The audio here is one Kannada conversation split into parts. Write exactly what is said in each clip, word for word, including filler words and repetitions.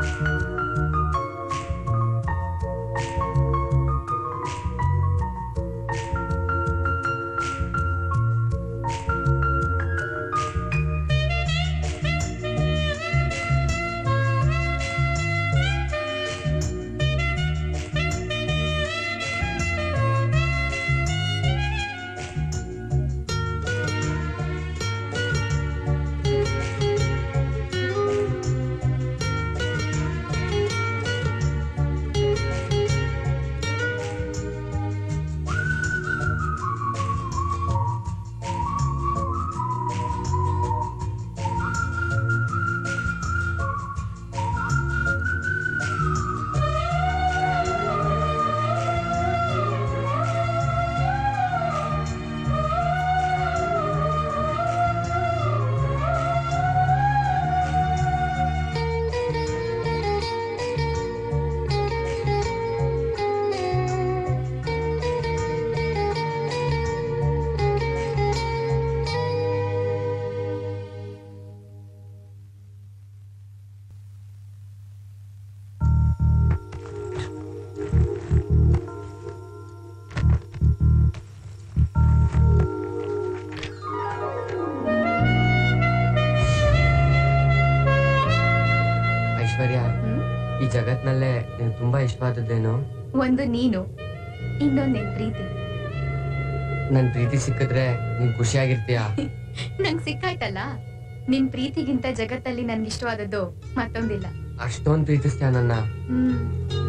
ಈ ಜಗತ್ನಲ್ಲೇ ನಿನ್ ತುಂಬಾ ಇಷ್ಟವಾದದ್ದೇನು? ಒಂದು ನೀನು, ಇನ್ನೊಂದು ನಿನ್ ಪ್ರೀತಿ. ನನ್ ಪ್ರೀತಿ ಸಿಕ್ಕಿದ್ರೆ ನೀನ್ ಖುಷಿಯಾಗಿರ್ತೀಯ? ನಂಗ್ ಸಿಕ್ಕಾಯ್ತಲ್ಲ. ನಿನ್ ಪ್ರೀತಿಗಿಂತ ಜಗತ್ತಲ್ಲಿ ನನ್ಗೆ ಇಷ್ಟವಾದದ್ದು ಮತ್ತೊಂದಿಲ್ಲ. ಅಷ್ಟೊಂದ್ ಪ್ರೀತಿಸ್ತೀಯ ನನ್ನ? ಹ್ಮ್.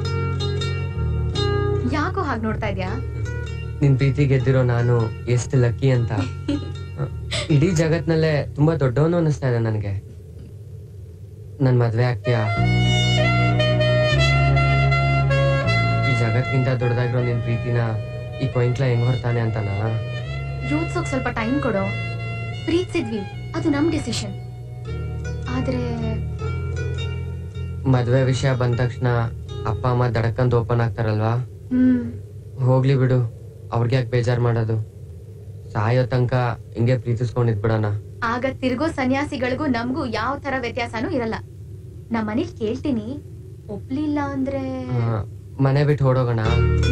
ಯಾಕೋ ಹಾಗೆ ನೋಡ್ತಾ ಇದ್ಯಾ? ನಿನ್ ಪ್ರೀತಿ ಗೆದ್ದಿರೋ ನಾನು ಎಷ್ಟು ಲಕ್ಕಿ ಅಂತ. ಇಡೀ ಜಗತ್ನಲ್ಲೇ ತುಂಬಾ ದೊಡ್ಡವನು ಅನಿಸ್ತಾ ಇದೆ ನನ್ಗೆ. ನನ್ ಮದ್ವೆ ಆಗ್ತೀಯಾ? ಈ ಜಗತ್ಗಿಂತ ದೊಡ್ಡದಾಗಿರೋ ನಿನ್ ಪ್ರೀತಿನ ಈ ಕೊಯ್ಕ್ಲ ಹೆಂಗ್ ಹೊರ್ತಾನೆ ಅಂತನಾ? ಯೋಚ್ಸೋಕ್ ಸ್ವಲ್ಪ ಟೈಮ್ ಕೊಡೋ. ಪ್ರೀತಿಸಿದ್ವಿ, ಅದು ನಮ್ ಡಿಸಿಷನ್. ಆದ್ರೆ ಮದ್ವೆ ವಿಷಯ ಬಂದ ತಕ್ಷಣ ಅಪ್ಪ ಅಮ್ಮ ದಡಕ್ಕಂತ ಓಪನ್ ಆಗ್ತಾರಲ್ವಾ? ಹ್ಮ್. ಹೋಗ್ಲಿ ಬಿಡು, ಅವ್ರಿಗೆ ಯಾಕೆ ಬೇಜಾರ್ ಮಾಡೋದು? ಸಾಯೋ ತನಕ ಹಿಂಗೆ ಪ್ರೀತಿಸ್ಕೊಂಡಿದ್ಬಿಡೋಣ. ಆಗ ತಿರ್ಗೋ ಸನ್ಯಾಸಿಗಳಿಗೂ ನಮ್ಗೂ ಯಾವ ತರ ವ್ಯತ್ಯಾಸನೂ ಇರಲ್ಲ. ನಮ್ಮ ಮನೇಲಿ ಕೇಳ್ತೀನಿ, ಒಪ್ಲಿಲ್ಲ ಅಂದ್ರೆ ಮನೆ ಬಿಟ್ಟು ಹೊಡೋಗೋಣ.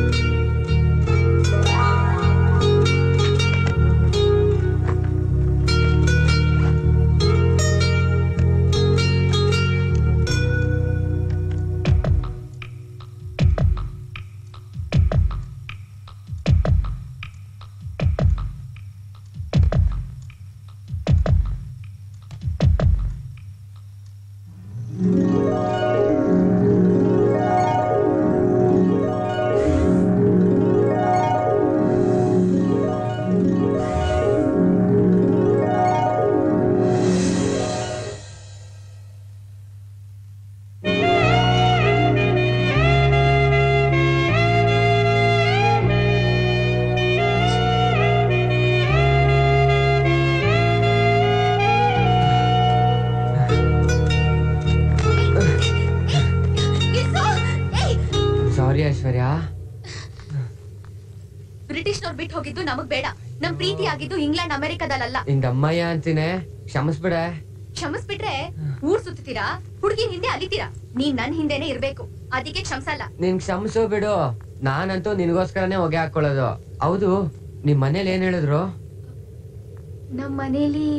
ಬ್ರಿಟಿಷ್ನವ್ರು ಬಿಟ್ಟು ಹೋಗಿದ್ದು ನಮಗ್ ಬೇಡ. ನಮ್ ಪ್ರೀತಿ ಆಗಿದ್ದು ಇಂಗ್ಲೆಂಡ್ ಅಮೆರಿಕದಲ್ಲ. ಹಿಂಗಮ್ಮಯ್ಯ ಅಂತೀನಿ, ಕ್ಷಮಿಸ್ಬಿಡೆ. ಕ್ಷಮಿಸ್ಬಿಟ್ರೆ ಊರ್ ಸುತ್ತೀರಾ, ಹುಡುಗಿ ಹಿಂದೆ ಅಲಿತೀರಾ. ನೀನ್ ನನ್ ಹಿಂದೆನೆ ಇರ್ಬೇಕು, ಅದಕ್ಕೆ ಕ್ಷಮಿಸಲ್ಲ. ನೀನ್ ಕ್ಷಮಿಸೋ ಬಿಡು, ನಾನಂತೂ ನಿನ್ಗೋಸ್ಕರನೇ ಹೊಗೆ ಹಾಕೊಳ್ಳೋದು. ಹೌದು, ನಿಮ್ ಮನೇಲಿ ಏನ್ ಹೇಳಿದ್ರು? ನಮ್ ಮನೇಲಿ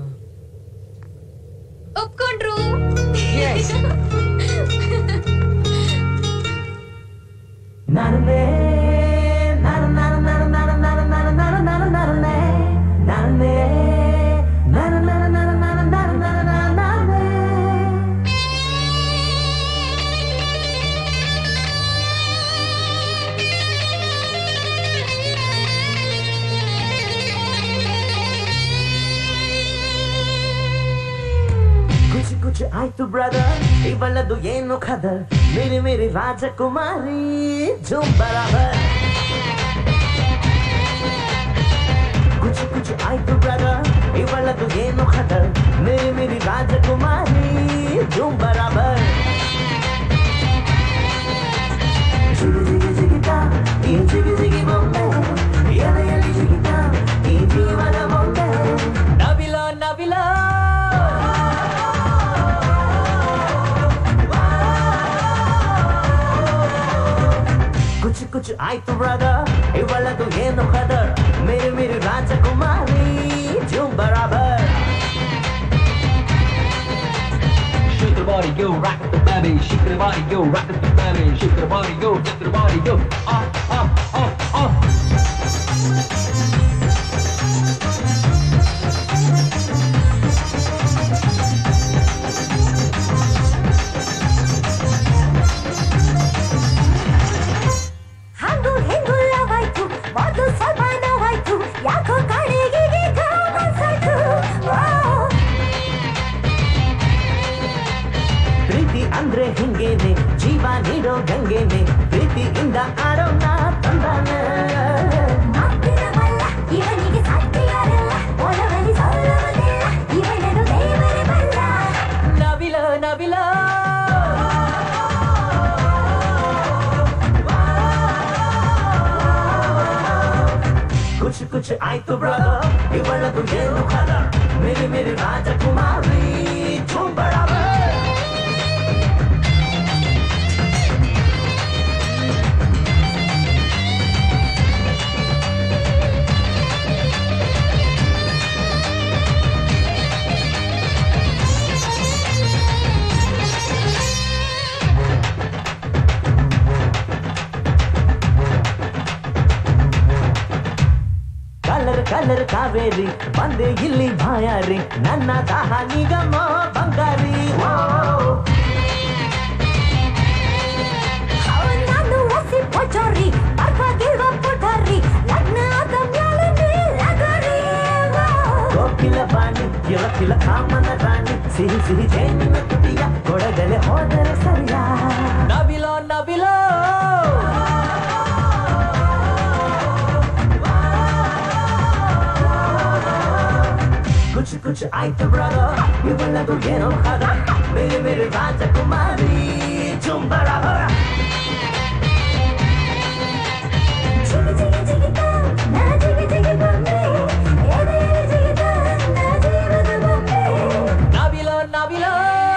ಒಪ್ಕೊಂಡ್ರು. कुछ आयतु ब्रदर इवलदु ಏನು ಖದರ್ ಮೇರಿ ಮೇರಿ ರಾಜಕುಮಾರಿ झूम बराबर कुछ कुछ आयतु ब्रदर इवलदु ಏನು ಖದರ್ ಮೇರಿ ಮೇರಿ ರಾಜಕುಮಾರಿ झूम बराबर ಜಿಗಿ ಜಿಗಿ ಜಿಗಿತಾ ಈ ಜಿಗಿ ಜಿಗಿ ಬೊಂಬೆ ಎಲೆಯಲ್ಲಿ ಜಿಗಿತಾ ಈ ಜೀವನ ಬೊಂಬೆ ನವಿಲೋ ನವಿಲೋ Wow ಕುಚ್ ಆಯ್ತು ಬ್ರದರ್ ಇವಳದು ಏನು ಕದರ್ ಮೇರಿ ಮೇರಿ ರಾಜಕುಮಾರಿ ಜೂಮ್ ಬರಾಬರ್ Shake the body, yo, rock the baby. Shake the body, yo, rock the baby. Shake the body, yo, shake the body, yo. Ah, ah, ah, ah. Hangu hengu lavaitu, modu ಸ್ವಲ್ಪ ನೋವಾಯ್ತು, ಯಾಕೋ ಕಡೆಗೆ ಕಾಮನ್ಸಾಯ್ತು. ಪ್ರೀತಿ ಅಂದ್ರೆ ಹಿಂಗೇನೆ ಜೀವ ನೀಡೋ ಗಂಗೆನೆ ಪ್ರೀತಿಯಿಂದ ಆಡೋಣ ತಂದಾನೆ ಮಾತಿನವಲ್ಲ ಇವನಿಗೆ ಸಾಧ್ಯ ಯಾರಲ್ಲ ಒಲವನಿ ಸೋಲುವುದಿಲ್ಲ ಇವನದು ದೇವರೇ ಬಲ್ಲ ನವಿಲ ನವಿಲ ಕುಚ್ ಕುಚ್ ಆಯ್ತು ಬ್ರದರ್ ಇವಳದು ಏನು ಕಲರ್ ಮೇರಿ ಮೇರಿ ರಾಜಕುಮಾರಿ ಝೂಮ್ ಬರಾಬರ್ ಕಲರ್ ಕಲರ್ ಕಾವೇರಿ ಬಂದೆ ಇಲ್ಲಿ ಬಾಯಾರಿ ನನ್ನ ದಾಹ ನಿಗಮ ಬಂಗಾರಿ ನಾನು ಒಸಿ ಪೊಚೋರಿ ಪರ್ವಾಗಿಲ್ವ ಪುಟಾರಿ ಲಗ್ನ ಆದ ಮ್ಯಾಲೆ ನೀಲಗರಿ ಕೋಕಿಲ ಬಾಣಿ ಕಿಲಕಿಲ ಕಾಮನ ರಾಣಿ ಸಿಹಿ ಸಿಹಿ ಜೇನಿನ ತುಟಿಯ ಕೊಡಗಲೆ ಹೋದರೆ ಸರಿಯ ನವಿಲೋ ನವಿಲೋ कुछ कुछ आइटम ब्रदर ಇವಳದು ಏನೋ ಹದ ಮೇರೆ ಮೇರೆ ರಾಜಕುಮಾರಿ ಝೂಮ್ ಬರಾಬರ್ ಜಿಗಿ ಜಿಗಿ ಜಿಗಿತ ನಾ ಜಿಗಿ ಜಿಗಿ ಬಂದೆ ಎದೆ ಜಿಗಿತ ನಾ ಜೀವದ ಬೊಂಬೆ ನವಿಲೋ ನವಿಲೋ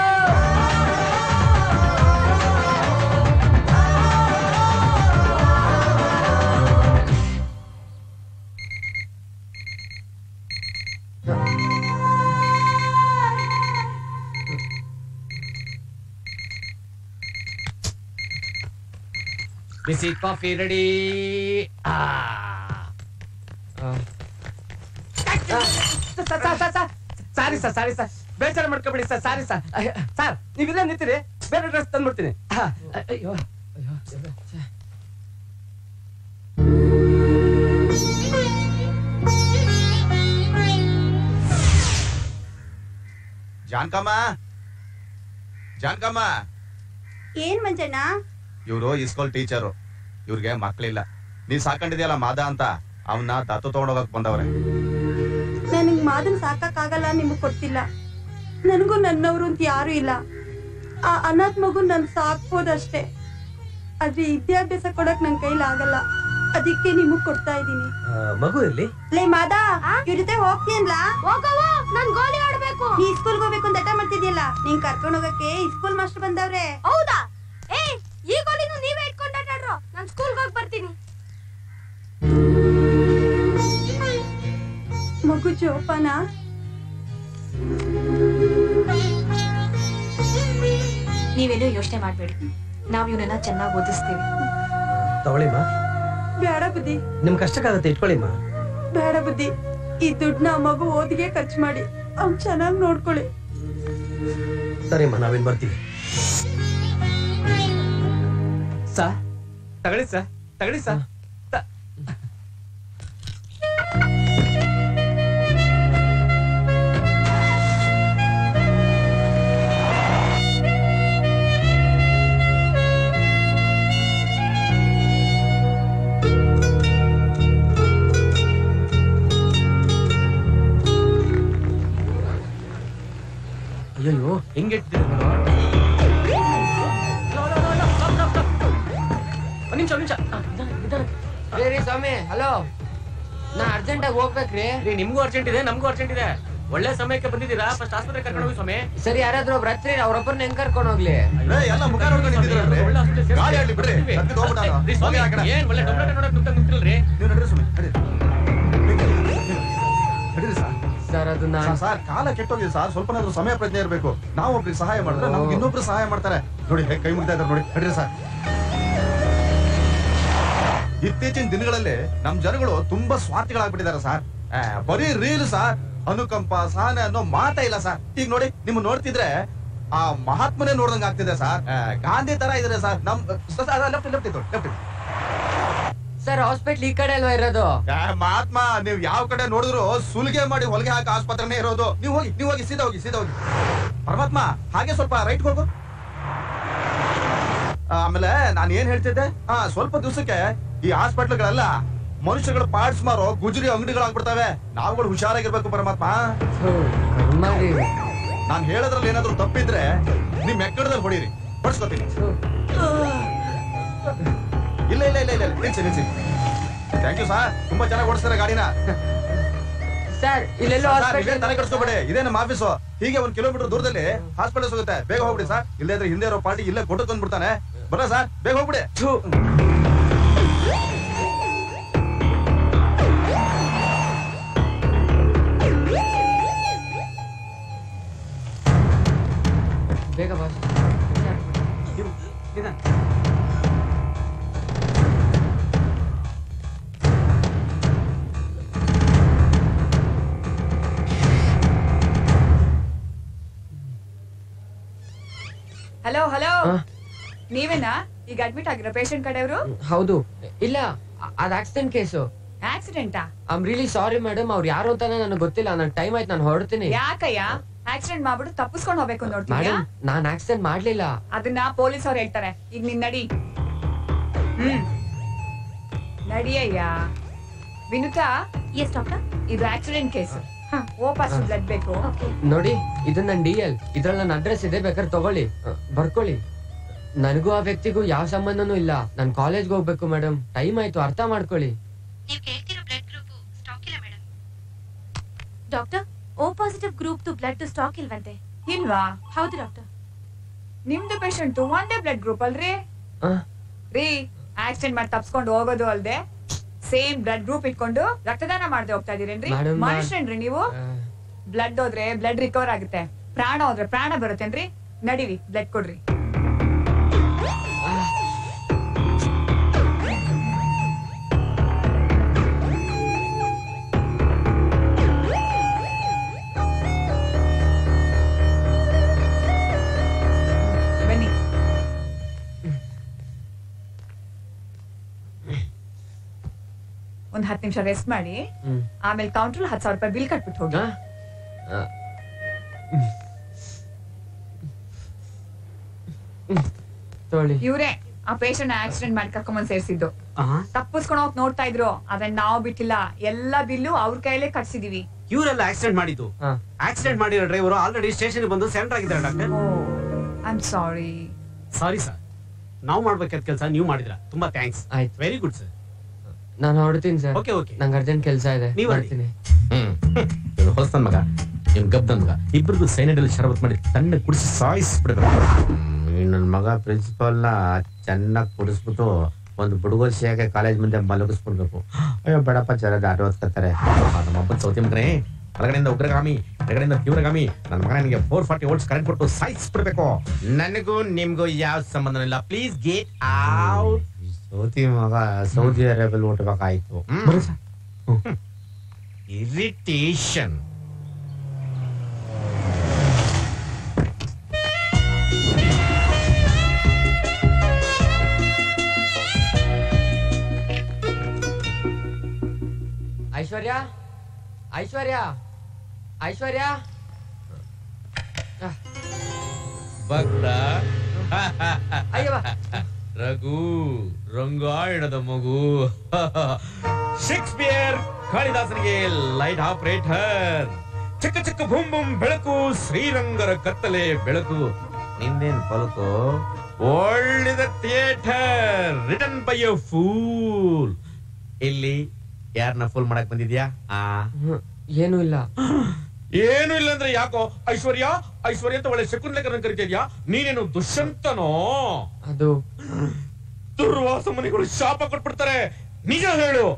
ಬಿಸಿ coffee ready. Sorry sir sorry sir ಬೇಜಾರು ಮಾಡ್ಕೊಬಿಡಿ ಸರ್ ಸಾರಿ ಸರ್ ಸರ್ ನೀವಿಲ್ಲ ನಿಂತೀರಿ ಬೇರೆ ಡ್ರೆಸ್ ತಂದ್ಬಿಡ್ತೀನಿ. ಅಯ್ಯೋ ಅಯ್ಯೋ ಜಾನ್ಕಮ್ಮ ಜಾನ್ಕಮ್ಮ ಏನ್ ಮಂಜಣ್ಣ ಇವರು ಇಸ್ಕೂಲ್ ಟೀಚರು ಇವ್ರಿಗೆ ಮಕ್ಳಿಲ್ಲ ನೀನ್ ಸಾಕೊಂಡಿದ್ಯಲ್ಲ ಮಾದ ಅಂತ ಅವನ್ನ ದತ್ತು ತಗೊಂಡೋಗಕ್ ಬಂದವ್ರೆ. ನನಗ್ ಮಾದನ್ ಸಾಕಾಗಲ್ಲ ನಿಮಗ್ ಕೊಡ್ತಿಲ್ಲ ನನಗೂ ನನ್ನವ್ರು ಅಂತ ಯಾರು ಇಲ್ಲ ಆ ಅನಾಥ ಮಗು ನನ್ ಸಾಕ್ಬೋದಷ್ಟೇ ಆದ್ರೆ ವಿದ್ಯಾಭ್ಯಾಸ ಕೊಡಕ್ ನನ್ ಕೈಲಾಗಲ್ಲ ಅದಕ್ಕೆ ನಿಮಗ್ ಕೊಡ್ತಾ ಇದೀನಿ. ಮಗು ಇರ್ಲಿ ಲೇ ಮಾದಾ ಇವ್ರ ಜೊತೆ ಹೋಗ್ತೀಯಲ್ಲ ಹೋಗವ ನಾನ್ ಗೋಲಿ ಆಡ್ಬೇಕು ನೀ ಸ್ಕೂಲ್ಗೆ ಹೋಗ್ಬೇಕು ಅಂತ ಹಠ ಮಾಡ್ತಿದ್ಯಲ್ಲ ನೀನ್ ಕರ್ಕೊಂಡ್ ಹೋಗಕ್ಕೆ ಸ್ಕೂಲ್ ಮಾಸ್ಟರ್ ಬಂದವ್ರೆ. ಹೌದಾ ಏ ಈ ಗೋಲಿನೂ ನೀವೇ ಇಟ್ಕೊಂಡ್ ಆಟಾಡ್ರು ನಾನ್ ಸ್ಕೂಲ್ಗೆ ಹೋಗಿ ಬರ್ತೀನಿ. ಮಗು ಜೋಪಾನ ನೀವೇನೋ ಯೋಚನೆ ಮಾಡ್ಬೇಡಿ ನಾವ್ ಇವನನ್ನ ಚೆನ್ನಾಗಿ ಓದಿಸ್ತೀವಿ. ತಗೊಳ್ಳಿಮ್ಮ ಬೇಡ ಬುದ್ಧಿ ನಿಮ್ ಕಷ್ಟಕ್ಕಾಗತ್ತೆ ಇಟ್ಕೊಳ್ಳಿಮ್ಮ. ಬೇಡ ಬುದ್ಧಿ ಈ ದುಡ್ಡನ್ನ ಮಗು ಓದಿಗೆ ಖರ್ಚು ಮಾಡಿ ಅವ್ನ್ ಚೆನ್ನಾಗಿ ನೋಡ್ಕೊಳ್ಳಿ. ಸರಿಮ್ಮ ನಾವೇನ್ ಬರ್ತೀವಿ. ಸರ್ ತಗೊಳ್ಳಿ ಸರ್ ತಗೊಳ್ಳಿ ಸರ್. ಅಯ್ಯೋ ಹೆಂಗಿಟ್ಟಿದ್ದೀರಿ ನಿಮಿಷ ನಿಮಿಷ ರೀ ಸ್ವಾಮಿ ಹಲೋ ನಾ ಅರ್ಜೆಂಟ್ ಆಗಿ ಹೋಗ್ಬೇಕ್ರಿ. ನಿಮ್ಗೂ ಅರ್ಜೆಂಟ್ ಇದೆ ನಮಗೂ ಅರ್ಜೆಂಟ್ ಇದೆ. ಒಳ್ಳೆ ಸಮಯಕ್ಕೆ ಬಂದಿದ್ದೀರಾ ಫಸ್ಟ್ ಆಸ್ಪತ್ರೆ ಕರ್ಕೊಂಡು ಹೋಗಿ ಸ್ವಾಮಿ ಸರಿ ಯಾರಾದ್ರೂ ಒಬ್ರು ಹತ್ರ ಅವ್ರೊಬ್ಬರನ್ನ ಹೆಂಗ್ ಕರ್ಕೊಂಡು ಹೋಗ್ಲಿ ಎಲ್ಲ ಮುಖ ನೋಡ್ಕೊಂಡು ನಿಂತಿದ್ದೀರಲ್ರಿ ಗಾಳಿ ಆಡ್ಲಿ ಬಿಡ್ರಿ ಸತ್ತಿದ್ ಹೋಗ್ಬಿಟ್ಟ ನಾನು. ಹೋಗಿ ಆ ಕಡೆ. ಏನ್ ಒಳ್ಳೆ ಡೊಂಬರಾಟ ನೋಡಕ್ ನುಗ್ತಾ ನಿಂತಿರಲ್ರಿ ನೀವು ನಡೀರಿ ಸ್ವಾಮಿ ನಡೀರಿ ನಡೀರಿ ಸರ್ ಸರ್ ಅದು ನಾನು ಸರ್ ಕಾಲ ಕೆಟ್ಟೋಗಿದೆ ಸರ್ ಸ್ವಲ್ಪನಾದ್ರೂ ಸಮಯ ಪ್ರಜ್ಞೆ ಇರಬೇಕು. ನಾವು ಒಬ್ರಿಗೆ ಸಹಾಯ ಮಾಡಿದ್ರೆ ನಮ್ಗೆ ಇನ್ನೊಬ್ರು ಸಹಾಯ ಮಾಡ್ತಾರೆ. ನೋಡಿ ಹೇಗೆ ಕೈ ಮುಗ್ತಾ ಇದ್ದಾರೆ ನೋಡಿ ನಡೀರಿ ಸರ್. ಇತ್ತೀಚಿನ ದಿನಗಳಲ್ಲಿ ನಮ್ ಜನಗಳು ತುಂಬಾ ಸ್ವಾರ್ಥಿಗಳಾಗ್ಬಿಟ್ಟಿದ್ದಾರೆ ಸರ್. ಬರೀ ರೀಲ್ ಸರ್, ಅನುಕಂಪ ಸಹನೆ ಅನ್ನೋ ಮಾತೇ ಇಲ್ಲ ಸರ್. ಈಗ ನೋಡಿ ನಿಮ್ ನೋಡ್ತಿದ್ರೆ ಆ ಮಹಾತ್ಮನೇ ನೋಡ್ದಂಗ ಆಗ್ತಿದೆ ಸರ್. ಗಾಂಧಿ ತರ ಇದ್ರೆ ಸರ್. ನಮ್ ಲೆಫ್ಟ್ ಲೆಫ್ಟ್ ಇತ್ತು ಲೆಫ್ಟ್ ಸರ್ ಹಾಸ್ಪಿಟ್ಲ್ ಈ ಕಡೆ ಅಲ್ವಾ ಇರೋದು? ಮಹಾತ್ಮ ನೀವ್ ಯಾವ ಕಡೆ ನೋಡಿದ್ರು ಸುಲಿಗೆ ಮಾಡಿ ಹೊಲಿಗೆ ಹಾಕಿ ಆಸ್ಪತ್ರೆನೇ ಇರೋದು. ನೀವು ಹೋಗಿ ನೀವು ಹೋಗಿ ಸೀದಾ ಹೋಗಿ ಸೀದಾ ಹೋಗಿ. ಪರಮಾತ್ಮ ಹಾಗೆ ಸ್ವಲ್ಪ ರೈಟ್ ಹೋಗು. ಆಮೇಲೆ ನಾನು ಏನ್ ಹೇಳ್ತಿದ್ದೆ, ಹಾ ಸ್ವಲ್ಪ ದಿವಸಕ್ಕೆ ಈ ಹಾಸ್ಪಿಟ್ಲ್ಗಳೆಲ್ಲ ಮನುಷ್ಯಗಳ ಪಾರ್ಟ್ಸ್ ಮಾರೋ ಗುಜರಿ ಅಂಗಡಿಗಳಾಗ್ಬಿಡ್ತಾವೆ. ನಾವುಗಳು ಹುಷಾರಾಗಿರ್ಬೇಕು ಪರಮಾತ್ಮ. ನಾನ್ ಹೇಳೋದ್ರಲ್ಲಿ ಏನಾದ್ರು ತಪ್ಪಿದ್ರೆ ನಿಮ್ ಎಕ್ಕಡದಲ್ಲಿ ಹೊಡೀರಿ, ಬಡ್ಸ್ಕೊತೀನಿ. ಇಲ್ಲ ಇಲ್ಲ ಇಲ್ಲ ಇಲ್ಲ ನಿಲ್ಸಿ ನಿಲ್ಸಿ. ಥ್ಯಾಂಕ್ ಯು ಸರ್, ತುಂಬಾ ಚೆನ್ನಾಗಿ ಓಡಿಸ್ತಾರೆ ಗಾಡಿನ. ಸರ್ ಇಲ್ಲೆಲ್ಲೋ ತಲೆ ಕೆಡಿಸ್ಕೋಬೇಡಿ, ಇದೇ ನಮ್ಮ ಆಫೀಸು. ಹೀಗೆ ಒಂದ್ ಕಿಲೋಮೀಟರ್ ದೂರದಲ್ಲಿ ಹಾಸ್ಪಿಟಲ್ ಸಿಗುತ್ತೆ. ಬೇಗ ಹೋಗ್ಬಿಡಿ ಸರ್, ಇಲ್ಲೇ ಇದ್ರೆ ಹಿಂದೆ ಇರೋ ಪಾರ್ಟಿ ಇಲ್ಲೇ ಕೊಟ್ಟು ತಂದ್ಬಿಡ್ತಾನೆ. ಬರ ಸರ್, ಬೇಗ ಹೋಗ್ಬಿಡಿ. ಬೇಗ ಬಾ. ಹಲೋ ಹಲೋ, ನೀವೇನಾ ಈಗ ಅಡ್ಮಿಟ್ ಆಗಿರೋ ಪೇಷಂಟ್ ಕಡೆಯವರು? ಹೌದು. ಇಲ್ಲ, ಅದ್ ಆಕ್ಸಿಡೆಂಟ್ ಕೇಸು. ಆಕ್ಸಿಡೆಂಟಾ? I am really sorry madam. ಅವ್ರು ಯಾರು ಅಂತಾನೆ ನನಗೆ ಗೊತ್ತಿಲ್ಲ. ನನ್ ಟೈಮ್ ಆಯ್ತು, ನಾನು ಹೊರಡ್ತೀನಿ. ಯಾಕಯ್ಯ ಆಕ್ಸಿಡೆಂಟ್ ಮಾಡ್ಬಿಟ್ಟು ತಪ್ಪಿಸ್ಕೊಂಡು ಹೋಗ್ಬೇಕು ನೋಡ್ತೀಯಾ? ಮೇಡಮ್ ನಾನ್ ಆಕ್ಸಿಡೆಂಟ್ ಮಾಡ್ಲಿಲ್ಲ. ಅದನ್ನ ಪೊಲೀಸ್ ಅವ್ರು ಹೇಳ್ತಾರೆ. ಈಗ ನಿನ್ ನಡಿ. ಹ್ಮ್ ನಡಿಯಯ್ಯ. Vinutha, yes doctor? ಇದು ಆಕ್ಸಿಡೆಂಟ್ ಕೇಸ್. ಓಪಾಸ್ ಬ್ಲಡ್ ಬೇಕು. ನೋಡಿ ಇದು ನನ್ ಡಿ ಎಲ್. ಇದ್ರಲ್ಲಿ ನನ್ನ ಅಡ್ರೆಸ್ ಇದೆ, ಬೇಕಾದ್ರೆ ತಗೊಳ್ಳಿ, ಬರ್ಕೊಳ್ಳಿ. ನನಗೂ ಆ ವ್ಯಕ್ತಿಗೂ ಯಾವ ಸಂಬಂಧನೂ ಇಲ್ಲ. ನಾನ್ ಕಾಲೇಜ್ಗೆ ಹೋಗ್ಬೇಕು ಮೇಡಮ್. ಟೈಮ್ ಆಯ್ತು, ಅರ್ಥ ಮಾಡ್ಕೊಳ್ಳಿ. ನೀವು ಕೇಳ್ತಿರೋ ಬ್ಲಡ್ ಗ್ರೂಪ್ ಸ್ಟಾಕ್ ಇಲ್ಲ madam. Doctor, O positive group blood stock ಇಲ್ವಂತೆ. ಇಲ್ವಾ? ಹೌದು ಡಾಕ್ಟರ್. ನಿಮ್ದು ಪೇಷಂಟ್ ಒಂದೇ ಬ್ಲಡ್ ಗ್ರೂಪ್ ಅಲ್ರಿ? ರೀ, ಆಕ್ಸಿಡೆಂಟ್ ಮಾಡಿ ತಪ್ಸ್ಕೊಂಡು ಹೋಗೋದು ಅಲ್ದೆ ಸೇಮ್ ಬ್ಲಡ್ ಗ್ರೂಪ್ ಇಟ್ಕೊಂಡು ರಕ್ತದಾನ ಮಾಡದೆ ಹೋಗ್ತಾ ಇದೀರೇನ್ರಿ? ಮನುಷ್ಯನ್ರಿ ನೀವು? ಬ್ಲಡ್ ಹೋದ್ರೆ ಬ್ಲಡ್ ರಿಕವರ್ ಆಗುತ್ತೆ, ಪ್ರಾಣ ಹೋದ್ರೆ ಪ್ರಾಣ ಬರುತ್ತೇನ್ರಿ? ನಡೀರಿ, ಬ್ಲಡ್ ಕೊಡ್ರಿ. ಬನ್ನಿ. ಒಂದ್ ಹತ್ತು ನಿಮಿಷ ರೆಸ್ಟ್ ಮಾಡಿ, ಆಮೇಲೆ ಕೌಂಟರ್ ಹತ್ತು ಸಾವಿರ ರೂಪಾಯಿ ಬಿಲ್ ಕಟ್ಬಿಟ್ಟು ಹೋಗಿ. ಇವ್ರೆ ಆ ಪೇಷಂಟ್ ಆಕ್ಸಿಡೆಂಟ್ ಮಾಡಿ ಕರ್ಕೊಂಡ್ ಸೇರ್ಸಿದ್ದು. ತಪ್ಪಿಸ್ಕೊಂಡು ಹೋಗಿ ನೋಡ್ತಾ ಇದ್ರು, ಅದನ್ನ ನಾವು ಬಿಟ್ಟಿಲ್ಲ. ಎಲ್ಲಾ ಬಿಲ್ಲು ಅವ್ರ ಕೈಲೇ ಕಟ್ಸಿದೀವಿ. ಇವರೆಲ್ಲ ಆಕ್ಸಿಡೆಂಟ್ ಮಾಡಿದ್ದು. ಆಕ್ಸಿಡೆಂಟ್ ಮಾಡಿರೋ ಡ್ರೈವರ್ ಆಲ್ರೆಡಿ ಸ್ಟೇಷನ್ ಬಂದು ಸೆಂಟರ್ ಆಗಿದ್ದಾರೆ doctor. I am sorry. Sorry sir, ನಾವು ಮಾಡ್ಬೇಕಾದ ಕೆಲಸ ನೀವು ಮಾಡಿದ್ರ. ತುಂಬಾ ಥ್ಯಾಂಕ್ಸ್. ಆಯ್ತು, ವೆರಿ ಗುಡ್ ಸರ್. ನಾನು ಹೊರಡ್ತೀನಿ ಸರ್. ಓಕೆ ಓಕೆ, ನಂಗೆ ಅರ್ಜೆಂಟ್ ಕೆಲಸ ಇದೆ, ನೀವು ಬರ್ತೀನಿ. ಹ್ಮ್ ಹೊಸನ್ ಮಗ ಇವ್ನು ಗಬ್ದನ್ ಮಗ, ಇಬ್ಬರಿಗೂ ಸೈನೈಡಲ್ಲಿ ಶರಬತ್ ಮಾಡಿ ತಣ್ಣ ಕುಡಿಸಿ ಸಾಯಿಸ್ಬಿಡ್ಬೇಕು. ನನ್ನ ಮಗ ಪ್ರಿನ್ಸಿಪಾಲ್ನ ಚೆನ್ನಾಗಿ ಕುಡಿಸ್ಬಿಟ್ಟು ಒಂದು ಬುಡುಗೋಸಿಯಾಗೆ ಕಾಲೇಜ್ ಮುಂದೆ ಮಲಗಿಸ್ಬಿಡ್ಬೇಕು. ಅಯ್ಯೋ ಬೇಡಪ್ಪ, ಜರ ದಾರಿ ಓದ್ಕೊತಾರೆ. ನಮ್ಮಪ್ಪನ ಸೌತಿ ಮಗನೇ, ಹೊರಗಡೆಯಿಂದ ಉಗ್ರಗಾಮಿ, ಹೊರಗಡೆಯಿಂದ ತೀವ್ರಗಾಮಿ. ನನ್ನ ಮಗ ನನಗೆ ಫೋರ್ ಫಾರ್ಟಿ ವೋಲ್ಟ್ಸ್ ಕರೆಂಟ್ ಕೊಟ್ಟು ಸಾಯಿಸ್ಬಿಡ್ಬೇಕು. ನನಗೂ ನಿಮ್ಗೂ ಯಾವ ಸಂಬಂಧ ಇಲ್ಲ. Please get out. ಸೌತಿ ಮಗ ಸೌದಿ ಅರೇಬಿಯಲ್ಲಿ ಹುಟ್ಟಬೇಕಾಯ್ತು. ಇರಿಟೇಷನ್. ಐಶ್ವರ್ಯ, ಐಶ್ವರ್ಯ, ಐಶ್ವರ್ಯ. ಭಕ್ತ ಅಯ್ಯವ ರಘು, ರಂಗಾಯಣದ ಮಗು. ಶೇಕ್ಸ್ಪಿಯರ್ ಕಾಳಿದಾಸನಿಗೆ ಲೈಟ್ ಆಪರೇಟರ್. ಚಿಕ್ಕ ಚಿಕ್ಕ ಬುಂ ಬುಂ ಬೆಳಕು, ಶ್ರೀರಂಗರ ಕತ್ತಲೆ ಬೆಳಕು. ನಿಂದೇನ್ ಪಲಕು? ಒಳ್ಳೆದ theatre written by a fool. ಇಲ್ಲಿ ಯಾರನ್ನ ಫೂಲ್ ಮಾಡಕ್ ಬಂದಿದ್ಯಾ? ಆ ಏನು ಇಲ್ಲ. ಏನು ಇಲ್ಲ ಅಂದ್ರೆ ಯಾಕೋ ಐಶ್ವರ್ಯ ಐಶ್ವರ್ಯ ಅಂತ ಒಳ್ಳೆ ಶಕುಂತಲೆಯನ್ನು ಕರಿತಿದ್ಯಾ? ನೀನೇನು ದುಷ್ಯಂತನೋ? ಅದು ದುರ್ವಾಸ ಮನೆಗಳು ಶಾಪ ಕೊಟ್ಬಿಡ್ತಾರೆ. ನಿಜ ಹೇಳು.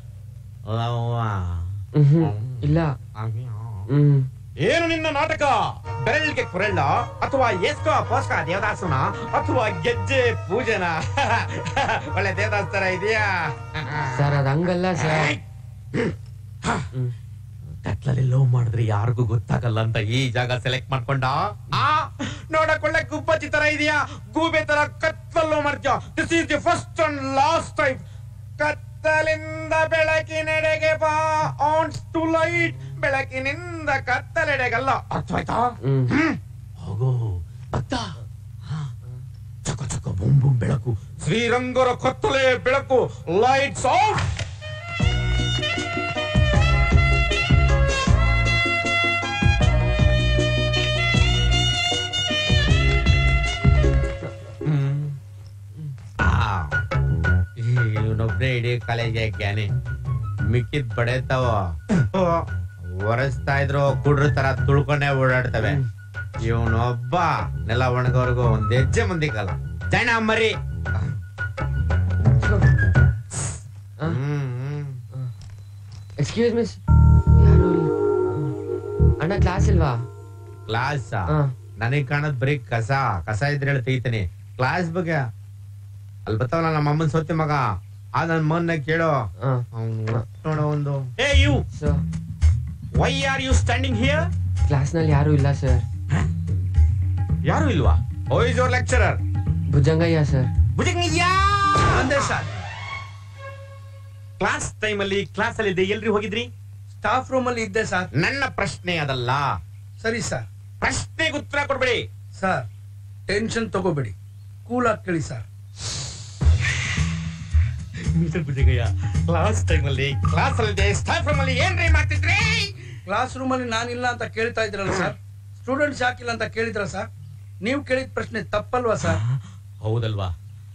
ಇಲ್ಲ. ಹ್ಮ್ ಏನು ನಿನ್ನ ನಾಟಕ? ಬೆರಳಿಗೆ ಕೊರಳ್ಳ ಅಥವಾ ಎಸ್ಕೋ ಪೋಸ್ಕ ದೇವದಾಸನ ಅಥವಾ ಗೆಜ್ಜೆ ಪೂಜನ? ಒಳ್ಳೆ ದೇವದಾಸ್ ತರ ಇದೆಯಾ? ಸರ್ ಅದ್ ಹಂಗಲ್ಲ ಸರ್. ಕತ್ಲಲ್ಲಿ ಲವ್ ಮಾಡಿದ್ರೆ ಯಾರಿಗೂ ಗೊತ್ತಾಗಲ್ಲ ಅಂತ ಈ ಜಾಗ ಸೆಲೆಕ್ಟ್ ಮಾಡ್ಕೊಂಡ. ಆ ನೋಡಕ್ ಒಳ್ಳೆ ಗುಬ್ಬಚ್ಚಿ ತರ ಇದೆಯಾ? ಗೂಬೆ ತರ ಕತ್ಲಲ್ಲಿ ಲವ್ ಮಾಡ್ತೀಯ. This is the first and last time. ಕತ್ತಲಿಂದ ಬೆಳಕಿನೆಡೆಗೆ ಬಾ, ಆನ್ ಟು ಲೈಟ್. ಬೆಳಕಿನಿಂದ ಕತ್ತಲೆಡೆಗಲ್ಲ. ಅರ್ಥವಾಯ್ತಾ? ಹೋಗೋ ಭಕ್ತ. ಚಕ ಚಕ ಬುಂ ಬುಂ ಬೆಳಕು, ಶ್ರೀರಂಗರ ಕತ್ತಲೆ ಬೆಳಕು. Lights off. ಇವನೊಬ್ನೇ ಇಡೀ ಕಾಲೇಜ್ಗೆ ಜ್ಞಾನಿ. ಮಿಕ್ಕಿದ್ ಬಡೇತಾವ ಒರೆಸ್ತಾ ಇದ್ರು ಕುಡ್ರ ತರ ತುಳ್ಕೊಂಡೇ ಓಡಾಡ್ತವೆ. ಇವನೊಬ್ಬ ನೆಲ ಒಣಗೋರ್ಗು ಒಂದ್ ಹೆಜ್ಜೆ ಮುಂದಿಕ್ಕಲ್ಲ. ಜೈನ ಮರಿ. ಎಕ್ಸ್ಕ್ಯೂಸ್ ಮಿಸ್, ಯಾರು ಅಣ್ಣ ಕ್ಲಾಸ್ ಇಲ್ವಾ? ಕ್ಲಾಸ್ ನನಗ್ ಕಾಣದ್ ಬರೀ ಕಸ. ಕಸ ಇದ್ರೆ ಹೇಳಿ ತೆಗಿತೀನಿ. ಕ್ಲಾಸ್ ಬಗ್ಗೆ ಅಲ್ಲಿ ಬರ್ತಾವಲ್ಲ ನಮ್ಮ ಅಮ್ಮನ್ ಸೋತಿ ಮಗ, ಆ ನನ್ ಮನ್ನ ಕೇಳೋ. ನೋಡ ಒಂದು. ಏ you, why are you standing here? Class ನಲ್ಲಿ ಯಾರು ಇಲ್ಲ ಸರ್. ಯಾರು ಇಲ್ವಾ? Who is your lecturer? Bhujangayya sir. Bhujangayya ಅಂದೇ ಸರ್. ಕ್ಲಾಸ್ ಟೈಮ್ ಅಲ್ಲಿ ಕ್ಲಾಸ್ ಅಲ್ಲಿ ಇದ್ದೆ, ಎಲ್ರಿ ಹೋಗಿದ್ರಿ? ಸ್ಟಾಫ್ ರೂಮ್ ಅಲ್ಲಿ ಇದ್ದೆ ಸರ್. ನನ್ನ ಪ್ರಶ್ನೆ ಅದಲ್ಲ. ಸರಿ ಸರ್. ಪ್ರಶ್ನೆಗೆ ಉತ್ತರ ಕೊಡ್ಬೇಡಿ ಸರ್. ಟೆನ್ಷನ್ ತಗೋಬೇಡಿ, ಕೂಲ್ ಆಗಿ ಕೇಳಿ sir. Mister Bhujangayya, class time ಅಲ್ಲಿ ಕ್ಲಾಸ್ ಅಲ್ಲಿ ಸ್ಟಾಫ್ ರೂಮ್ ಅಲ್ಲಿ ಏನ್ರಿ ಮಾಡ್ತಿದ್ರಿ? ಕ್ಲಾಸ್ ರೂಮ್ ಅಲ್ಲಿ ನಾನಿಲ್ಲ ಅಂತ ಕೇಳ್ತಾ ಇದ್ರಲ್ಲ ಸರ್. ಸ್ಟೂಡೆಂಟ್ಸ್ ಯಾಕಿಲ್ಲ ಅಂತ ಕೇಳಿದ್ರ ಸರ್? ನೀವು ಕೇಳಿದ ಪ್ರಶ್ನೆ ತಪ್ಪಲ್ವಾ ಸರ್? ಹೌದಲ್ವಾ?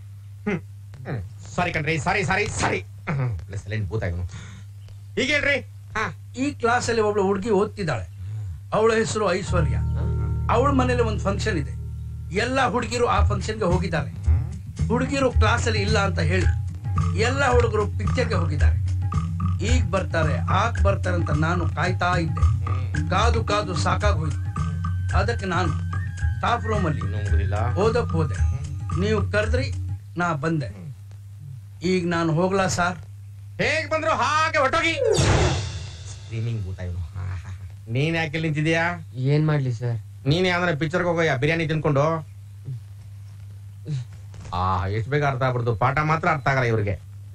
ಸಾರಿ ಕಣ್ರಿ, ಸಾರಿ ಸಾರಿ ಸಾರಿ. ಭೂತ ಈಗ ಹೇಳ್ರಿ. ಈ ಕ್ಲಾಸ್ ಅಲ್ಲಿ ಒಬ್ಳು ಹುಡುಗಿ ಓದ್ತಿದ್ದಾಳೆ. ಅವಳ ಹೆಸರು ಐಶ್ವರ್ಯ. ಅವಳ ಮನೇಲಿ ಒಂದು ಫಂಕ್ಷನ್ ಇದೆ. ಎಲ್ಲಾ ಹುಡುಗಿರು ಆ ಫಂಕ್ಷನ್ಗೆ ಹೋಗಿದ್ದಾರೆ. ಹುಡುಗಿರು ಕ್ಲಾಸ್ ಅಲ್ಲಿ ಇಲ್ಲ ಅಂತ ಹೇಳಿ ಎಲ್ಲ ಹುಡುಗರು ಪಿಕ್ಚರ್ಗೆ ಹೋಗಿದ್ದಾರೆ. ಈಗ ಬರ್ತಾರೆ ಆಗ ಬರ್ತಾರೆ ಅಂತ ನಾನು ಕಾಯ್ತಾ ಇದ್ದೆ. ಕಾದು ಕಾದು ಸಾಕಾಗೋಯ್ತು. ಅದಕ್ಕೆ ನಾನು ಸ್ಟಾಫ್ ರೂಮ್ ಅಲ್ಲಿ ಓದಕ್ ಹೋದೆ. ನೀವು ಕರೆದ್ರಿ, ನಾ ಬಂದೆ. ಈಗ ನಾನು ಹೋಗ್ಲಾ ಸರ್? ಹೇಗ್ ಬಂದ್ರು ಹಾಗೆ ಹೊಟ್ಟೋಗಿ. ಸ್ಟ್ರೀಮಿಂಗ್ ಭೂತ ಇವನು. ನೀನ್ ಯಾಕೆ ನಿಂತಿದ್ಯಾ? ಏನ್ ಮಾಡ್ಲಿ ಸರ್? ನೀನ್ ಯಾವ್ದಾರ ಪಿಕ್ಚರ್ಗೆ ಹೋಗೋಯ್ಯ ಬಿರಿಯಾನಿ ತಿನ್ಕೊಂಡು. ಆ ಎಷ್ಟು ಬೇಗ ಅರ್ಥ ಆಗ್ಬಿಡ್ತು, ಪಾಠ ಮಾತ್ರ ಅರ್ಥ ಆಗಲ್ಲ ಇವ್ರಿಗೆ.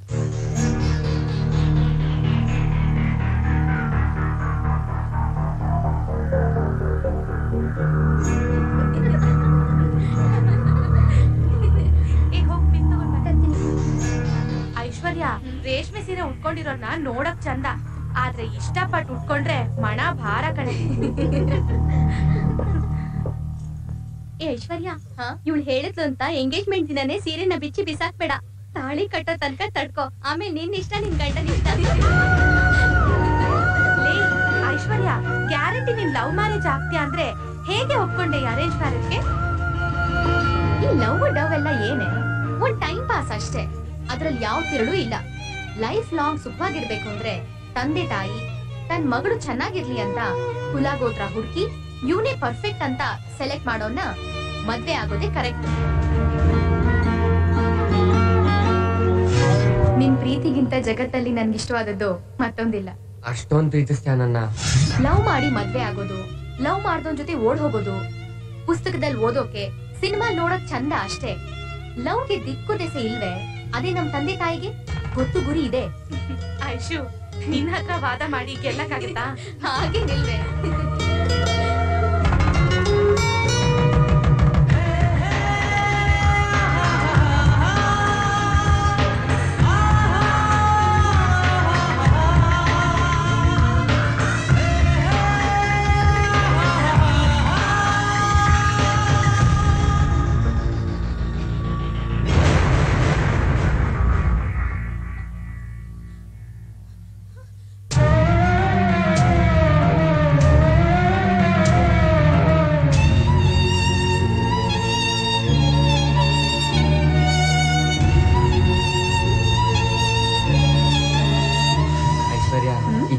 ಐಶ್ವರ್ಯ, ರೇಷ್ಮೆ ಸೀರೆ ಉಟ್ಕೊಂಡಿರೋರ್ನ ನೋಡಕ್ ಚಂದ, ಆದ್ರೆ ಇಷ್ಟಪಟ್ಟು ಉಟ್ಕೊಂಡ್ರೆ ಮಣ ಭಾರ ಕಣೆ. ಏ ಐಶ್ವರ್ಯ, ಇವಳು ಹೇಳಿದ್ಲು ಅಂತ ಎಂಗೇಜ್ಮೆಂಟ್ ದಿನನೇ ಸೀರೆನ ಬಿಚ್ಚಿ ಬಿಸಾಕ್ಬೇಡ. ತಾಳಿ ಕಟ್ಟೋ ತನಕ ತಡ್ಕೋ, ಆಮೇಲೆ ನಿನ್ ಇಷ್ಟ, ನಿನ್ ಗಂಡನ ಇಷ್ಟ. ಐಶ್ವರ್ಯ, ಗ್ಯಾರಂಟಿ ನೀನ್ ಲವ್ ಮ್ಯಾರೇಜ್ ಆಗ್ತೀಯ ಅಂದ್ರೆ ಹೇಗೆ ಒಪ್ಕೊಂಡೆ ಅರೇಂಜ್ ಮ್ಯಾರೇಜ್ಗೆ? ಈ ಲವ್ ಡವ್ ಎಲ್ಲ ಏನೇ, ಒಂದ್ ಟೈಮ್ ಪಾಸ್ ಅಷ್ಟೇ. ಅದ್ರಲ್ಲಿ ಯಾವ ತಿರುಳು ಇಲ್ಲ. ಲೈಫ್ ಲಾಂಗ್ ಸುಖವಾಗಿರ್ಬೇಕು ಅಂದ್ರೆ ತಂದೆ ತಾಯಿ ತನ್ ಮಗಳು ಚೆನ್ನಾಗಿರ್ಲಿ ಅಂತ ಕುಲಗೋತ್ರ ಹುಡುಕಿ ಇವನೇ ಪರ್ಫೆಕ್ಟ್ ಅಂತ ಸೆಲೆಕ್ಟ್ ಮಾಡೋನ್ನ ಮದ್ವೆ ಆಗೋದೇ ಕರೆಕ್ಟ್. ನಿನ್ ಪ್ರೀತಿಗಿಂತ ಜಗತ್ತಲ್ಲಿ ನನ್ಗಿಷ್ಟವಾದದ್ದು ಮತ್ತೊಂದಿಲ್ಲ. ಅಷ್ಟೊಂದ್ ಪ್ರೀತಿಸ್ತೀಯ ನನ್ನ? ಲವ್ ಮಾಡಿ ಮದ್ವೆ ಆಗೋದು, ಲವ್ ಮಾಡ್ದೋನ್ ಜೊತೆ ಓಡ್ ಹೋಗೋದು, ಪುಸ್ತಕದಲ್ಲಿ ಓದೋಕೆ, ಸಿನಿಮಾ ನೋಡೋಕ್ ಚಂದ ಅಷ್ಟೇ. ಲವ್ಗೆ ದಿಕ್ಕು ದೆಸೆ ಇಲ್ವೇ? ಅದೇ ನಮ್ ತಂದೆ ತಾಯಿಗೆ ಗೊತ್ತು ಗುರಿ ಇದೆ. ಐಶು, ನಿನ್ ಹತ್ರ ವಾದ ಮಾಡಿ ಗೆಲ್ಲಕ್ಕಾಗತ್ತಾ? ಹಾಗೆ ನಿಲ್ವೆ.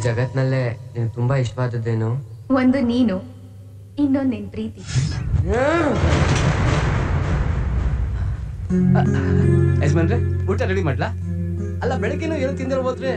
ಜಗತ್ನಲ್ಲೇ ನಿನ್ ತುಂಬಾ ಇಷ್ಟವಾದದ್ದೇನು? ಒಂದು ನೀನು, ಇನ್ನೊಂದು ನಿನ್ ಪ್ರೀತಿ. ಯಜಮಾನ್ರೆ ಊಟ ರೆಡಿ ಮಾಡ್ಲಾ? ಅಲ್ಲ ಬೆಳಗ್ಗೆನೂ ಏನು ತಿಂದಿರೋ ಹೋದ್ರೆ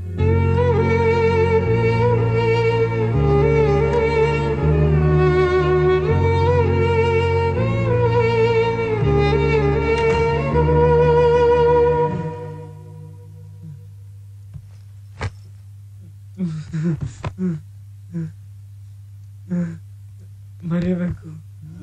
ಮರಿಬೇಕು.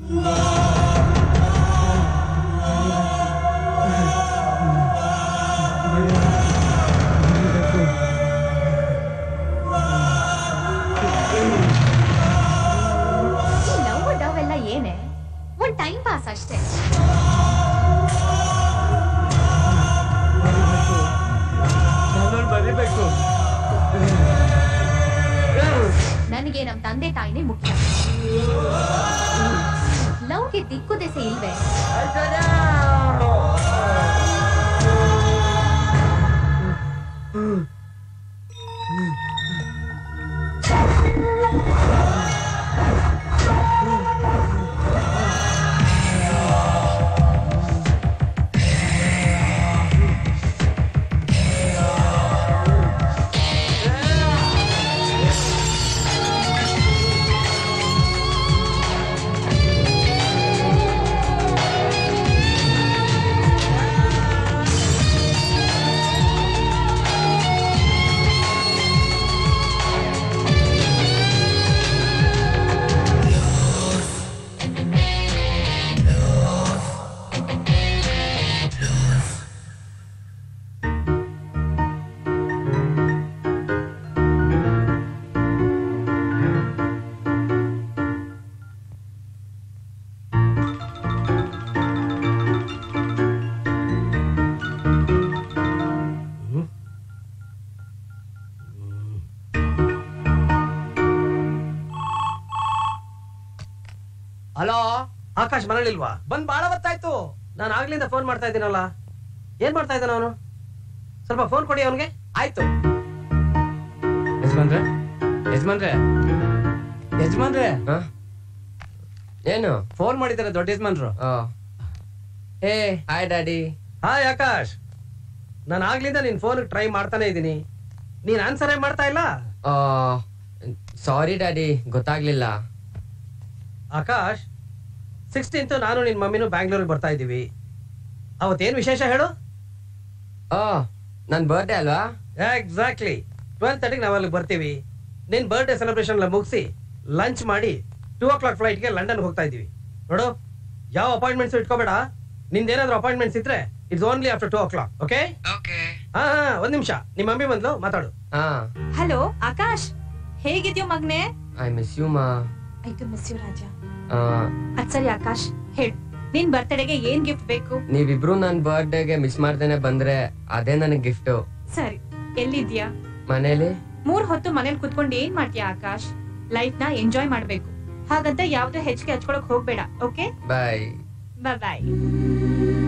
ಲವ್ ಡವ್ ಎಲ್ಲ ಏನೇ, ಒಂದ್ ಟೈಮ್ ಪಾಸ್ ಅಷ್ಟೇ. ಮರಿಬೇಕು. ನನಗೆ ನಮ್ ತಂದೆ ತಾಯಿನೇ ಮುಖ್ಯ. ಲವ್ಗೆ ದಿಕ್ಕು ದೆಸೆ ಇಲ್ವೇ? ಹಲೋ, ಆಕಾಶ್ ಮನೇಲಿಲ್ವಾ? ಬಂದ್ ಬಾಳ ಹೊತ್ತಾಯ್ತು. ನಾನು ಆಗ್ಲಿಂದ ಫೋನ್ ಮಾಡ್ತಾ ಇದ್ದೀನಲ್ಲ, ಏನ್ ಮಾಡ್ತಾ ಇದ್ದಾನ ಅವನು? ಸ್ವಲ್ಪ ಫೋನ್ ಕೊಡಿ ಅವನಿಗೆ. ಆಯ್ತು. ಯಜಮಾನ್ರೆ ಯಜಮಾನ್ರೆ ಯಜಮಾನ್ರೆ ಏನು ಫೋನ್ ಮಾಡಿದಾರೆ ದೊಡ್ಡ ಯಜಮಾನ್ರು. ಏ ಹಾಯ್ ಡ್ಯಾಡಿ. ಹಾಯ್ ಆಕಾಶ್, ನಾನು ಆಗ್ಲಿಂದ ನಿನ್ ಫೋನ್ ಟ್ರೈ ಮಾಡ್ತಾನೆ ಇದ್ದೀನಿ, ನೀನ್ ಆನ್ಸರೇ ಮಾಡ್ತಾ ಇಲ್ಲ. ಸಾರಿ ಡ್ಯಾಡಿ, ಗೊತ್ತಾಗ್ಲಿಲ್ಲ. ಆಕಾಶ್, ಸಿಕ್ಸ್ಟೀನ್ತ್ ನಾನು ನಿನ್ ಮಮ್ಮಿನೂ ಬ್ಯಾಂಗ್ಳೂರಿಗೆ ಬರ್ತಾ ಇದ್ದೀವಿ. ಅವತ್ತೇನ್ ವಿಶೇಷ ಹೇಳು? ನನ್ ಬರ್ಡೇ ಅಲ್ವಾ? ಎಕ್ಸಾಕ್ಟ್ಲಿ. ಟ್ವೆಲ್ ತರ್ಟಿಗೆ ನಾವು ಅಲ್ಲಿಗೆ ಬರ್ತೀವಿ. ನಿನ್ ಬರ್ಡೇ ಸೆಲೆಬ್ರೇಷನ್ ಎಲ್ಲ ಮುಗಿಸಿ ಲಂಚ್ ಮಾಡಿ ಟೂ ಓ ಕ್ಲಾಕ್ ಫ್ಲೈಟ್ಗೆ ಲಂಡನ್ ಹೋಗ್ತಾ ಇದೀವಿ. ನೋಡು, ಯಾವ ಅಪಾಯಿಂಟ್ಮೆಂಟ್ಸ್ ಇಟ್ಕೋಬೇಡ. ನಿಂದೇನಾದ್ರೂ ಅಪಾಯಿಂಟ್ಮೆಂಟ್ಸ್ ಇದ್ರೆ it's only after two o'clock. Okay? ಹಾ ಹಾ ಒಂದ್ ನಿಮಿಷ, ನಿಮ್ಮ ಮಮ್ಮಿ ಬಂದ್ಲು, ಮಾತಾಡು. ಹಲೋ ಆಕಾಶ್, ಹೇಗಿದ್ಯೋ ಮಗ್ನೆ? I miss you ma. I too miss you Raja. ಅದ್ ಸರಿ ಆಕಾಶ್, ಹೇಳು, ನಿನ್ ಬರ್ತ್ಡೇಗೆ ಏನ್ ಗಿಫ್ಟ್ ಬೇಕು? ನೀವಿಬ್ರು ನನ್ ಬರ್ಡೇಗೆ ಮಿಸ್ ಮಾಡ್ದೇನೆ ಬಂದ್ರೆ ಅದೇ ನನಗ್ ಗಿಫ್ಟ್. ಸರಿ, ಎಲ್ಲಿದ್ಯಾ? ಮನೇಲಿ. ಮೂರ್ ಹೊತ್ತು ಮನೇಲಿ ಕುತ್ಕೊಂಡು ಏನ್ ಮಾಡ್ತೀಯಾ ಆಕಾಶ್? ಲೈಫ್ ನ ಎಂಜಾಯ್ ಮಾಡ್ಬೇಕು, ಹಾಗಂತ ಯಾವ್ದು ಹೆಚ್ಚಿಗೆ ಹಚ್ಕೊಳಕ್ ಹೋಗ್ಬೇಡ. Okay, bye bye.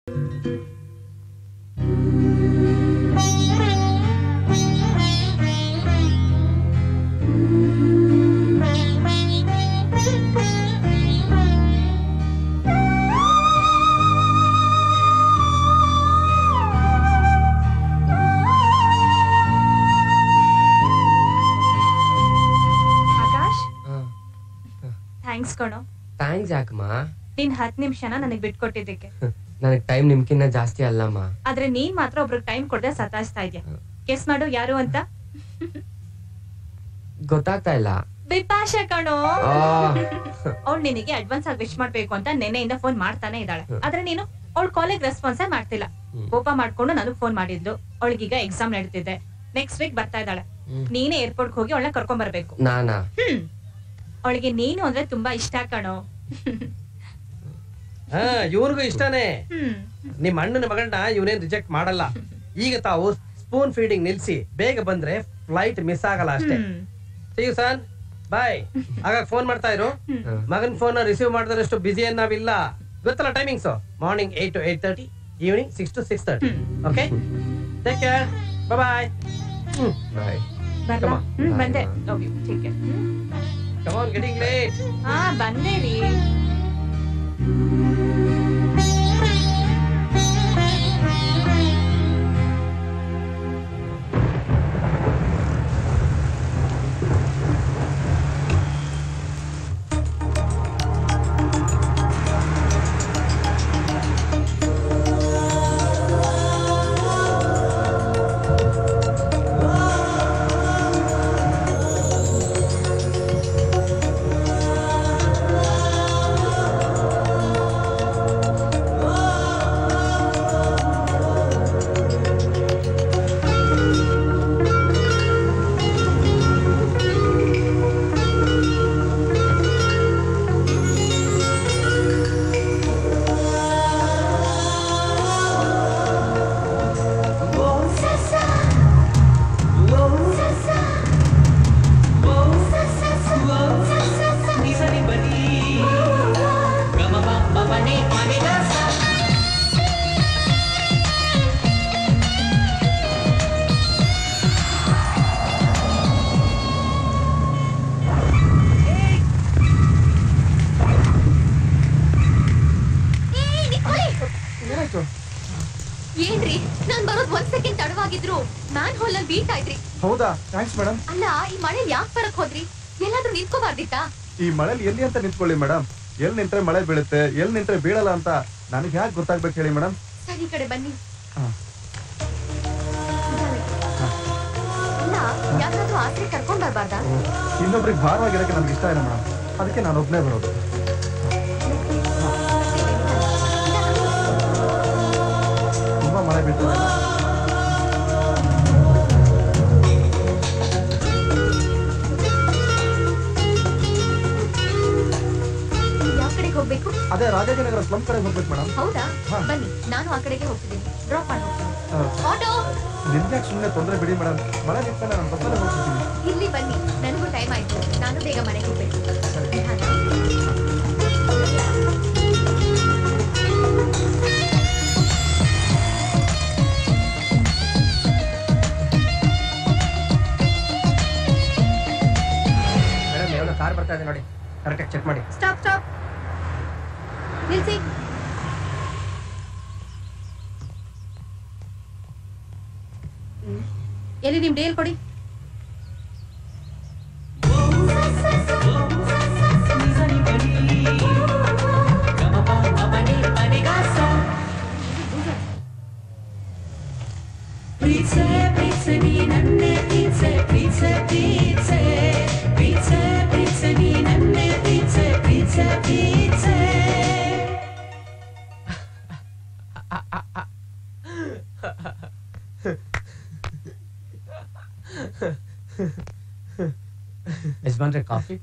ಥ್ಯಾಂಕ್ಸ್ ಕಣೋ. ಥ್ಯಾಂಕ್ಸ್ ಯಾಕಮ್ಮ? ನೀನ್ ಹತ್ ನಿಮಿಷನ ನನಗ್ ಬಿಟ್ಕೊಟ್ಟಿದ್ದಕ್ಕೆ. ನನಗ್ ಟೈಮ್ ನಿಮ್ಕಿನ್ನ ಜಾಸ್ತಿ ಅಲ್ಲಮ್ಮ. ಆದ್ರೆ ನೀನ್ ಮಾತ್ರ ಒಬ್ರಿಗೆ ಟೈಮ್ ಕೊಡದೆ ಸತಾಯಿಸ್ತಾ ಇದ್ಯಾ. ಗೆಸ್ ಮಾಡು ಯಾರು ಅಂತ. ಗೊತ್ತಾಗ್ತಾ ಇಲ್ಲ. ಬಿಪಾಶಾ ಕಣೋ. ಅವ್ಳು ನಿನಗೆ ಅಡ್ವಾನ್ಸ್ ಆಗಿ ವಿಶ್ ಮಾಡ್ಬೇಕು ಅಂತ ನೆನೆಯಿಂದ ಫೋನ್ ಮಾಡ್ತಾನೆ ಇದ್ದಾಳೆ. ಆದ್ರೆ ನೀನು ಅವಳು ಕಾಲೇಜ್ ರೆಸ್ಪಾನ್ಸೇ ಮಾಡ್ತಿಲ್ಲ. ಕೋಪ ಮಾಡ್ಕೊಂಡು ನನಗ್ ಫೋನ್ ಮಾಡಿದ್ಲು. ಅವಳಿಗೀಗ ಎಕ್ಸಾಮ್ ನಡೀತಿದೆ. ನೆಕ್ಸ್ಟ್ ವೀಕ್ ಬರ್ತಾ ಇದ್ದಾಳೆ. ನೀನೇ ಏರ್ಪೋರ್ಟ್ ಹೋಗಿ ಅವಳನ್ನ ಕರ್ಕೊಂಡ್ ಬರ್ಬೇಕು. ನಾನಾ? ಹ್ಮ್ ಅವಳಿಗೆ ನೀನು ಅಂದ್ರೆ ತುಂಬಾ ಇಷ್ಟ ಕಣೋ. ಹಾ ಇವ್ರಿಗೂ ಇಷ್ಟನೇ. ನಿಮ್ ಅಣ್ಣನ ಮಗಳನ್ನ ಇವನೇನ್ ರಿಜೆಕ್ಟ್ ಮಾಡಲ್ಲ. ಈಗ ತಾವು ಸ್ಪೂನ್ ಫೀಡಿಂಗ್ ನಿಲ್ಸಿ ಬೇಗ ಬಂದ್ರೆ ಫ್ಲೈಟ್ ಮಿಸ್ ಆಗಲ್ಲ ಅಷ್ಟೇ. See you son. ಬಾಯ್. ಆಗ ಫೋನ್ ಮಾಡ್ತಾ ಇರು. ಮಗನ್ ಫೋನ್ ರಿಸೀವ್ ಮಾಡಿದಷ್ಟು ಬಿಸಿ ಏನ್ ನಾವಿಲ್ಲ. ಗೊತ್ತಲ್ಲ timings. Morning eight to eight thirty, evening six to six thirty. Okay take care. Bye bye. Bye. ಬಂದೆ. Love you. Take care. Come on, getting late. ಹಾ ಬಂದೆ ರೀ. ಏನ್ರಿ ನಾನ್ ಬರೋದ್ ಒಂದ್ ಸೆಕೆಂಡ್ ತಡವಾಗಿದ್ರು ಮ್ಯಾನ್ ಹೋಲ್ ಅಲ್ಲಿ ಬೀಳ್ತಾ ಇದ್ರಿ. ಹೌದಾ? Thanks madam. ಅಲ್ಲ ಈ ಮಳೆಲಿ ಯಾಕೆ ಬರಕ್ ಹೋದ್ರಿ? ಎಲ್ಲಾದ್ರೂ ನಿಂತ್ಕೋಬಾರ್ದಿತ್ತಾ? ಈ ಮಳೆಲಿ ಎಲ್ಲಿ ಅಂತ ನಿಂತ್ಕೊಳ್ಳಿ ಮೇಡಮ್. ಎಲ್ಲಿ ನಿಂತ್ರೆ ಮಳೆ ಬೀಳುತ್ತೆ, ಎಲ್ಲಿ ನಿಂತ್ರೆ ಬೀಳಲ್ಲ ಅಂತ ನನಗೆ ಯಾಕೆ ಗೊತ್ತಾಗ್ಬೇಕು ಹೇಳಿ ಮೇಡಮ್? ಸರಿ ಕಡೆ ಬನ್ನಿ. ಇಲ್ಲ ಯಾಕಾದ್ರೂ ಆಸರೆ ಕರ್ಕೊಂಡ್ ಬರ್ಬಾರ್ದಾ? ಇನ್ನೊಬ್ರಿಗೆ ಭಾರವಾಗಿರಕ್ಕೆ ನಮ್ಗೆ ಇಷ್ಟ ಇಲ್ಲ ಮೇಡಮ್. ಅದಕ್ಕೆ ನಾನು ಒಬ್ಬನೇ ಬರೋದು. ತುಂಬಾ ಮಳೆ ಬೀಳ್ತದೆ. ಯಾವ ಕಡೆಗೆ ಹೋಗ್ಬೇಕು? ಅದೇ ರಾಜಾಜಿನಗರ ಸ್ಲಮ್ ಕಡೆ ಹೋಗ್ಬೇಕು ಮೇಡಮ್. ಹೌದಾ? ಬನ್ನಿ ನಾನು ಆ ಕಡೆಗೆ ಹೋಗ್ತಿದ್ದೀನಿ. ಡ್ರಾಪ್ ಮಾಡಿ ಹೋಗ್ತೀನಿ. ಆಟೋ ನಿಮ್ಗೆ ಸುಮ್ಮನೆ ತೊಂದರೆ ಬಿಡಿ ಮೇಡಮ್. ಮಳೆ ನಿಂತಲ್ಲ ನಾನು ಬಸ್ಸಲ್ಲೇ ಹೋಗ್ತಿದ್ದೀನಿ. ಇಲ್ಲಿ ಬನ್ನಿ, ನನಗೂ ಟೈಮ್ ಆಯ್ತು. ನಾನು ಬೇಗ ಮನೆಗೆ ಹೋಗ್ಬೇಕು. ಮೇಡಮ್ ಯಾವ್ದೋ ಕಾರ್ ಬರ್ತಾ ಇದೆ ನೋಡಿ, ಕರೆಕ್ಟಾಗಿ ಚೆಕ್ ಮಾಡಿ. ಸ್ಟಾಪ್ ಸ್ಟಾಪ್ ನಿಲ್ಸಿ. ಎಲ್ಲಿ ನಿಮ್ ಡೇಲ್ ಕೊಡಿ. ಯಜಮಾನ್ರೆ ಕಾಫಿ.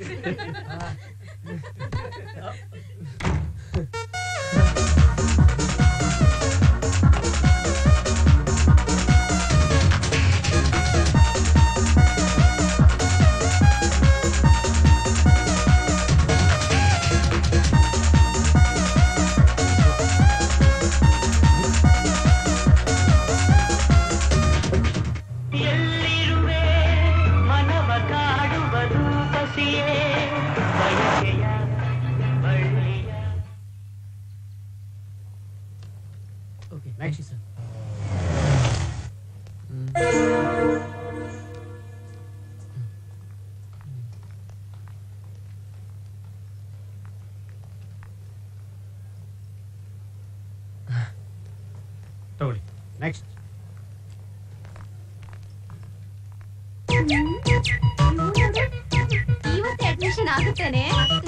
ತಗೊಳ್ಳಿ ನೆಕ್ಸ್ಟ್. ಇವತ್ತೇ ಅಡ್ಮಿಷನ್ ಆಗುತ್ತೇನೆ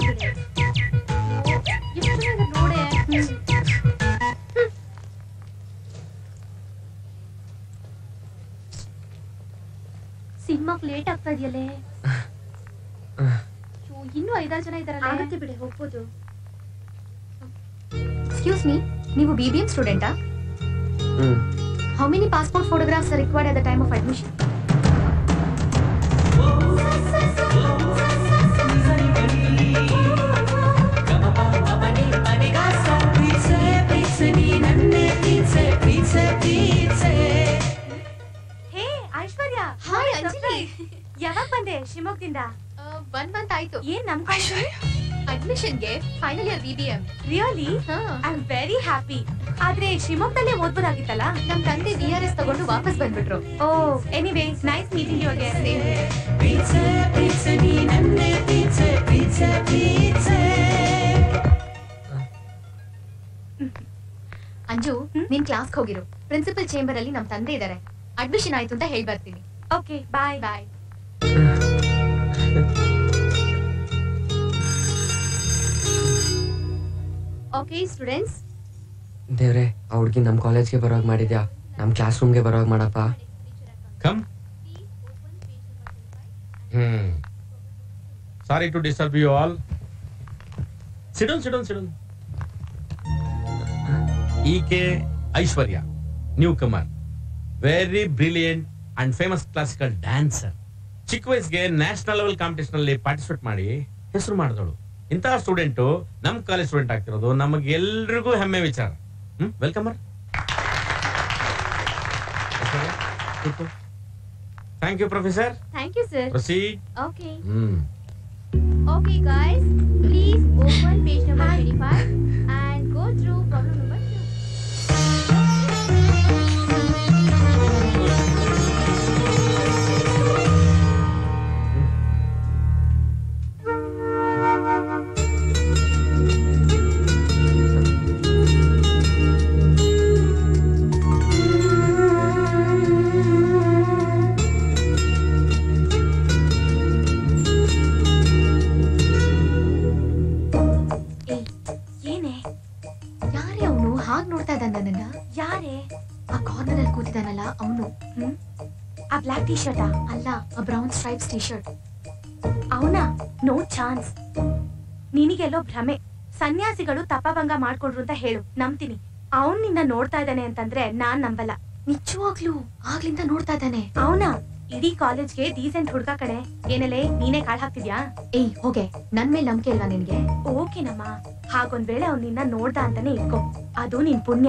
ನೋಡೆ. ಸಿನಿಮಾಕ್ ಲೇಟ್ ಆಗ್ತಾ ಇದೆಯಲ್ಲೇ. ಇನ್ನೂ ಐದಾರು ಜನ ಇದಾರಲ್ಲ. ಆಗುತ್ತೆ ಬಿಡಿ, ಹೋಗ್ಬೋದು. ಎಕ್ಸ್ಕ್ಯೂಸ್ ಮೀ, ನೀವು ಬಿ ಬಿ ಎಂ ಸ್ಟೂಡೆಂಟಾ? How many passport photographs are required at the time of admission? Hey Aishwarya. Hi Anjali. ಯಾವಾಗ ಬಂದೆ ಶಿವಮೊಗ್ಗದಿಂದ? ಒನ್ ಮಂತ್ ಆಯ್ತು. ಏನ್ ನಮ್ ಕಾಲೇಜ್ ಅಡ್ಮಿಷನ್ಗೆ final year B B M. Really? I am very happy. ಆದ್ರೆ ಶಿವಮೊಗ್ಗದಲ್ಲೇ ಓದ್ಬೋದಾಗಿತ್ತಲ್ಲ. ನಮ್ ತಂದೆ ವಿ ಆರ್ ಎಸ್ ತಗೊಂಡು ವಾಪಸ್ ಬಂದ್ಬಿಟ್ರು. Oh anyway nice meeting you again. Anju, ನೀನ್ ಕ್ಲಾಸ್ಗೆ ಹೋಗಿರು. ಪ್ರಿನ್ಸಿಪಲ್ ಚೇಂಬರ್ ಅಲ್ಲಿ ನಮ್ ತಂದೆ ಇದಾರೆ. ಅಡ್ಮಿಷನ್ ಆಯ್ತು ಅಂತ ಹೇಳಿ ಬರ್ತೀನಿ. Okay bye. Bye. Okay students. ದೇವ್ರೆ, ಆ ಹುಡ್ಗಿ ನಮ್ ಕಾಲೇಜ್ಗೆ ಬರೋಗ್ ಮಾಡಿದ್ಯಾ, ನಮ್ ಕ್ಲಾಸ್ ರೂಮ್ಗೆ ಬರೋಗ್ ಮಾಡಪ್ಪ. Come. Hmm sorry to disturb you all. Sit down, sit down, sit down. ಈಕೆ Aishwarya, newcomer, very brilliant and famous classical dancer. ಚಿಕ್ಕ ವಯಸ್ಸಿಗೆ ನ್ಯಾಷನಲ್ ಲೆವೆಲ್ ಕಾಂಪಿಟೇಷನ್ ಅಲ್ಲಿ ಪಾರ್ಟಿಸಿಪೇಟ್ ಮಾಡಿ ಹೆಸರು ಮಾಡಿದಳು. ಇಂತಹ ಸ್ಟೂಡೆಂಟ್ ನಮ್ ಕಾಲೇಜ್ ಸ್ಟೂಡೆಂಟ್ ಆಗ್ತಿರೋದು ನಮಗೆ ಎಲ್ರಿಗೂ ಹೆಮ್ಮೆ ವಿಚಾರ. Hmm welcome. Thank you professor. Thank you sir. Proceed. Okay. Hmm Okay guys, please open page number twenty-five and go through problem number two. ಯಾರೇ? ಆ ಕಾರ್ನರ್ ಅಲ್ಲಿ ಕೂತಿದಾನಲ್ಲ ಅವನು. ಆ ಬ್ಲಾಕ್ ಟಿ ಶರ್ಟಾ? ಅಲ್ಲ, ಆ ಬ್ರೌನ್ ಸ್ಟ್ರೈಪ್ಸ್ ಟಿ ಶರ್ಟ್. ಅವನಾ? No chance. ನಿನಗೆಲ್ಲೋ ಭ್ರಮೆ. ಸನ್ಯಾಸಿಗಳು ತಪಭಂಗ ಮಾಡ್ಕೊಂಡ್ರು ಅಂತ ಹೇಳು, ನಂಬ್ತೀನಿ. ಅವನ್ ನಿನ್ನ ನೋಡ್ತಾ ಇದ್ದಾನೆ ಅಂತಂದ್ರೆ ನಾನ್ ನಂಬಲ್ಲ. ನಿಜವಾಗ್ಲೂ ಆಗ್ಲಿಂದ ನೋಡ್ತಾ ಇದ್ದಾನೆ. ಅವನಾ? ಇಡೀ ಕಾಲೇಜ್ಗೆ ಡೀಸೆಂಟ್ ಹುಡ್ಗ ಕಡೆ. ಏನೆಲೆ ನೀನೇ ಕಾಳ್ ಹಾಕ್ತಿದ್ಯಾ? ಏಯ್ ಹೋಗೆ, ನನ್ ಮೇಲೆ ನಂಬಿಕೆ ಇಲ್ವಾ ನಿನ್ಗೆ? ಓಕೆನಮ್ಮ, ಹಾಗೊಂದ್ ವೇಳೆ ಅವ್ನ್ ನಿನ್ನ ನೋಡ್ದ ಅಂತಾನೆ ಇಟ್ಕೋ, ಅದು ನಿನ್ ಪುಣ್ಯ.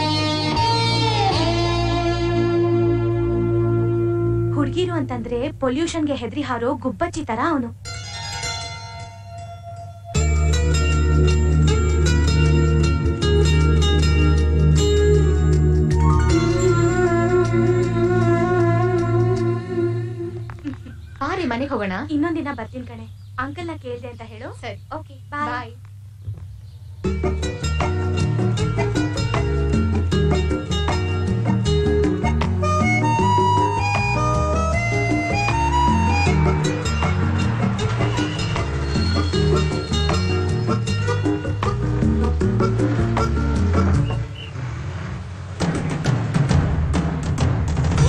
ಹುಡ್ಗಿರು ಅಂತಂದ್ರೆ ಪೊಲ್ಯೂಷನ್ಗೆ ಹೆದ್ರಿ ಹಾರೋ ಗುಬ್ಬಚ್ಚಿ ತರ ಅವನು. ಬಾರಿ ಮನೆಗೆ ಹೋಗೋಣ. ಇನ್ನೊಂದಿನ ಬರ್ತೀನಿ ಕಣೆ. ಅಂಕಲ್ ನ ಕೇಳ್ದೆ ಅಂತ ಹೇಳು. ಸರಿ. Okay bye. Bye.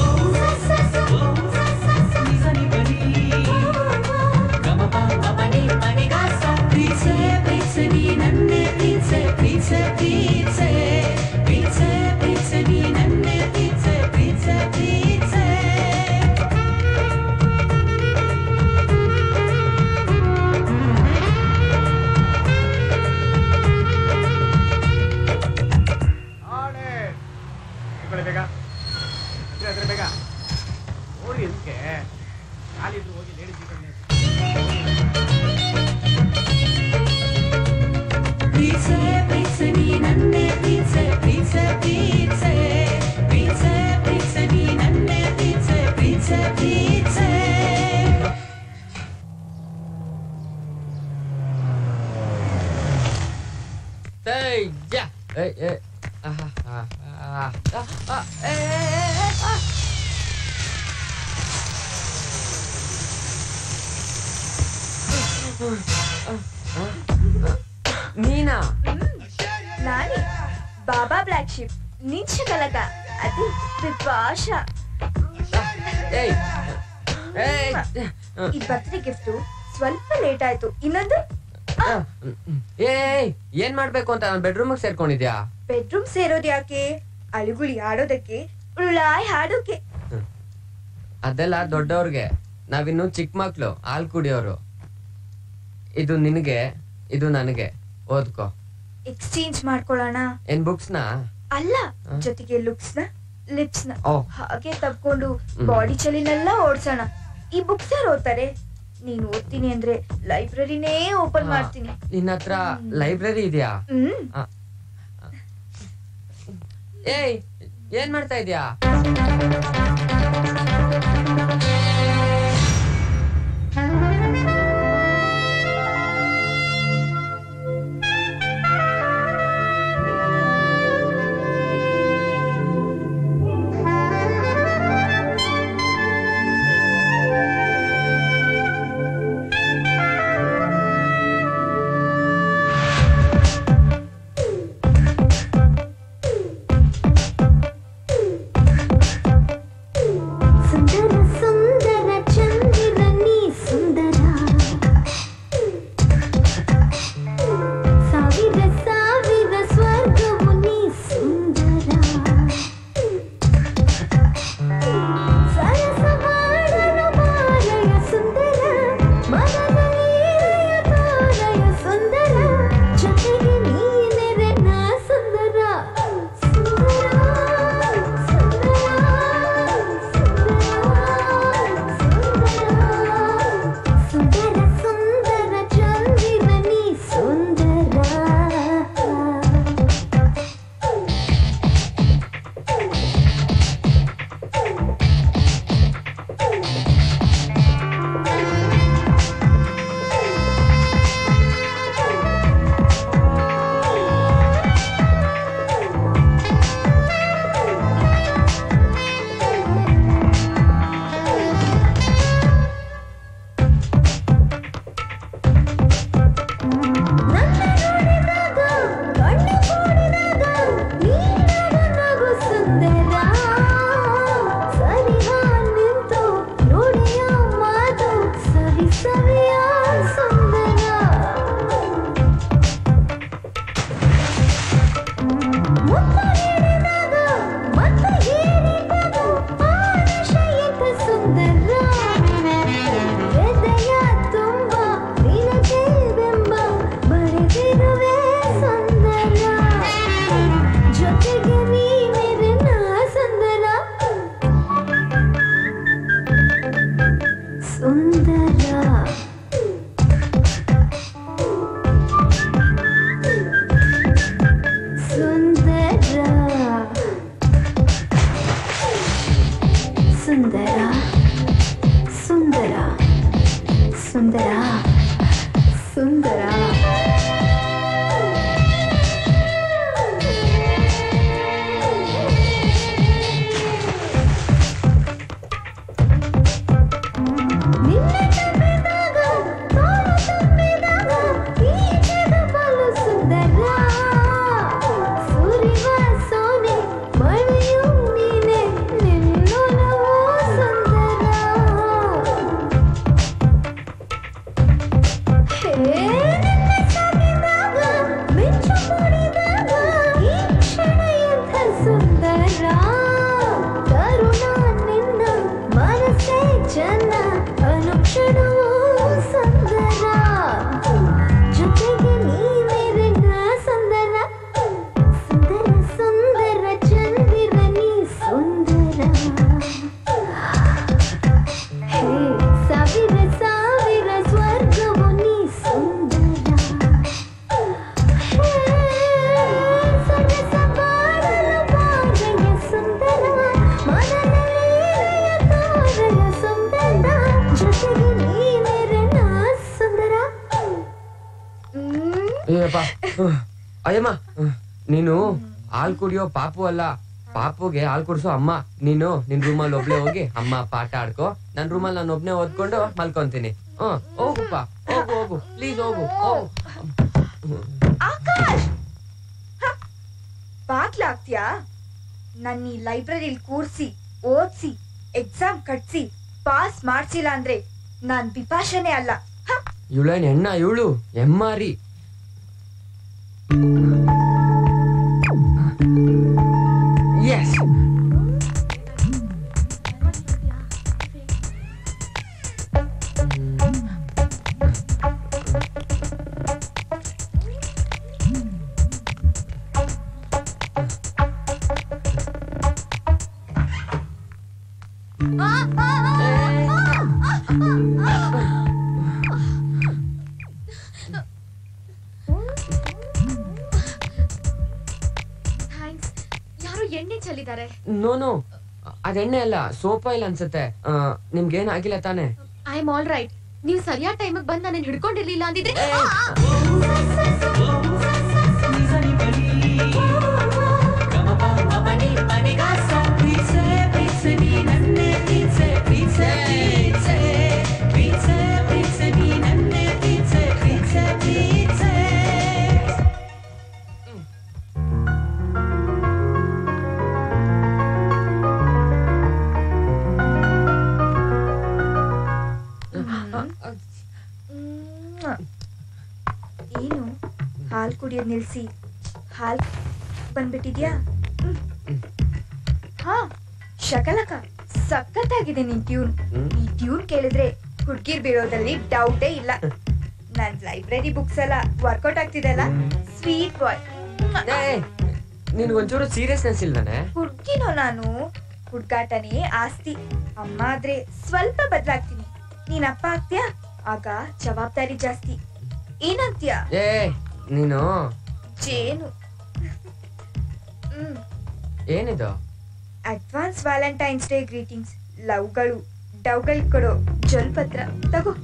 Gama pa pa pa ni Pizza, pizza, ni nanne pizza, pizza, pizza, pizza, pizza, ni nanne pizza, pizza, pizza. Hey, yeah. Hey, hey. Ah, ah, ah, ah, ah, hey, hey, hey, ah. ನೀನಾ ನಾನೇ ಬಾಬಾ ಬ್ಲಾಕ್ ಶಿಪ್ ನಿಂಚಗಲಗ ಅದು ವಿಪಾಶ ಈ ಬರ್ತ್ಡೇ ಗಿಫ್ಟ್ ಸ್ವಲ್ಪ ಲೇಟ್ ಆಯ್ತು ಇನ್ನೊಂದು ಏಯ್ ಏನ್ ಮಾಡ್ಬೇಕು ಅಂತ ನಾನು ಬೆಡ್ರೂಮ್ ಸೇರ್ಕೊಂಡಿದ್ಯಾ ಬೆಡ್ರೂಮ್ ಸೇರೋದು ಯಾಕೆ ಅಳುಗುಳಿ ಆಡೋದಕ್ಕೆ ಉಳ್ಳಾಯ್ ಹಾಡೋಕೆ ಅದೆಲ್ಲ ದೊಡ್ಡವ್ರಿಗೆ ನಾವಿನ್ನು ಚಿಕ್ಕ ಮಕ್ಳು ಹಾಲ್ ಕುಡಿಯೋರು ಇದು ನಿನಗೆ ಇದು ನನಗೆ ಓದ್ಕೋ ಎಕ್ಸ್ಚೇಂಜ್ ಮಾಡ್ಕೊಳ್ಳೋಣ ಏನ್ ಬುಕ್ಸ್ ನ ಅಲ್ಲ ಜೊತೆಗೆ ಲುಕ್ಸ್ ನ ಲಿಪ್ಸ್ ನ ಓ. ಹಾಗೆ ತಪ್ಕೊಂಡು ಬಾಡಿ ಚಲಿನೆಲ್ಲ ಓಡ್ಸೋಣ ಈ ಬುಕ್ಸ್ ಯಾರು ಓದ್ತಾರೆ ನೀನ್ ಓದ್ತೀನಿ ಅಂದ್ರೆ ಲೈಬ್ರರಿನೇ ಓಪನ್ ಮಾಡ್ತೀನಿ ನಿನ್ನ ಹತ್ರ ಲೈಬ್ರರಿ ಇದೆಯಾ ಹ್ಮ್ ಏಯ್ ಏನ್ ಮಾಡ್ತಾ ಇದೀಯಾ ಅಯ್ಯಮ್ಮ ನೀನು ಹಾಲ್ ಕುಡಿಯೋ ಪಾಪು ಅಲ್ಲ, ಪಾಪುಗೆ ಹಾಲ್ ಕುಡ್ಸೋ ಅಮ್ಮ. ನೀನು ನಿನ್ ರೂಮಲ್ಲಿ ಒಬ್ಳೆ ಹೋಗಿ ಅಮ್ಮ ಪಾಠ ಆಡ್ಕೋ, ನನ್ ರೂಮಲ್ಲಿ ನಾನು ಒಬ್ನೇ ಓದ್ಕೊಂಡು ಮಲ್ಕೊಂತೀನಿ. ಹ್ಮ್ ಹೋಗುಪ್ಪ, ಹೋಗು ಹೋಗು ಪ್ಲೀಸ್ ಹೋಗು ಹೋಗು. ಆಕಾಶ್ ಬಾಗ್ಲಾಗ್ತ್ಯಾ? ನನ್ನ ಈ ಲೈಬ್ರರಿಲಿ ಕೂರ್ಸಿ ಓದ್ಸಿ ಎಕ್ಸಾಮ್ ಕಟ್ಸಿ ಪಾಸ್ ಮಾಡ್ಸಿಲ್ಲ ಅಂದ್ರೆ ನಾನ್ ಬಿಪಾಶನೇ ಅಲ್ಲ. ಇವಳೇನ್ ಹೆಣ್ಣ, ಇವಳು ಎಮ್ಮಾರಿ. ಎಸ್ ಯಾರು ಎಣ್ಣೆ ಚೆಲ್ಲಿದ್ದಾರೆ? ನೋ ನೋ ಅದ್ ಎಣ್ಣೆ ಅಲ್ಲ, ಸೋಪ್ ಆಯಿಲ್ ಅನ್ಸುತ್ತೆ. ನಿಮ್ಗೇನ್ ಆಗಿಲ್ಲ ತಾನೆ? I am all right. ನೀವು ಸರಿಯಾದ ಟೈಮಿಗೆ ಬಂದು ನಾನು ಹಿಡ್ಕೊಂಡಿರ್ಲಿಲ್ಲ ಅಂದಿದ್ರೆ ಏನು ಹಾಲ್ ಕುಡಿಯೋದ್ ನಿಲ್ಸಿ ಹಾಲ್ ಬಂದ್ಬಿಟ್ಟಿದ್ಯಾ? ಹಾ ಶಕಲಕ ಸಖತ್ತಾಗಿದೆ ನಿನ್ ಟ್ಯೂನ್. ಈ ಟ್ಯೂನ್ ಕೇಳಿದ್ರೆ ಹುಡ್ಗಿರ್ ಬೀಳೋದ್ರಲ್ಲಿ ಡೌಟೇ ಇಲ್ಲ. ನನ್ ಲೈಬ್ರರಿ ಬುಕ್ಸ್ ಎಲ್ಲ ವರ್ಕೌಟ್ ಆಗ್ತಿದೆಲ್ಲ. Sweet boy. ನಿನ್ಗೊಂಚೂರು ಸೀರಿಯಸ್ನೆಸ್ ಇಲ್ದಾನೆ? ಹುಡ್ಗಿನೋ ನಾನು, ಹುಡ್ಗಾಟನೇ ಆಸ್ತಿ. ಅಮ್ಮ ಆದ್ರೆ ಸ್ವಲ್ಪ ಬದ್ಲಾಗ್ತೀನಿ. ನೀನ್ ಅಪ್ಪ ಆಗ್ತೀಯಾ, ಆಗ ಜವಾಬ್ದಾರಿ ಜಾಸ್ತಿ. ಏನಂತೀಯ? ಏ ನೀನು ಜೇನು. ಹ್ಮ್ ಏನಿದು? Advance valentine's day greetings. ಲವ್ಗಳು ಡವ್ಗಳು ಕೊಡೋ ಜಲ್ಪತ್ರ ತಗೋ.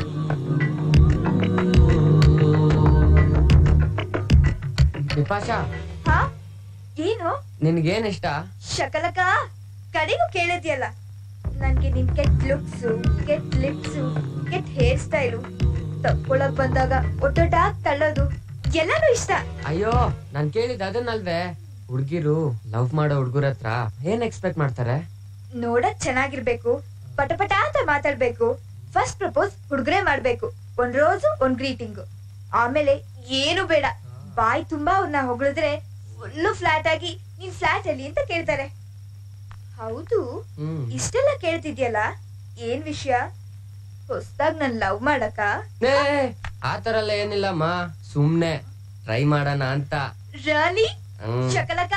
ಬಿಪಾಶಾ, ಹಾ ಏನು? ನಿನ್ಗೇನ್ ಇಷ್ಟ? ಶಕಲಕ ಕಡೆಗೂ ಕೇಳಿದ್ಯಲ್ಲ. ನನ್ಗೆ ನಿನ್ ಕೆಟ್ ಲುಕ್ಸು, ಕೆಟ್ ಲಿಪ್ಸು, ಕೆಟ್ ಹೇರ್ ಸ್ಟೈಲು, ತಕ್ಕೊಳಕ್ ಬಂದಾಗ ಒಟ್ಟೊಟ್ಟಾಗ್ ತಳ್ಳೋದು ಎಲ್ಲಾನು ಇಷ್ಟ. ಅಯ್ಯೋ ನಾನ್ ಕೇಳಿದ ಅದನ್ನಲ್ವೇ. ಹುಡ್ಗಿರು ಲವ್ ಮಾಡೋ ಹುಡ್ಗುರ ಹತ್ರ ಏನ್ ಎಕ್ಸ್ಪೆಕ್ಟ್ ಮಾಡ್ತಾರೆ? ನೋಡಕ್ ಚೆನ್ನಾಗಿರ್ಬೇಕು, ಪಟಪಟ ಅಂತ ಮಾತಾಡ್ಬೇಕು. ಫಸ್ಟ್ ಪ್ರಪೋಸ್ ಹುಡುಗರೇ ಮಾಡ್ಬೇಕು. ಒಂದ್ ರೋಸು ಒಂದ್ ಗ್ರೀಟಿಂಗು. ಆಮೇಲೆ ಏನು ಬೇಡ, ಬಾಯ್ ತುಂಬಾ ಅವ್ರನ್ನ ಹೊಗಳಿದ್ರೆ ಫುಲ್ಲು ಫ್ಲಾಟ್ ಆಗಿ ನೀನ್ ಫ್ಲಾಟ್ ಅಲ್ಲಿ ಅಂತ ಕೇಳ್ತಾರೆ. ಹೌದು, ಇಷ್ಟೆಲ್ಲ ಕೇಳ್ತಿದ್ಯಲ್ಲ, ಏನ್ ವಿಷಯ? ಹೊಸ್ದಾಗ್ ನನ್ ಲವ್ ಮಾಡಕ? ಆತರ ಎಲ್ಲ ಏನಿಲ್ಲಮ್ಮ, ಸುಮ್ನೆ ಟ್ರೈ ಮಾಡೋಣ ಅಂತ. ರಿಯಲಿ? ಶಕಲಕ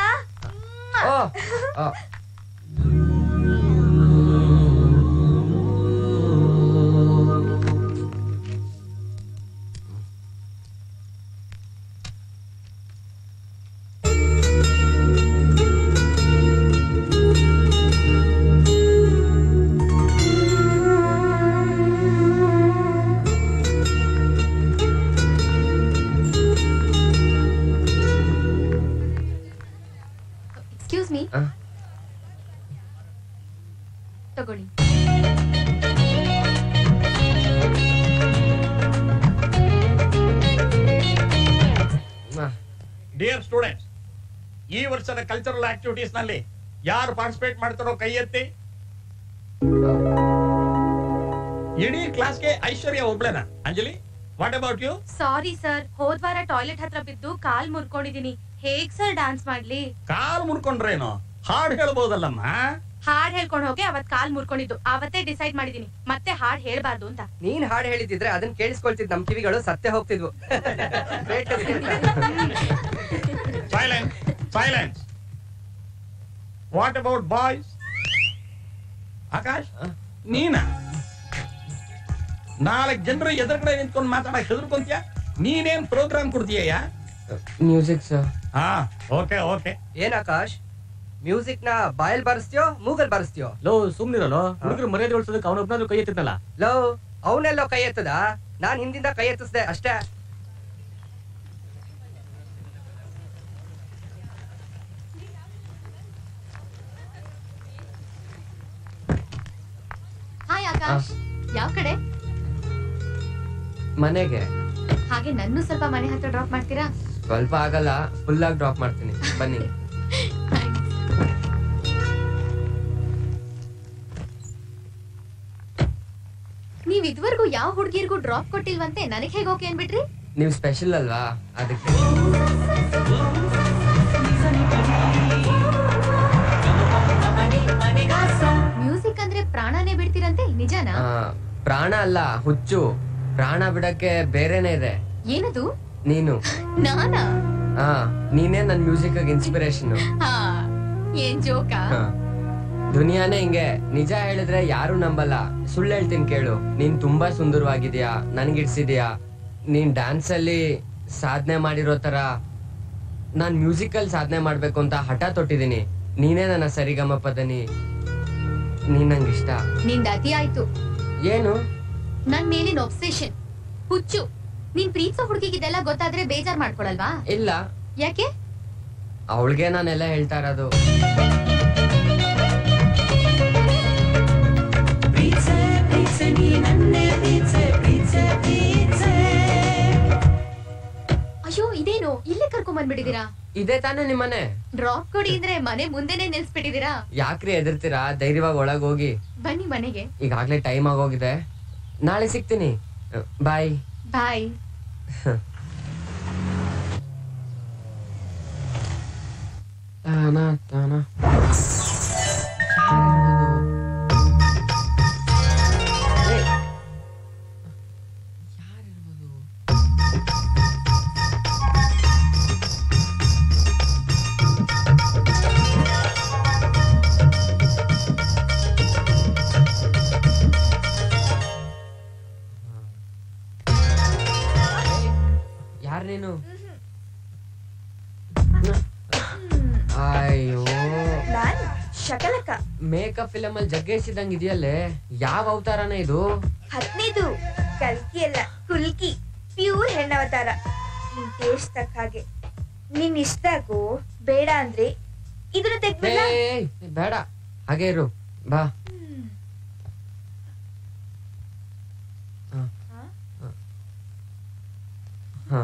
ತಗೊಳ್ಳಿ. ಡಿಯರ್ ಸ್ಟೂಡೆಂಟ್ಸ್, ಈ ವರ್ಷದ ಕಲ್ಚರಲ್ ಆಕ್ಟಿವಿಟೀಸ್ ನಲ್ಲಿ ಯಾರು ಪಾರ್ಟಿಸಿಪೇಟ್ ಮಾಡ್ತಾರೋ ಕೈ ಎತ್ತಿ. ಇಡೀ ಕ್ಲಾಸ್ಗೆ ಐಶ್ವರ್ಯ ಒಬ್ಳೆನಾ? Anjali, what about you? Sorry sir, ಹೋದ್ವಾರ ಟಾಯ್ಲೆಟ್ ಹತ್ರ ಬಿದ್ದು ಕಾಲ್ ಮುರ್ಕೊಂಡಿದೀನಿ. ಹೇಗ್ ಸರ್ ಡ್ಯಾನ್ಸ್ ಮಾಡ್ಲಿ? ಕಾಲ್ ಮುರ್ಕೊಂಡ್ರೇನು, ಹಾಡ್ ಹೇಳ್ಬೋದಲ್ಲಮ್ಮ. ಹಾಡ್ ಹೇಳ್ಕೊಂಡ್ ಹೋಗಿ ಅವತ್ ಕಾಲ್ ಮುರ್ಕೊಂಡಿದ್ದು. ಅವತ್ತೇ ಡಿಸೈಡ್ ಮಾಡಿದೀನಿ ಮತ್ತೆ ಹಾಡ್ ಹೇಳ್ಬಾರ್ದು ಅಂತ. ನೀನ್ ಹಾಡ್ ಹೇಳಿದಿದ್ರೆ ಅದನ್ನ ಕೇಳಿಸ್ಕೊಳ್ತಿದ್ ನಮ್ ಕಿವಿಗಳು ಸತ್ಯ ಹೋಗ್ತಿದ್ವು. Silence, silence. What about boys? Akash, ನೀನ ನಾಲ್ಕು ಜನರು ಎದುರುಗಡೆ ನಿಂತ್ಕೊಂಡು ಮಾತಾಡಕ್ ಹೆದರ್ಕೊಂತೀಯ? ನೀನೇನ್ ಪ್ರೋಗ್ರಾಮ್ ಕೊಡ್ತೀಯ? Music sir. ಹಾ, ಓಕೆ ಓಕೆ. ಏನ್ ಆಕಾಶ್, ಮ್ಯೂಸಿಕ್ ನ ಬಾಯಲ್ ಬಾರಿಸ್ತೀಯೋ ಮೂಗಲ್ ಬಾರಿಸ್ತೀಯೋ? ಲೋ ಸುಮ್ನಿರಲ್ಲೋ, ಹುಡುಗರು ಮರ್ಯಾದೆ ಉಳಿಸೋದಕ್ಕೆ ಅವನೊಬ್ಬನಾದ್ರು ಕೈ ಎತ್ತಿದ್ನಲ್ಲ. ಲೋ ಅವನೆಲ್ಲೋ ಕೈ ಎತ್ತದ, ನಾನ್ ಹಿಂದಿಂದ ಕೈ ಎತ್ತಿಸ್ದೆ ಅಷ್ಟೇ. ಹಾಯ್ ಆಕಾಶ್, ಯಾವ ಕಡೆ? ಮನೆಗೆ. ಹಾಗೆ ನನ್ನೂ ಸ್ವಲ್ಪ ಮನೆ ಹತ್ರ ಡ್ರಾಪ್ ಮಾಡ್ತೀರಾ? ಸ್ವಲ್ಪ ಆಗಲ್ಲ, ಫುಲ್ ಆಗಿ ಡ್ರಾಪ್ ಮಾಡ್ತೀನಿ, ಬನ್ನಿ. ನೀವ್ ಇದುವರೆಗೂ ಯಾವ ಹುಡುಗಿರ್ಗೂ ಡ್ರಾಪ್ ಕೊಟ್ಟಿಲ್ವಂತೆ, ನನಗ್ ಹೇಗೆ ಓಕೆ ಅನ್ಬಿಟ್ರಿ? ನೀವು ಸ್ಪೆಷಲ್ ಅಲ್ವಾ, ಅದಕ್ಕೆ. ಮ್ಯೂಸಿಕ್ ಅಂದ್ರೆ ಪ್ರಾಣನೇ ಬಿಡ್ತೀರಂತೆ, ನಿಜನಾ? ಆ, ಪ್ರಾಣ ಅಲ್ಲ, ಹುಚ್ಚು. ಪ್ರಾಣ ಬಿಡಕ್ಕೆ ಬೇರೆನೇ ಇದೆ. ಏನದು? ನೀನು. ನಾನಾ? ಹಾ, ನೀನೇ ನನ್ ಮ್ಯೂಸಿಕ್ ಇನ್ಸ್ಪಿರೇಷನ್. ಹಾ, ಏನ್ ಜೋಕಾ? ದುನಿಯಾನೇ ಹಿಂಗೆ. ನಿಜ ಹೇಳಿದ್ರೆ ಯಾರು ನಂಬಲ್ಲ, ಸುಳ್ಳು ಹೇಳ್ತೀನಿ ಕೇಳು. ನೀನ್ ತುಂಬಾ ಸುಂದರವಾಗಿದ್ಯಾ, ನನ್ಗಿಡ್ಸಿದ್ಯಾ. ನೀನ್ ಡ್ಯಾನ್ಸ್ ಅಲ್ಲಿ ಸಾಧನೆ ಮಾಡಿರೋ ತರ ನಾನ್ ಮ್ಯೂಸಿಕ್ ಅಲ್ಲಿ ಸಾಧನೆ ಮಾಡ್ಬೇಕು ಅಂತ ಹಠ ತೊಟ್ಟಿದೀನಿ. ನೀನೇ ನನ್ನ ಸರಿಗಮಪದನಿ. ನೀನ್ ನಂಗಿಷ್ಟ. ನಿಂದ ಅತಿ ಆಯ್ತು. ಏನು? ನನ್ ಮೇಲಿನ ಒಬ್ಸೆಷನ್, ಹುಚ್ಚು. ನೀನ್ ಪ್ರೀತಿಸೋ ಹುಡುಗಿಗೆ ಇದೆಲ್ಲ ಗೊತ್ತಾದ್ರೆ ಬೇಜಾರ್ ಮಾಡ್ಕೊಳಲ್ವಾ? ಇಲ್ಲ. ಯಾಕೆ? ಅವಳಿಗೆ ನಾನೆಲ್ಲ ಹೇಳ್ತಾ ಇರೋದು. ಅಯ್ಯೋ, ಇದೇನು ಇಲ್ಲೇ ಕರ್ಕೊಂಡ್ ಬಂದ್ಬಿಟ್ಟಿದೀರಾ? ಇದೇ ತಾನೇ ನಿಮ್ಮನೆ? ಡ್ರಾಪ್ ಕೊಡಿ ಅಂದ್ರೆ ಮನೆ ಮುಂದೆನೆ ನಿಲ್ಸ್ಬಿಟ್ಟಿದೀರಾ? ಯಾಕ್ರಿ ಎದಿರ್ತೀರಾ? ಧೈರ್ಯವಾಗಿ ಒಳಗ್ ಹೋಗಿ. ಬನ್ನಿ ಮನೆಗೆ. ಈಗಾಗ್ಲೇ ಟೈಮ್ ಆಗೋಗಿದೆ. ನಾಳೆ ಸಿಗ್ತೀನಿ. ಬಾಯ್. ಬಾಯ್. ತಾನ ತಾನ ಯಾರು ನೀನು? ಅಯ್ಯೋ, ನಾನ್ ಶಕಲಕ. ಮೇಕಪ್ ಫಿಲಮ್ ಅಲ್ಲಿ ಜಗ್ಗೇಸಿದಂಗ್ ಇದೆಯಲ್ಲೇ, ಯಾವ ಅವತಾರನೇ ಇದು? ಹತ್ನೇದು ಕಲ್ಕಿ ಅಲ್ಲ, ಕುಲ್ಕಿ. ಪ್ಯೂರ್ ಹೆಣ್ಣವತಾರ. ನಿನ್ ಟೇಸ್ಟ್ ತಕ್ಕ ಹಾಗೆ. ನಿನ್ ಇಷ್ಟಾಗೋ ಬೇಡ ಅಂದ್ರೆ ಇದನ್ನ ತೆಗ್ಬಿಡ. ಏಯ್, ಬೇಡ, ಹಾಗೆ ಇರು. ಬಾ. ಹ.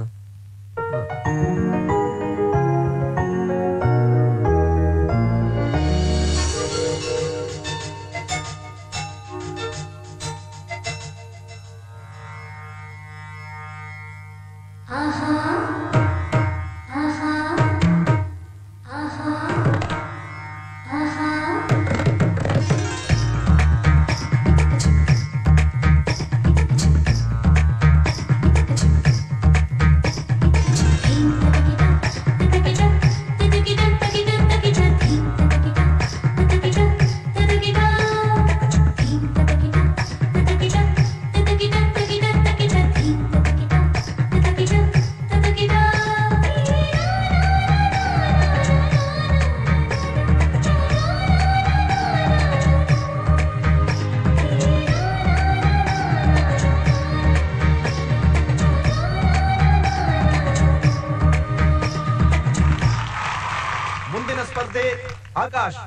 ಮುಂದಿನ ಸ್ಪರ್ಧೆ ಆಕಾಶ್.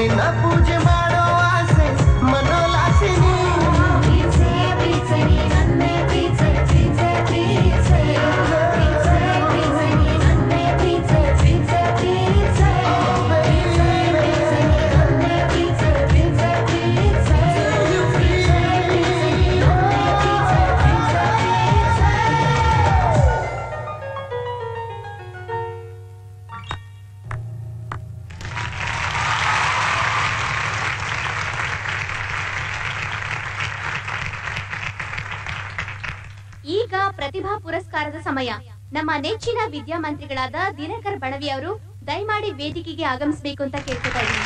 ನಿನ್ನ ಪೂಜೆ ಮಾಡೋ ಆಸೆ ಮನೋಲಾಸಿನಿ ಪೀಚೆ ಪೀಚೆ ನೀ ನನ್ನೆ ಪೀಚೆ ಪೀಚೆ ಪೀಚೆ ಪೀಚೆ ಪೀಚೆ ನೀ ನನ್ನೆ ಪೀಚೆ ಪೀಚೆ ಪೀಚೆ ಈಗ ಪ್ರತಿಭಾ ಪುರಸ್ಕಾರದ ಸಮಯ. ನಮ್ಮ ನೆಚ್ಚಿನ ವಿದ್ಯಾಮಂತ್ರಿಗಳಾದ ದಿನಕರ್ ಬಣವಿ ಅವರು ದಯಮಾಡಿ ವೇದಿಕೆಗೆ ಆಗಮಿಸಬೇಕು ಅಂತ ಕೇಳ್ಕೊತಾ ಇದ್ದೀನಿ.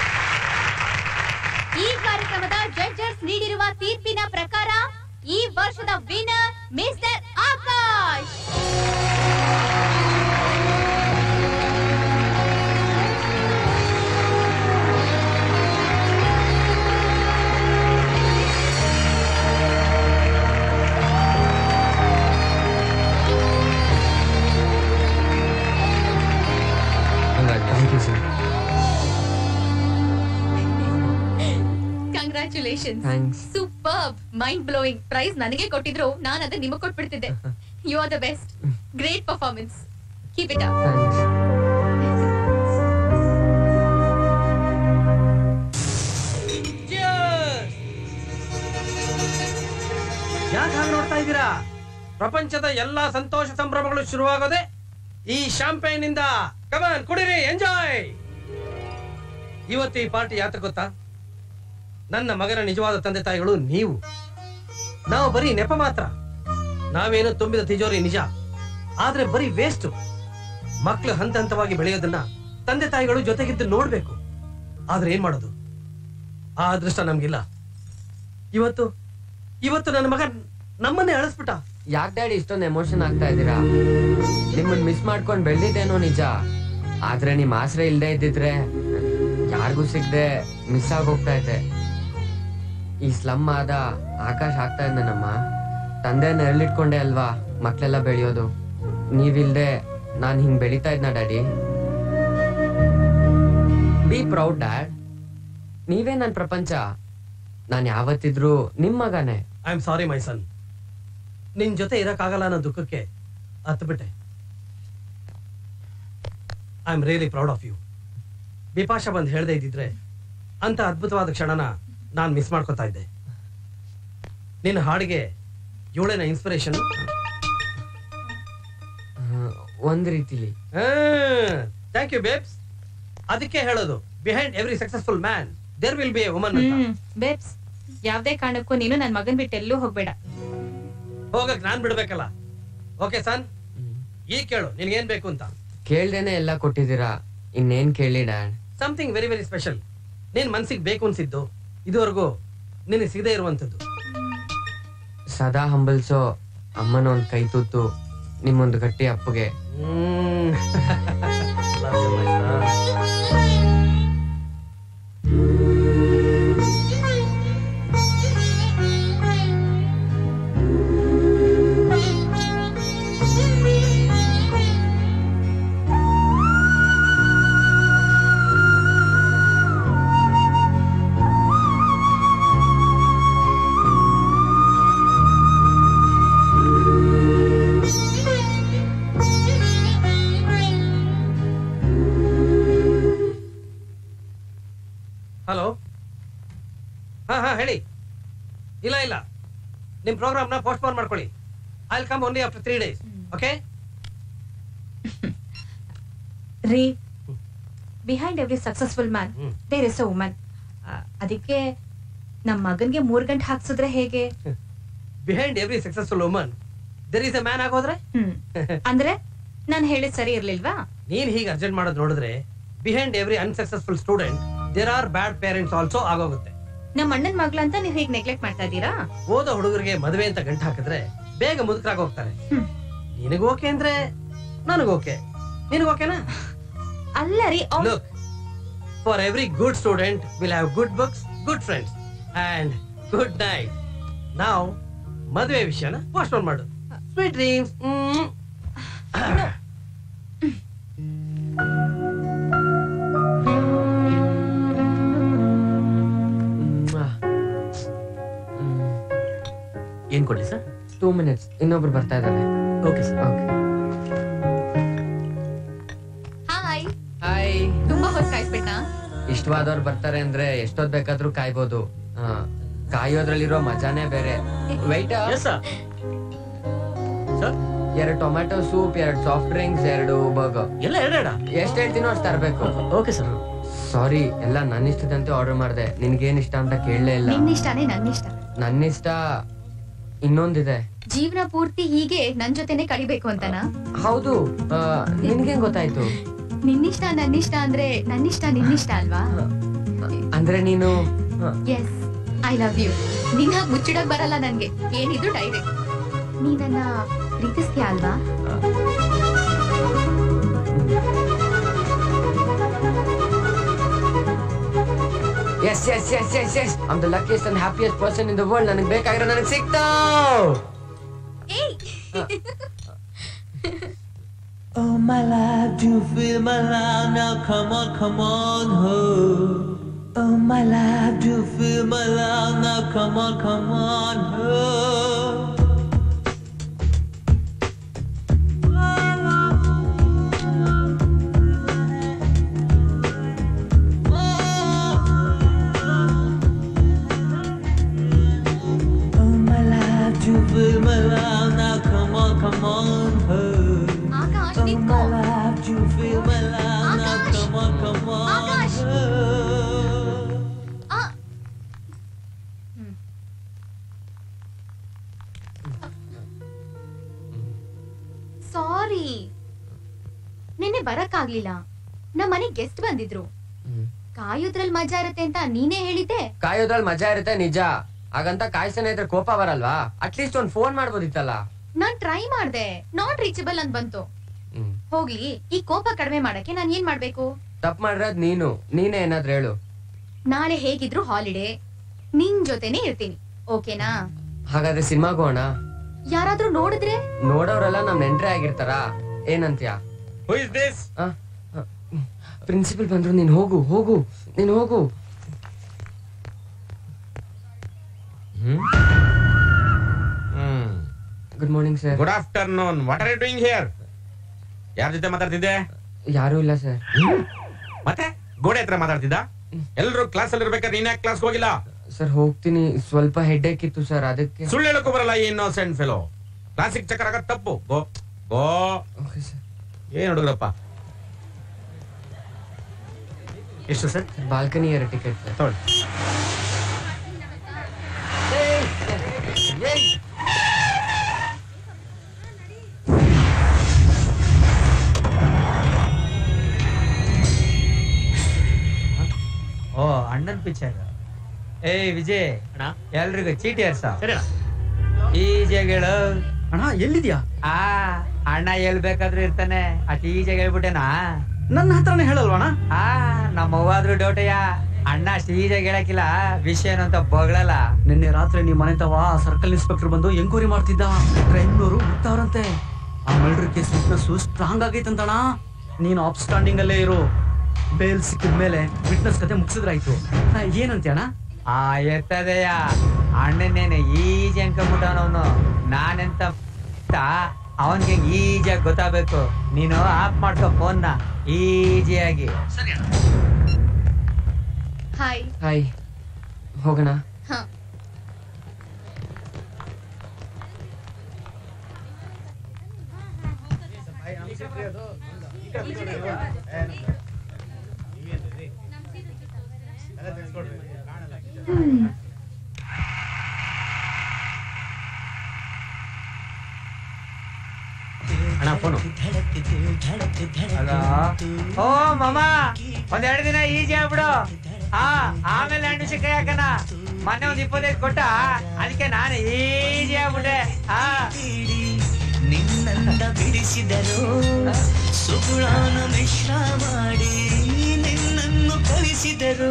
ಈ ಕಾರ್ಯಕ್ರಮದ ಜಡ್ಜರ್ಸ್ ನೀಡಿರುವ ತೀರ್ಪಿನ ಪ್ರಕಾರ ಈ ವರ್ಷದ winner mister Akash. Congratulations. Superb, mind blowing. Prize ನನಗೆ ಕೊಟ್ಟಿದ್ರು ನಾನು ಅದನ್ನ ನಿಮಗೆ ಕೊಟ್ಬಿಡ್ತಿದ್ದೆ. You are the best. Great performance. Keep it up. ಯಾಕೆ ಹಾಗೆ ನೋಡ್ತಾ ಇದ್ದೀರಾ? ಪ್ರಪಂಚದ ಎಲ್ಲಾ ಸಂತೋಷ ಸಂಭ್ರಮಗಳು ಶುರುವಾಗೋದೆ ಈ ಶಾಂಪೇನ್ ಇಂದ. ಕಮಾನ್, ಕುಡಿರಿ, ಎಂಜಾಯ್. ಇವತ್ತು ಈ ಪಾರ್ಟಿ ಯಾತ ಗೊತ್ತಾ? ನನ್ನ ಮಗನ ನಿಜವಾದ ತಂದೆ ತಾಯಿಗಳು ನೀವು. ನಾವು ಬರೀ ನೆಪ ಮಾತ್ರ. ನಾವೇನು ತುಂಬಿದ ತಿಜೋರಿ ನಿಜ, ಆದ್ರೆ ಬರೀ ವೇಸ್ಟ್. ಮಕ್ಕಳು ಹಂತ ಹಂತವಾಗಿ ಬೆಳೆಯೋದನ್ನ ತಂದೆ ತಾಯಿಗಳು ಜೊತೆಗಿದ್ದು ನೋಡ್ಬೇಕು. ಆದ್ರೆ ಏನ್ ಮಾಡೋದು? ಆ ಅದೃಷ್ಟ ನಮ್ಗಿಲ್ಲ. ಇವತ್ತು ಇವತ್ತು ನನ್ನ ಮಗ ನಮ್ಮನ್ನೇ ಅಳಿಸ್ಬಿಟ್ಟ. ಯಾಕೆ ಡ್ಯಾಡಿ ಇಷ್ಟೊಂದು ಎಮೋಷನ್ ಆಗ್ತಾ ಇದ್ದೀರಾ? ನಿಮ್ಮನ್ನ ಮಿಸ್ ಮಾಡ್ಕೊಂಡ್ ಬೆಳ್ದಿದ್ದೇನೋ ನಿಜ, ಆದ್ರೆ ನಿಮ್ ಆಸರೆ ಇಲ್ದೇ ಇದ್ದಿದ್ರೆ ಯಾರಿಗೂ ಸಿಗದೆ ಮಿಸ್ ಆಗೋಗ್ತಾ ಇದ್ದೆ. ಈ ಸ್ಲಮ್ ಆದ ಆಕಾಶ್ ಆಗ್ತಾ ಇದ್ದಾನಮ್ಮ. ತಂದೆ ನೆರಳಿಟ್ಕೊಂಡೆ ಅಲ್ವಾ ಮಕ್ಳೆಲ್ಲ ಬೆಳೆಯೋದು. ನೀವಿಲ್ದೆ ನಾನ್ ಹಿಂಗ್ ಬೆಳೀತಾ ಇದ್ನ ಡ್ಯಾಡಿ. Be proud dad. ನೀವೇ ನನ್ ಪ್ರಪಂಚ. ನಾನ್ ಯಾವತ್ತಿದ್ರು ನಿಮ್ ಮಗನೇ. I am sorry my son. ನಿನ್ ಜೊತೆ ಇರಕ್ಕಾಗಲ್ಲ ಅನ್ನೋ ದುಃಖಕ್ಕೆ ಹತ್ತು ಬಿಟ್ಟೆ. I am really proud of you. Bipasha ಬಂದ್ ಹೇಳ್ದೆ ಇದ್ದಿದ್ರೆ ಅಂತ ಅದ್ಭುತವಾದ ಕ್ಷಣನ ನಾನ್ ಮಿಸ್ ಮಾಡ್ಕೊತಾ ಇದ್ದೆ. ನಿನ್ನ ಹಾಡಿಗೆ ಇವಳೇನ ಇನ್ಸ್ಪಿರೇಷನ್? ಒಂದ್ ರೀತಿಲಿ. Thank you babes. ಅದಕ್ಕೆ ಹೇಳೋದು, behind every successful man there will be a woman. Babes, ಯಾವ್ದೇ ಕಾರಣಕ್ಕೂ ನೀನು ನನ್ ಮಗನ್ ಬಿಟ್ಟು ಎಲ್ಲೂ ಹೋಗ್ಬೇಡ. ಹೋಗಕ್ ನಾನ್ ಬಿಡ್ಬೇಕಲ್ಲ. ಓಕೆ ಸನ್, ಈಗ ಕೇಳು ನಿನ್ಗೇನ್ ಬೇಕು ಅಂತ. ಕೇಳ್ದೇನೆ ಎಲ್ಲ ಕೊಟ್ಟಿದ್ದೀರಾ, ಇನ್ನೇನ್ ಕೇಳಿ dad? Something very very special. ನೀನ್ ಮನ್ಸಿಗೆ ಬೇಕು ಅನ್ಸಿದ್ದು, ಇದುವರೆಗೂ ನಿನಗೆ ಸಿಗದೆ ಇರುವಂತದ್ದು. ಸದಾ ಹಂಬಲ್ಸೋ ಅಮ್ಮನ ಒಂದ್ ಕೈ ತೂತು ನಿಮ್ಮೊಂದು ಗಟ್ಟಿ ಅಪ್ಪಗೆ. ಹಲೋ. ಹಾ ಹಾ ಹೇಳಿ. ಇಲ್ಲ ಇಲ್ಲ, ನಿಮ್ ಪ್ರೋಗ್ರಾಮ್ ನ ಪೋಸ್ಟ್ಪೋನ್ ಮಾಡ್ಕೊಳ್ಳಿ. I will come only after three days. Okay ರೀ, behind every successful man there is a woman. ಅದಕ್ಕೆ ನಮ್ ಮಗನ್ಗೆ ಮೂರ್ ಗಂಟೆ ಹಾಕ್ಸಿದ್ರೆ ಹೇಗೆ? Behind every successful woman there is a man ಆಗೋದ್ರೆ? ಅಂದ್ರೆ ನಾನ್ ಹೇಳಿದ್ ಸರಿ ಇರ್ಲಿಲ್ವಾ? ನೀನ್ ಹೀಗೆ ಅರ್ಜೆಂಟ್ ಮಾಡೋದ್ ನೋಡಿದ್ರೆ behind every unsuccessful student there are bad parents also ಆಗೋಗುತ್ತೆ. ನಮ್ಮ ಅಣ್ಣನ್ ಮಗ್ಳಂತ ನೀವ್ ಹೀಗೆ ನೆಗ್ಲೆಕ್ಟ್ ಮಾಡ್ತಾ ಇದ್ದೀರಾ? ಓದೋ ಹುಡುಗರಿಗೆ ಮದುವೆ ಅಂತ ಗಂಟು ಹಾಕಿದ್ರೆ ಬೇಗ ಮುದುಕರಾಗಿ ಹೋಗ್ತಾರೆ. ನಿನಗ್ ಓಕೆ ಅಂದ್ರೆ ನನಗ್ ಓಕೆ, ನಿನಗ್ ಓಕೆನಾ? ಅಲ್ಲ ರೀ, look, for every good student will have good books, good friends and good night. ನಾವು ಮದುವೆ ವಿಷಯನ ಪೋಸ್ಟ್ಪೋನ್ ಮಾಡು. Sweet dreams. ಏನ್ ಕೊಡ್ಲಿ ಸರ್? ಟೂ ಮಿನಿಟ್ಸ್, ಇನ್ನೊಬ್ರು ಬರ್ತಾ ಇದ್ದಾರೆ. Okay sir. Okay. Hi hi. ತುಂಬಾ ಹೊತ್ತು ಕಾಯಿಸ್ಬಿಟ್ನಾ? ಇಷ್ಟವಾದವ್ರು ಬರ್ತಾರೆ ಅಂದ್ರೆ ಎಷ್ಟೊತ್ ಬೇಕಾದ್ರೂ ಕಾಯ್ಬೋದು. ಆ, ಕಾಯೋದ್ರಲ್ಲಿರೋ ಮಜಾನೇ ಬೇರೆ. ವೈಟ್ ಎರಡು ಟೊಮ್ಯಾಟೊ ಸೂಪ್, ಎರಡು ಸಾಫ್ಟ್ ಡ್ರಿಂಕ್ಸ್, ಎರಡು ಬರ್ಗರ್. ಎಲ್ಲ ಎರಡೆರಡ? ಎಷ್ಟ್ ಹೇಳ್ತೀನೋ ಅಷ್ಟು ತರಬೇಕು. Okay sir. ಸಾರಿ, ಎಲ್ಲ ನನ್ನ ಇಷ್ಟದಂತೆ ಆರ್ಡರ್ ಮಾಡಿದೆ. ನಿನ್ಗೇನ್ ಇಷ್ಟ ಅಂತ ಕೇಳಲೇ ಇಲ್ಲ. ನಿನ್ನಿಷ್ಟನೇ ನನ್ನಿಷ್ಟ. ನನ್ನಿಷ್ಟ ಇನ್ನೊಂದಿದೆ. ಜೀವನ ಪೂರ್ತಿ ಹೀಗೆ ನನ್ ಜೊತೆನೆ ಕಳಿಬೇಕು ಅಂತನಾ? ಹೌದು. ನಿನ್ಗೇನ್ ಗೊತ್ತಾಯ್ತು? ನಿನ್ನಿಷ್ಟ ನನ್ನಿಷ್ಟ ಅಂದ್ರೆ ನನ್ನಿಷ್ಟ ನಿನ್ನಿಷ್ಟ ಅಲ್ವಾ? ಅಂದ್ರೆ ನೀನು ಎಸ್, ಐ ಲವ್ ಯು. ನಿನ್ನ ಮುಚ್ಚಿಡಕ್ ಬರಲ್ಲ ನನ್ಗೆ, ಏನಿದ್ರು ಡೈರೆಕ್ಟ್. ನೀ ನನ್ನ ಪ್ರೀತಿಸ್ತೀಯ ಅಲ್ವಾ? Yes, yes, yes, yes, yes. I'm the luckiest and happiest person in the world. ನನಗೆ ಬೇಕಾಗಿರೋ ನನಗೆ ಸಿಕ್ತಾ. Oh my love, do you feel my love now? Come on, come on, ho. Oh my love, do you feel my love now? Come on, come on, ho. Feel my love now, come on, come on, hey. Akash, oh my love, you feel my love now, come on, come on, Akash. hey. Ah. ಸಾರಿ, ನಿನ್ನೆ ಬರಕ್ಕಾಗ್ಲಿಲ್ಲ. ನಮ್ಮ ಮನೆ ಗೆಸ್ಟ್ ಬಂದಿದ್ರು. ಕಾಯೋದ್ರಲ್ಲಿ ಮಜಾ ಇರುತ್ತೆ ಅಂತ ನೀನೇ ಹೇಳಿದ್ದೆ. ಕಾಯೋದ್ರಲ್ಲಿ ಮಜಾ ಇರುತ್ತೆ ನಿಜ. ಹಾಗಂತ ಕಾಯ್ಸನೆ ಇದ್ರೆ ಕೋಪ ಬರಲ್ವಾ? ಅಟ್ಲೀಸ್ಟ್ ಒಂದ್ ಫೋನ್ ಮಾಡ್ಬೋದಿತ್ತಲ್ಲ. ನಾನ್ ಟ್ರೈ ಮಾಡ್ದೆ, ನಾಟ್ ರೀಚಬಲ್ ಅಂತ ಬಂತು. ಹೋಗ್ಲಿ, ಈ ಕೋಪ ಕಡಿಮೆ ಮಾಡಕ್ಕೆ ನಾನ್ ಏನ್ ಮಾಡ್ಬೇಕು? ತಪ್ಪು ಮಾಡಿರೋದ್ ನೀನು. ನೀನೇ ಏನಾದ್ರೂ ಹೇಳು. ನಾಳೆ ಹೇಗಿದ್ರು ಹಾಲಿಡೇ, ನಿನ್ ಜೊತೆನೆ ಇರ್ತೀನಿ, ಓಕೆನಾ? ಹಾಗಾದ್ರೆ ಸಿನಿಮಾಗ ಹೋಗೋಣ. ಯಾರಾದ್ರೂ ನೋಡಿದ್ರೆ? ನೋಡೋರೆಲ್ಲ ನಮ್ ನೆಂಟ್ರೆ ಆಗಿರ್ತಾರ. ಏನಂತ್ಯ? Who is this? ಪ್ರಿನ್ಸಿಪಲ್ ಬಂದ್ರು. ನೀನ್ ಹೋಗು ಹೋಗು ನೀನ್ ಹೋಗು. Good morning sir. Good afternoon. What are you doing here? ಯಾರ ಜೊತೆ ಮಾತಾಡ್ತಿದ್ದೆ? ಯಾರು ಇಲ್ಲ ಸರ್. ಮತ್ತೆ ಗೋಡೆ ಹತ್ರ ಮಾತಾಡ್ತಿದ್ದ? ಎಲ್ಲರೂ ಕ್ಲಾಸ್ ಅಲ್ಲಿ ಇರ್ಬೇಕಾದ್ರೆ ನೀನ್ ಯಾಕೆ ಕ್ಲಾಸ್ ಹೋಗಿಲ್ಲ? ಸರ್ ಹೋಗ್ತೀನಿ, ಸ್ವಲ್ಪ ಹೆಡ್ಏಕ್ ಇತ್ತು ಸರ್, ಅದಕ್ಕೆ. ಸುಳ್ಳು ಹೇಳಕ್ಕೂ ಬರಲ್ಲ ಈ ಇನ್ನೋಸೆಂಟ್ ಫೆಲೋ. ಕ್ಲಾಸಿಗೆ ಚಕ್ಕರ್ ಆಗದ್ ತಪ್ಪು. ಗೋ ಗೋ. ಏನ್ ಹುಡುಗ್ರಪ್ಪ? ಎಷ್ಟು ಸರ್? ಬಾಲ್ಕನಿ ಎರಡು ಟಿಕೆಟ್ ಸರ್. ತೊಗೊಳ್ಳಿ. ಓ ಅಣ್ಣನ್ ಪಿಕ್ಚರ್. ಏ ವಿಜಯ್, ಎಲ್ರಿಗೂ ಚೀಟಿ ಹರ್ಸ. ಈಜಾಗ ಹೇಳು ಅಣ್ಣ. ಎಲ್ಲಿದ್ಯಾ? ಆ ಅಣ್ಣ ಎಲ್ ಬೇಕಾದ್ರೂ ಇರ್ತಾನೆ. ಅಟ್ ಈಜಾಗ ಹೇಳ್ಬಿಟ್ಟೆನಾ? ನನ್ನ ಹತ್ರನೇ ಹೇಳಲ್ವಣ? ಆ ನಮ್ಮವ್ವಾದ್ರೂ ಡೌಟಯ್ಯ. ಅಣ್ಣ ಅಷ್ಟು ಈಜಾಗ ಹೇಳಕ್ಕಿಲ್ಲ, ವಿಷಯ ಏನು ಅಂತ ಬಗಳಲ್ಲ. ನಿನ್ನೆ ರಾತ್ರಿ ನಿಮ್ ಮನೆ ತವ ಸರ್ಕಲ್ ಇನ್ಸ್ಪೆಕ್ಟರ್ ಬಂದು ಎಂಕ್ವೈರಿ ಮಾಡ್ತಿದ್ದ. ಕ್ರೈಮ್ನವರು ಹುಡ್ತಾವ್ರಂತೆ. ಆ ಮರ್ಡರ್ ಕೇಸ್ ವಿಟ್ನೆಸ್ ಸ್ಟ್ರಾಂಗ್ ಆಗೈತಂತಣ. ನೀನು ಅಪ್ ಸ್ಟ್ಯಾಂಡಿಂಗ್ ಅಲ್ಲೇ ಇರು. ಬೇಲ್ ಸಿಕ್ಕಿದ ಮೇಲೆ ವಿಟ್ನೆಸ್ ಕತೆ ಮುಗಿಸಿದ್ರಾಯ್ತು. ಏನಂತೆ ಅಣ್ಣ? ಆ ಎತ್ತದೆಯ ಅಣ್ಣನೇನೆ ಈಜಿ ಅನ್ಕೊಂಡ್ಬಿಟ್ಟವನವನು. ನಾನೆಂತ ಅವನ್ಗೆ ಈಜಿಯಾಗಿ ಗೊತ್ತಾಗಬೇಕು. ನೀನು ಆಫ್ ಮಾಡ್ಕೋ ಫೋನ್ನ ಈಜಿಯಾಗಿ. ಹಾಯ್. ಹಾಯ್. ಹೋಗೋಣ. ಹಾ. ಅಣ್ಣ ಫೋನು. ಓ ಮಾಮ, ಒಂದ್ ಎರಡು ದಿನ ಈಜಿ ಆಗ್ಬಿಡು. ಹಾ, ಆಮೇಲೆ ಹಣ್ಣು ಸಿಕ್ಕ ಯಾಕನ ಮೊನ್ನೆ ಒಂದ್ ಇಪ್ಪತ್ತೈದು ಕೊಟ್ಟ, ಅದಕ್ಕೆ ನಾನು ಈಜಿ ಆಗ್ಬಿಟ್ಟೆ. ಹಾ, ನಿನ್ನಂದ ಬಿಡಿಸಿದರು ಸುಗುಳಾನ ಮಿಶ್ರ ಮಾಡಿ ನಿನ್ನನ್ನು ಕಳಿಸಿದರು.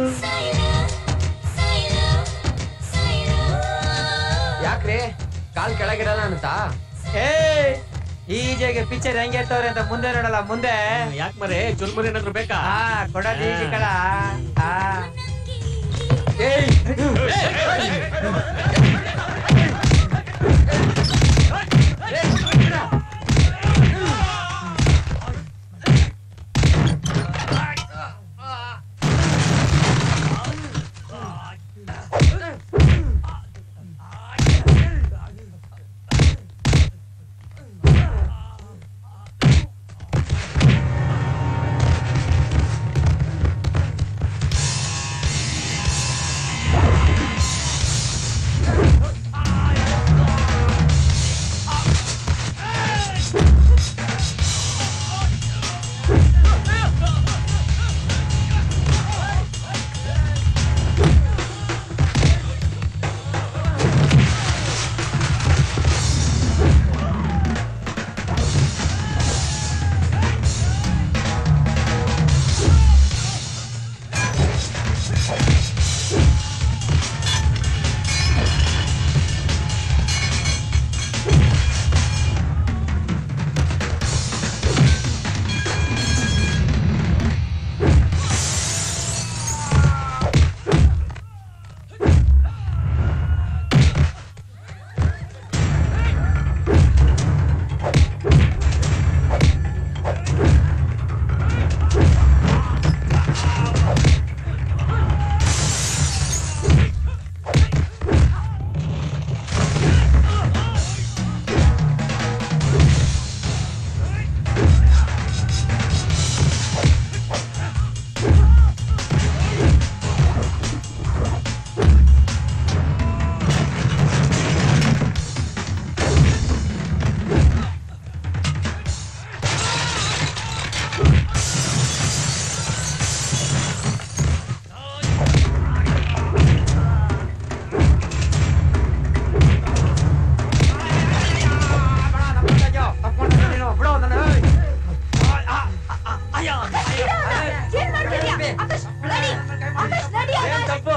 ಯಾಕ್ರಿ ಕಾಲ್ ಕೆಳಗಿರಲ್ಲ ಅಂತ? ಏ ಈಜೆಗೆ ಪಿಕ್ಚರ್ ಹೆಂಗೆ ಇರ್ತವ್ರೆ ಅಂತ ಮುಂದೆ ನೋಡಲ್ಲ. ಮುಂದೆ ಯಾಕೆ ಮರೆ ಚುರುಮುರಿ ಏನಾದ್ರು ಬೇಕಾ? ಹಾ, ಕೊಡೋದು ಈಜಿ ಕಳ. ಹಾ,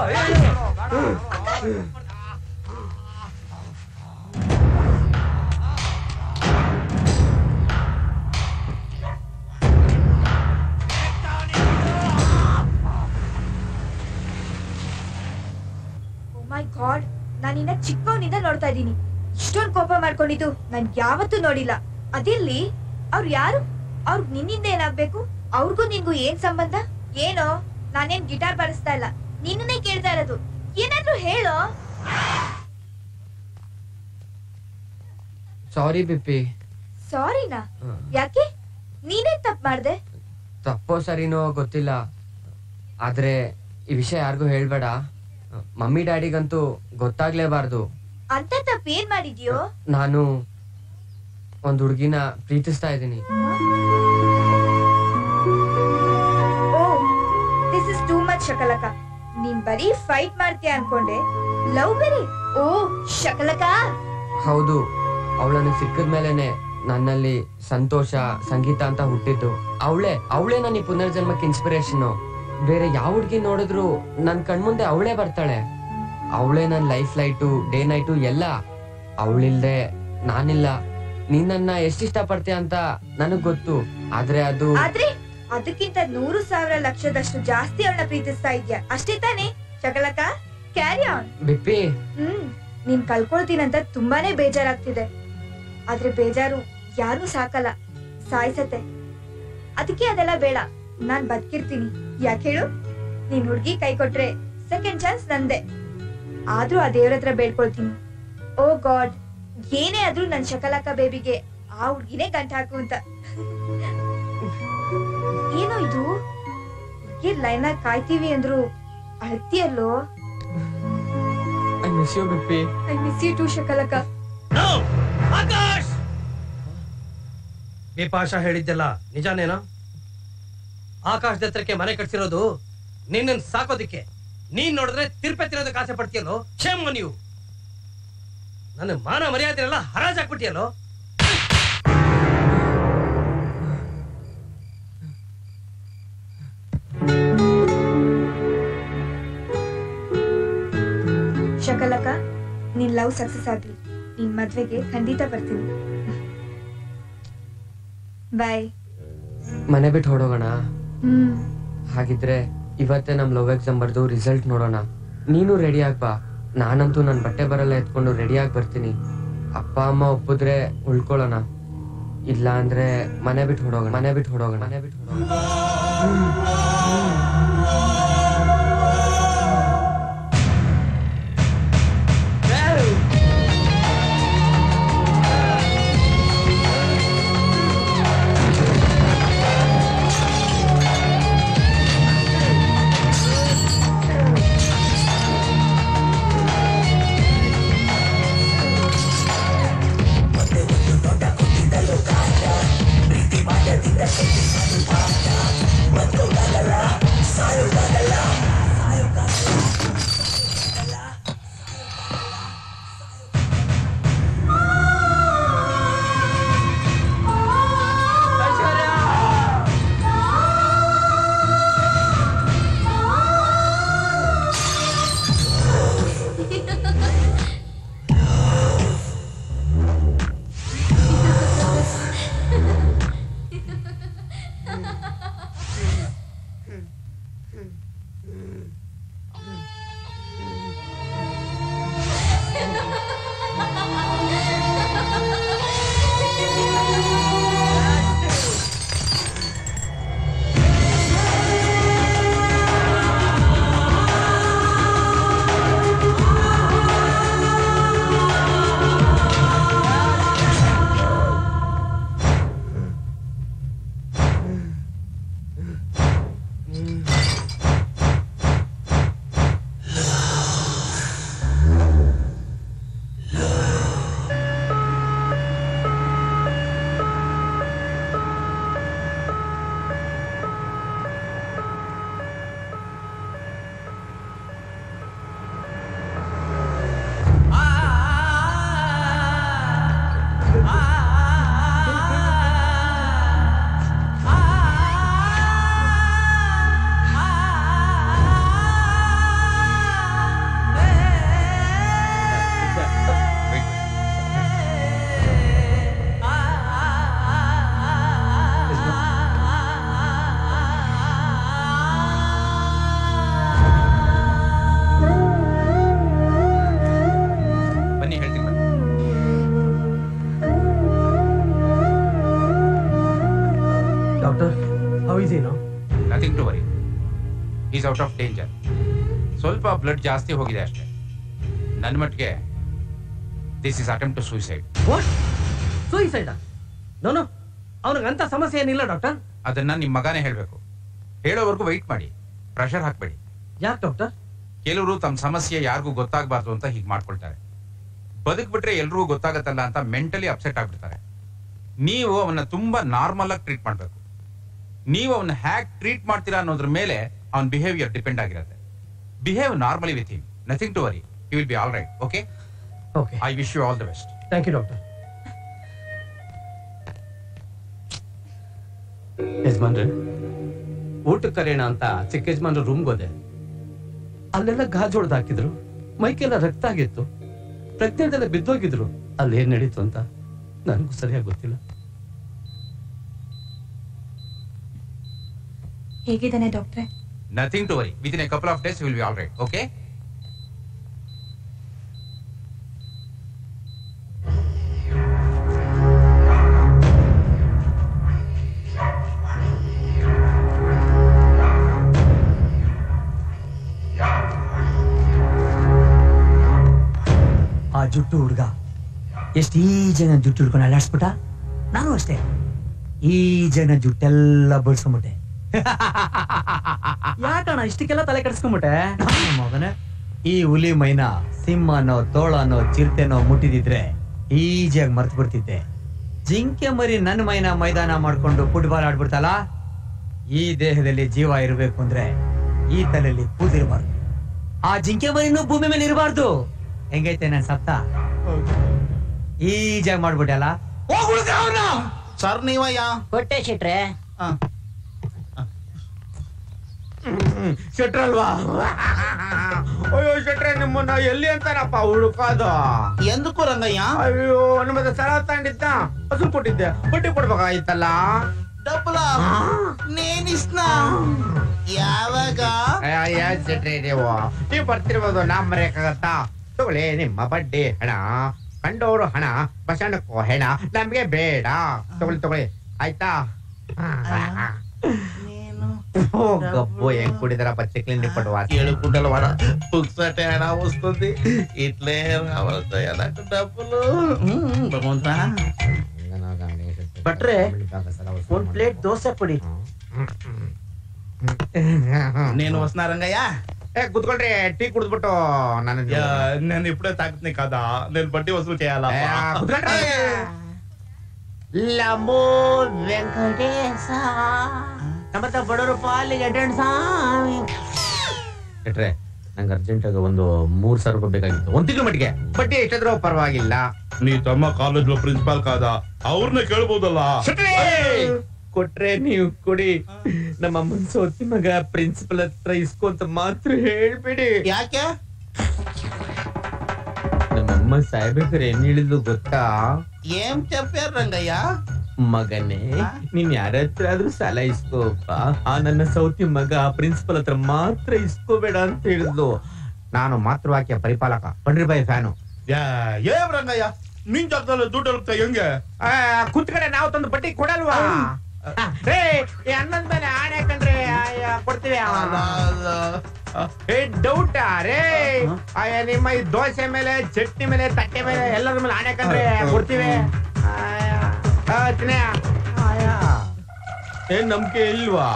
ಮೈ ಗಾಡ್, ನಾನಿನ್ನ ಚಿಕ್ಕವನಿಂದ ನೋಡ್ತಾ ಇದ್ದೀನಿ. ಇಷ್ಟೊಂದು ಕೋಪ ಮಾಡ್ಕೊಂಡಿದ್ದು ನಾನ್ ಯಾವತ್ತೂ ನೋಡಿಲ್ಲ. ಅದಿರ್ಲಿ, ಅವ್ರು ಯಾರು? ಅವ್ರಿಗೆ ನಿನ್ನಿಂದ ಏನಾಗ್ಬೇಕು? ಅವ್ರಿಗೂ ನಿನ್ಗೂ ಏನ್ ಸಂಬಂಧ? ಏನೋ, ನಾನೇನ್ ಗಿಟಾರ್ ಬಾರಿಸ್ತಾ ಇಲ್ಲ, ನಿನ್ನೇ ಕೇಳ್ತಾ ಇರೋದು. ಏನಾದ್ರೂ ಹೇಳೋ. ಸಾರಿ ಬಿಪ್ಪಿ. ಸಾರಿನಾ? ಯಾಕೆ? ನೀನೇ ತಪ್ಪು ಮಾಡ್ದೆ? ತಪ್ಪೋ ಸರಿನೋ ಗೊತ್ತಿಲ್ಲ, ಆದ್ರೆ ಈ ವಿಷಯ ಯಾರಿಗೂ ಹೇಳ್ಬೇಡ. ಮಮ್ಮಿ ಡ್ಯಾಡಿಗಂತೂ ಗೊತ್ತಾಗ್ಲೇಬಾರ್ದು. ಅಂತ ತಪ್ಪು ಏನ್ ಮಾಡಿದ್ಯೋ? ನಾನು ಒಂದ್ ಹುಡ್ಗಿನ ಪ್ರೀತಿಸ್ತಾ ಇದ್ದೀನಿ. Oh, this is too much ಶಕಲಕ. ನೀನ್ ಬರೀ ಫೈಟ್ ಮಾಡ್ತೀಯ ಅನ್ಕೊಂಡೆ. ಲವ್ ಬೇರೆ? ಓ ಶಕಲಕ. ಹೌದು, ಅವಳನ್ನು ಸಿಕ್ಕಿದ್ಮೇಲೆನೆ ನನ್ನಲ್ಲಿ ಸಂತೋಷ, ಸಂಗೀತ ಅಂತ ಹುಟ್ಟಿದ್ದು. ಅವಳೇ ಅವಳೇ ನನ್ನ ಈ ಪುನರ್ಜನ್ಮಕ್ಕೆ ಇನ್ಸ್ಪಿರೇಷನ್. ಬೇರೆ ಯಾವ ಹುಡ್ಗಿ ನೋಡಿದ್ರು ನನ್ ಕಣ್ಮುಂದೆ ಅವಳೇ ಬರ್ತಾಳೆ. ಅವಳೇ ನನ್ ಲೈಫ್ ಲೈಟು, ಡೇ ನೈಟು ಎಲ್ಲ. ಅವಳಿಲ್ದೆ ನಾನಿಲ್ಲ. ನೀನ್ ನನ್ನ ಎಷ್ಟಿಷ್ಟ ಪಡ್ತೀಯ ಅಂತ ನನಗ್ ಗೊತ್ತು, ಆದ್ರೆ ಅದು ಆದ್ರೆ ಅದಕ್ಕಿಂತ ನೂರು ಸಾವಿರ ಲಕ್ಷದಷ್ಟು ಜಾಸ್ತಿ ಅವಳನ್ನ ಪ್ರೀತಿಸ್ತಾ ಇದ್ಯಾ, ಅಷ್ಟೇ ತಾನೇ ಶಕಲಕ? Carry on. ಬಿಪ್ಪಿ, ಹ್ಮ್ ನೀನ್ ಕಲ್ಕೊಳ್ತೀನಂತ ತುಂಬಾನೇ ಬೇಜಾರಾಗ್ತಿದೆ. ಆದ್ರೆ ಬೇಜಾರು ಯಾರು ಸಾಕಲ್ಲ, ಸಾಯ್ಸತ್ತೆ. ಅದಕ್ಕೆ ಅದೆಲ್ಲ ಬೇಡ, ನಾನ್ ಬದುಕಿರ್ತೀನಿ. ಯಾಕೆ ಹೇಳು? ನೀನ್ ಹುಡ್ಗಿ ಕೈ ಕೊಟ್ರೆ ಸೆಕೆಂಡ್ ಚಾನ್ಸ್ ನಂದೆ. ಆದ್ರೂ ಆ ದೇವ್ರ ಹತ್ರ ಬೇಡ್ಕೊಳ್ತೀನಿ, ಓ ಗಾಡ್, ಏನೇ ಆದ್ರೂ ನನ್ ಶಕಲಕ ಬೇಬಿಗೆ ಆ ಹುಡ್ಗಿನೇ ಗಂಟ ಹಾಕು ಅಂತ. ಏನೋ ಇದು, ಹುಡ್ಗಿರ್ ಲೈನ್ ಆಗಿ ಕಾಯ್ತೀವಿ ಅಂದ್ರು ಅಳ್ತಿಯಲ್ಲೋ. I miss you Bippi. I miss you too ಶಕಲಕ. ಆಕಾಶ್, ವಿಪಾಶಾ ಹೇಳಿದ್ದೆಲ್ಲ ನಿಜಾನೇನಾ? ಆಕಾಶ್ ದತ್ತರಕ್ಕೆ ಮನೆ ಕಟ್ಸಿರೋದು ನಿನ್ನನ್ ಸಾಕೋದಿಕ್ಕೆ. ನೀನ್ ನೋಡಿದ್ರೆ ತಿರುಪೆ ತಿರೋದಕ್ಕೆ ಆಸೆ ಪಡ್ತೀಯಲ್ಲೋ. ಕ್ಷೇಮ ನೀವು ನನ್ನ ಮಾನ ಮರ್ಯಾದೆ ಎಲ್ಲ ಹರಾಜಾಕ್ಬಿಟ್ಟಿಯಲ್ಲೋ. ಶಕಲಕ, ನಿನ್ ಲವ್ ಸಕ್ಸಸ್ ಆಗ್ಲಿ. ನಿನ್ ಮದ್ವೆಗೆ ಖಂಡಿತ ಬರ್ತೀನಿ. ಬಾಯ್. ಮನೆ ಬಿಟ್ಟು ಹೊಡೋಗೋಣ. ಹ್ಮ್ ಹಾಗಿದ್ರೆ ಇವತ್ತೇ ನಮ್ ಲವ್ ಎಕ್ಸಾಮ್ ಬರ್ದು ರಿಸಲ್ಟ್ ನೋಡೋಣ. ನೀನು ರೆಡಿ ಆಗ್ಬಾ. ನಾನಂತೂ ನನ್ ಬಟ್ಟೆ ಬರಲ್ಲ ಎತ್ಕೊಂಡು ರೆಡಿ ಆಗಿ ಬರ್ತೀನಿ. ಅಪ್ಪ ಅಮ್ಮ ಒಪ್ಪಿದ್ರೆ ಉಳ್ಕೊಳ್ಳೋಣ, ಇಲ್ಲ ಅಂದ್ರೆ ಮನೆ ಬಿಟ್ಟು ಹೊಡೋಗೋಣ. ಮನೆ ಬಿಟ್ಟು ಹೊಡೋಗೋಣ ಮನೆ ಬಿಟ್ಟು ಹೊಡೋಗೋಣ But is out of danger. ಸ್ವಲ್ಪ ಬ್ಲಡ್ ಜಾಸ್ತಿ ಹೋಗಿದೆ ಅಷ್ಟೇ. ನನ್ನ ಮಟ್ಟಿಗೆ this is attempt to suicide. Suicide? ನೋನು ಅವನಿಗೆ ಅಂತ ಸಮಸ್ಯೆ ಏನಿಲ್ಲ ಡಾಕ್ಟರ್. ಅದನ್ನ ನಿಮ್ಮ ಮಗನೇ ಹೇಳ್ಬೇಕು. ಹೇಳೋವರೆಗೂ ವೈಟ್ ಮಾಡಿ, ಪ್ರೆಷರ್ ಹಾಕ್ಬೇಡಿ. ಯಾಕೆ ಡಾಕ್ಟರ್? ಕೆಲವರು ತಮ್ಮ ಸಮಸ್ಯೆ ಯಾರಿಗೂ ಗೊತ್ತಾಗಬಾರ್ದು ಅಂತ ಹೀಗೆ ಮಾಡ್ಕೊಳ್ತಾರೆ. ಬದುಕ್ಬಿಟ್ರೆ ಎಲ್ರಿಗೂ ಗೊತ್ತಾಗತ್ತಲ್ಲ ಅಂತ ಮೆಂಟಲಿ ಅಪ್ಸೆಟ್ ಆಗ್ಬಿಡ್ತಾರೆ. ನೀವು ಅವನ್ನ ತುಂಬಾ ನಾರ್ಮಲ್ ಆಗಿ ಟ್ರೀಟ್ ಮಾಡ್ಬೇಕು. ನೀವು ಅವನ್ನ ಹ್ಯಾಕ್ ಟ್ರೀಟ್ ಮಾಡ್ತೀರಾ ಅನ್ನೋದ್ರ ಮೇಲೆ ಅವನ ಬಿಹೇವಿಯರ್ ಡಿಪೆಂಡ್ ಆಗಿರುತ್ತೆ. Behave normally with him, nothing to worry, he will be all right. Okay okay, I wish you all the best. Thank you doctor. ಯಜಮಾನ್ರೆ, ಊಟಕ್ಕೆ ಕರೆಯೋಣ ಅಂತ ಚಿಕ್ಕ ಯಜಮಾನ್ರ ರೂಮ್ಗೆ ಹೋದೆ. ಅಲ್ಲೆಲ್ಲ ಗಾಜು ಹೊಡೆದು ಹಾಕಿದ್ರು, ಮೈಕೆಲ್ಲ ರಕ್ತ ಆಗಿತ್ತು, ಪ್ರೆಗ್ನೆಂಟ್ ಎಲ್ಲ ಬಿದ್ದೋಗಿದ್ರು. ಅಲ್ಲಿ ಏನ್ ನಡೀತು ಅಂತ ನನಗೂ ಸರಿಯಾಗಿ ಗೊತ್ತಿಲ್ಲ. ಹೇಗಿದ್ದಾನೆ ಡಾಕ್ಟ್ರೆ? Nothing to worry, within a couple of days will be all right. Okay ಆ ಜುಟ್ಟು ಹುಡುಗ ಎಷ್ಟು ಈಜಾಗ ಜುಟ್ಟು ಹಿಡ್ಕೊಂಡು ಅಲ್ಲಾಡ್ಸ್ಬಿಟ್ಟ. ನಾನು ಅಷ್ಟೇ ಈಜಾಗ ಜುಟ್ಟೆಲ್ಲ ಬಳ್ಸ್ಕೊಂಬಿಟ್ಟೆ. ಯಾಕಣ್ಣ ಇಷ್ಟಕ್ಕೆಲ್ಲ ತಲೆ ಕೆಡಿಸ್ಕೊಂಬಿಟ್ಟೆ? ಮಗನೇ, ಈ ಹುಲಿ ಮೈನ ಸಿಂಹನೋ ತೋಳನೋ ಚಿರತೆನೋ ಮುಟ್ಟಿದಿದ್ರೆ ಈಜಿಯಾಗಿ ಮರ್ತು ಬಿಡ್ತಿದ್ದೆ. ಜಿಂಕೆ ಮರಿ ನನ್ನ ಮೈನ ಮೈದಾನ ಮಾಡ್ಕೊಂಡು ಫುಟ್ಬಾಲ್ ಆಡ್ಬಿಡ್ತಲ್ಲ. ಈ ದೇಹದಲ್ಲಿ ಜೀವ ಇರಬೇಕು ಅಂದ್ರೆ ಈ ತಲೆಯಲ್ಲಿ ಕೂದಿರಬಾರ್ದು. ಆ ಜಿಂಕೆ ಮರಿನೂ ಭೂಮಿ ಮೇಲೆ ಇರಬಾರ್ದು. ಹೆಂಗೈತೆ ನನ್ ಸತ್ತ ಈಜಾಗ ಮಾಡ್ಬಿಟ್ಟೆ ಅಲ್ಲ. ಸರ್ ನೀವಯ್ಯ ಕೊಟ್ಟೆ ಶೆಟ್ರೆ. ಶೆಟ್ರಲ್ವಾ? ಅಯ್ಯೋ ಶೆಟ್ರೆ, ನಿಮ್ಮನ್ನ ಎಲ್ಲಿ ಅಂತಾರಪ್ಪ ಹುಡುಕಾದ? ಎಂದಕ್ಕೂ ರಂಗಯ್ಯ? ಅಯ್ಯೋ ನಿಮ್ಮದ ಸರ ತಂಡಿದ್ದ ಹಸು ಕೊಟ್ಟಿದ್ದೆ, ಬಡ್ಡಿ ಕೊಡ್ಬೇಕಾಗಿತ್ತಲ್ಲ. ಡಬ್ಬಲ ನೇನಿಸ್ನ ಯಾವಾಗ? ಶೆಟ್ರೆ, ನೀವು ನೀವು ಬರ್ತಿರ್ಬೋದು, ನಾ ಮರೆಯಕ್ಕಾಗತ್ತಾ? ತಗೊಳ್ಳಿ ನಿಮ್ಮ ಬಡ್ಡಿ ಹಣ, ಕಂಡವರು ಹಣ, ಬಸಣ್ಣಕ್ಕೂ ಹೆಣ, ನಮ್ಗೆ ಬೇಡ. ತಗೊಳ್ಳಿ ತಗೊಳ್ಳಿ, ఆయితా ఓ గబ్బో ఏం కుడిదరా పచ్చిక్లింది పడవా ఏడు కుండల వాడ పుక్సటే ఎలా వస్తుంది ఇట్లే రావాలతో నాకు డబ్బులు భగవంతా ಭಟ್ರೆ ಒಂದ್ ಪ್ಲೇಟ್ ದೋಸೆ ಕೊಡಿ. నేను వస్తున్నా రంగయ్య. ఏ కుదుకొల్రి టీ కుడిಬಿಟ್ಟು ನಾನು నేను ఇప్పుడే తాగుతుంది కదా, నేను బడ్డీ వసూలు చేయాలా? కుదుకొల్రి ಲಮೋ ವೆಂಕಟೇಶ ನಮ್ಮ ಬಡವರು ಪಾಲಿಗೆ ಅಟೆಂಡ್ ಸಾಮಿ. ಎಟ್ರೆ ನಂಗೆ ಅರ್ಜೆಂಟ್ ಆಗಿ ಒಂದು ಮೂರ್ ಸಾವಿರ ರೂಪಾಯಿ ಬೇಕಾಗಿತ್ತು, ಒಂದ್ ತಿಂಗಳ ಮಟ್ಟಿಗೆ. ಬಡ್ಡಿ ಎಷ್ಟಾದ್ರೂ ಪರವಾಗಿಲ್ಲ. నీ ತಮ್ಮ ಕಾಲೇಜ್ లో ಪ್ರಿನ್ಸಿಪಾಲ್ ಕಾದ, ಅವ್ರನ್ನ ಕೇಳ್ಬೋದಲ್ಲ. ಕೊಟ್ರೆ ನೀವು ಕೊಡಿ. ನಮ್ಮ ಅಮ್ಮನ್ ಸೋತಿ ಮಗ ಪ್ರಿನ್ಸಿಪಲ್ ಹತ್ರ ಇಸ್ಕೊಂತ ಮಾತ್ರ ಹೇಳ್ಬಿಡಿ. ಯಾಕೆ? ನಮ್ಮಮ್ಮ ಸಾಯ್ಬೇಕಾದ್ರೆ ಏನ್ ಹೇಳಿದ್ಲು ಗೊತ್ತಾ? ಏನ್ చెప్పారు ರಂಗಯ್ಯ? ಮಗನೇ, ನೀನ್ ಯಾರ ಹತ್ರ ಆದ್ರೂ ಸಾಲ ಇಸ್ಕೋಪ್ಪ, ಆ ನನ್ನ ಸೌತಿ ಮಗ ಪ್ರಿನ್ಸಿಪಲ್ ಹತ್ರ ಮಾತ್ರ ಇಸ್ಕೋಬೇಡ ಅಂತ ಹೇಳಿದ್ಲು. ನಾನು ಮಾತೃವಾಕ್ಯ ಪರಿಪಾಲಕ, ಪಂಡ್ರಿಬಾಯಿ ಫ್ಯಾನು. ಏನ್ ರಂಗಯ್ಯ, ನಿನ್ ಜಾಗದಲ್ಲಿ ದುಡ್ಡು ಹೋಗ್ತಾ ಹೆಂಗೆ? ಕುತ್ ಕಡೆ ನಾವು ತಂದು ಬಡ್ಡಿ ಕೊಡಲ್ವಾ? ರೇ ಈ ಅನ್ನದ ಮೇಲೆ ಆಣೆ ಹಾಕಂಡ್ರೆ ಕೊಡ್ತೀವಿ. ಡೌಟಾ ರೇ? ಆಯ ನಿಮ್ಮ ಈ ದೋಸೆ ಮೇಲೆ, ಚಟ್ನಿ ಮೇಲೆ, ತಟ್ಟೆ ಮೇಲೆ ಎಲ್ಲರ ಮೇಲೆ ಆಣೆ ಹಾಕಂಡ್ರೆ ಕೊಡ್ತೀವಿ. ಏನ್ ನಂಬಿಕೆ ಇಲ್ವಾ?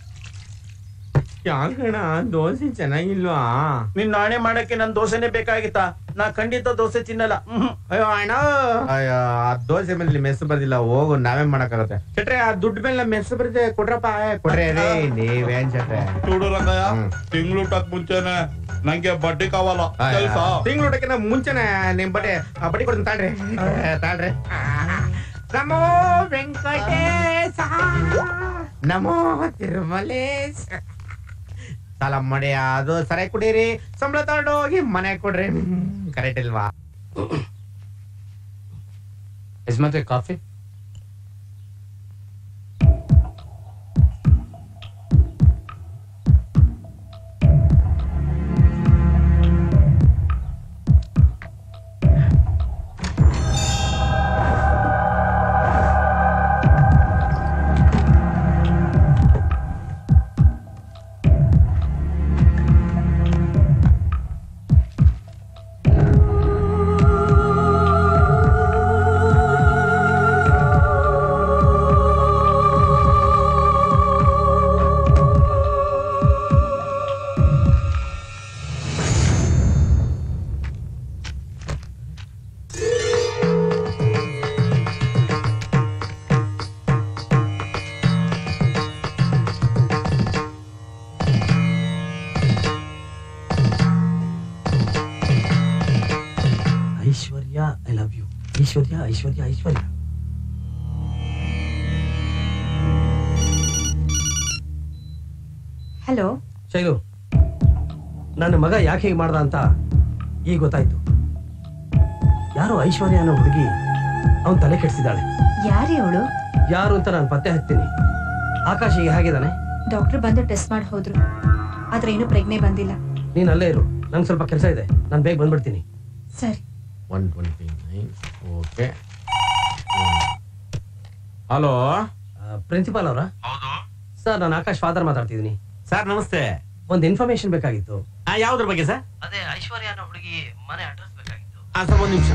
ಯಾಕಣ ದೋಸೆ ಚೆನ್ನಾಗಿಲ್ವಾ? ನಿನ್ ನಾಣೆ ಮಾಡಕ್ಕೆ ನನ್ ದೋಸೆನೆ ಬೇಕಾಗಿತ್ತಾ? ನಾ ಖಂಡಿತ ದೋಸೆ ತಿನ್ನಲ್ಲ. ಅಯ್ಯೋ ಅಣ್ಣ, ಅಯ್ಯೋ ಆ ದೋಸೆ ಮೇಲೆ ಮೆಸ್ಸು ಬರ್ದಿಲ್ಲ, ಹೋಗು ನಾವೇ ಮಾಡಕ್ಕಾಗತ್ತೆ. ಚಟ್ರೆ ಆ ದುಡ್ಡು ಮೇಲೆ ಮೆಸ್ಸು ಬರ್ದೆ ಕೊಡ್ರಪ್ಪ. ಕೊಡ್ರೆ ರೇ ನೀವೇನ್ ಚಟ್ರೆ? చూడు రంగయ్య, ತಿಂಗ್ಳೂಟಕ್ ಮುಂಚೆನೆ ನಂಗೆ ಬಡ್ಡಿ ಕಾವಾಲ ಕೆಲ್ಸ. ತಿಂಗ್ಳೂಟಕ್ಕಿಂತ ಮುಂಚೆನೆ ನಿಮ್ ಬಡ್ಡಿ ಬಡ್ಡಿ ಕೊಡ್ತೀನಿ ತಾಳ್ರಿ ತಾಳ್ರಿ. ನಮೋ ವೆಂಕಟೇಶ, ನಮೋ ತಿರುಮಲೇಶ. ಸಾಲ ಮಾಡಿ ಅದು ಸರಿ ಕುಡೀರಿ, ಸಂಬಳ ತಗೊಂಡು ಹೋಗಿ ಮನೆ ಕೊಡ್ರಿ. ಕರೆಕ್ಟ್ ಇಲ್ವಾ? ಯಜಮಾನ್ರೆ coffee? Aishwarya I love you. Aishwarya Aishwarya Aishwarya. Hello Shailu, ನನ್ನ ಮಗ ಯಾಕೆ ಹೀಗೆ ಮಾಡ್ದ ಅಂತ ಈಗ ಗೊತ್ತಾಯ್ತು. ಯಾರೋ ಐಶ್ವರ್ಯ ಅನ್ನೋ ಹುಡುಗಿ ಅವನ್ ತಲೆ ಕೆಡಿಸಿದ್ದಾಳೆ. ಯಾರೇ ಅವಳು? ಯಾರು ಅಂತ ನಾನು ಪತ್ತೆ ಹಚ್ತೀನಿ. ಆಕಾಶ್ ಈಗ ಹೇಗಿದ್ದಾನೆ? ಡಾಕ್ಟರ್ ಬಂದು ಟೆಸ್ಟ್ ಮಾಡಿ ಹೋದ್ರು, ಆದ್ರೆ ಏನು ಪ್ರಜ್ಞೆ ಬಂದಿಲ್ಲ. ನೀನ್ ಅಲ್ಲೇ ಇರು, ನಂಗೆ ಸ್ವಲ್ಪ ಕೆಲಸ ಇದೆ, ನಾನು ಬೇಗ ಬಂದ್ಬಿಡ್ತೀನಿ. ಸರಿ. One twenty nine okay. Hello, principal ಅವರ? ಹೌದು ಸರ್, ನಾನು ಆಕಾಶ್ ಫಾದರ್ ಮಾತಾಡ್ತಿದ್ದೀನಿ. ಸರ್ ನಮಸ್ತೆ. ಒಂದು ಇನ್ಫಾರ್ಮೇಶನ್ ಬೇಕಾಗಿತ್ತು. ಯಾವ್ದ್ರ ಬಗ್ಗೆ ಸರ್? ಅದೇ ಐಶ್ವರ್ಯ ಅನ್ನೋ ಹುಡುಗಿ ಮನೆ ಅಡ್ರೆಸ್ ಬೇಕಾಗಿತ್ತು. ಆ ಸರ್ ಒಂದು ನಿಮಿಷ.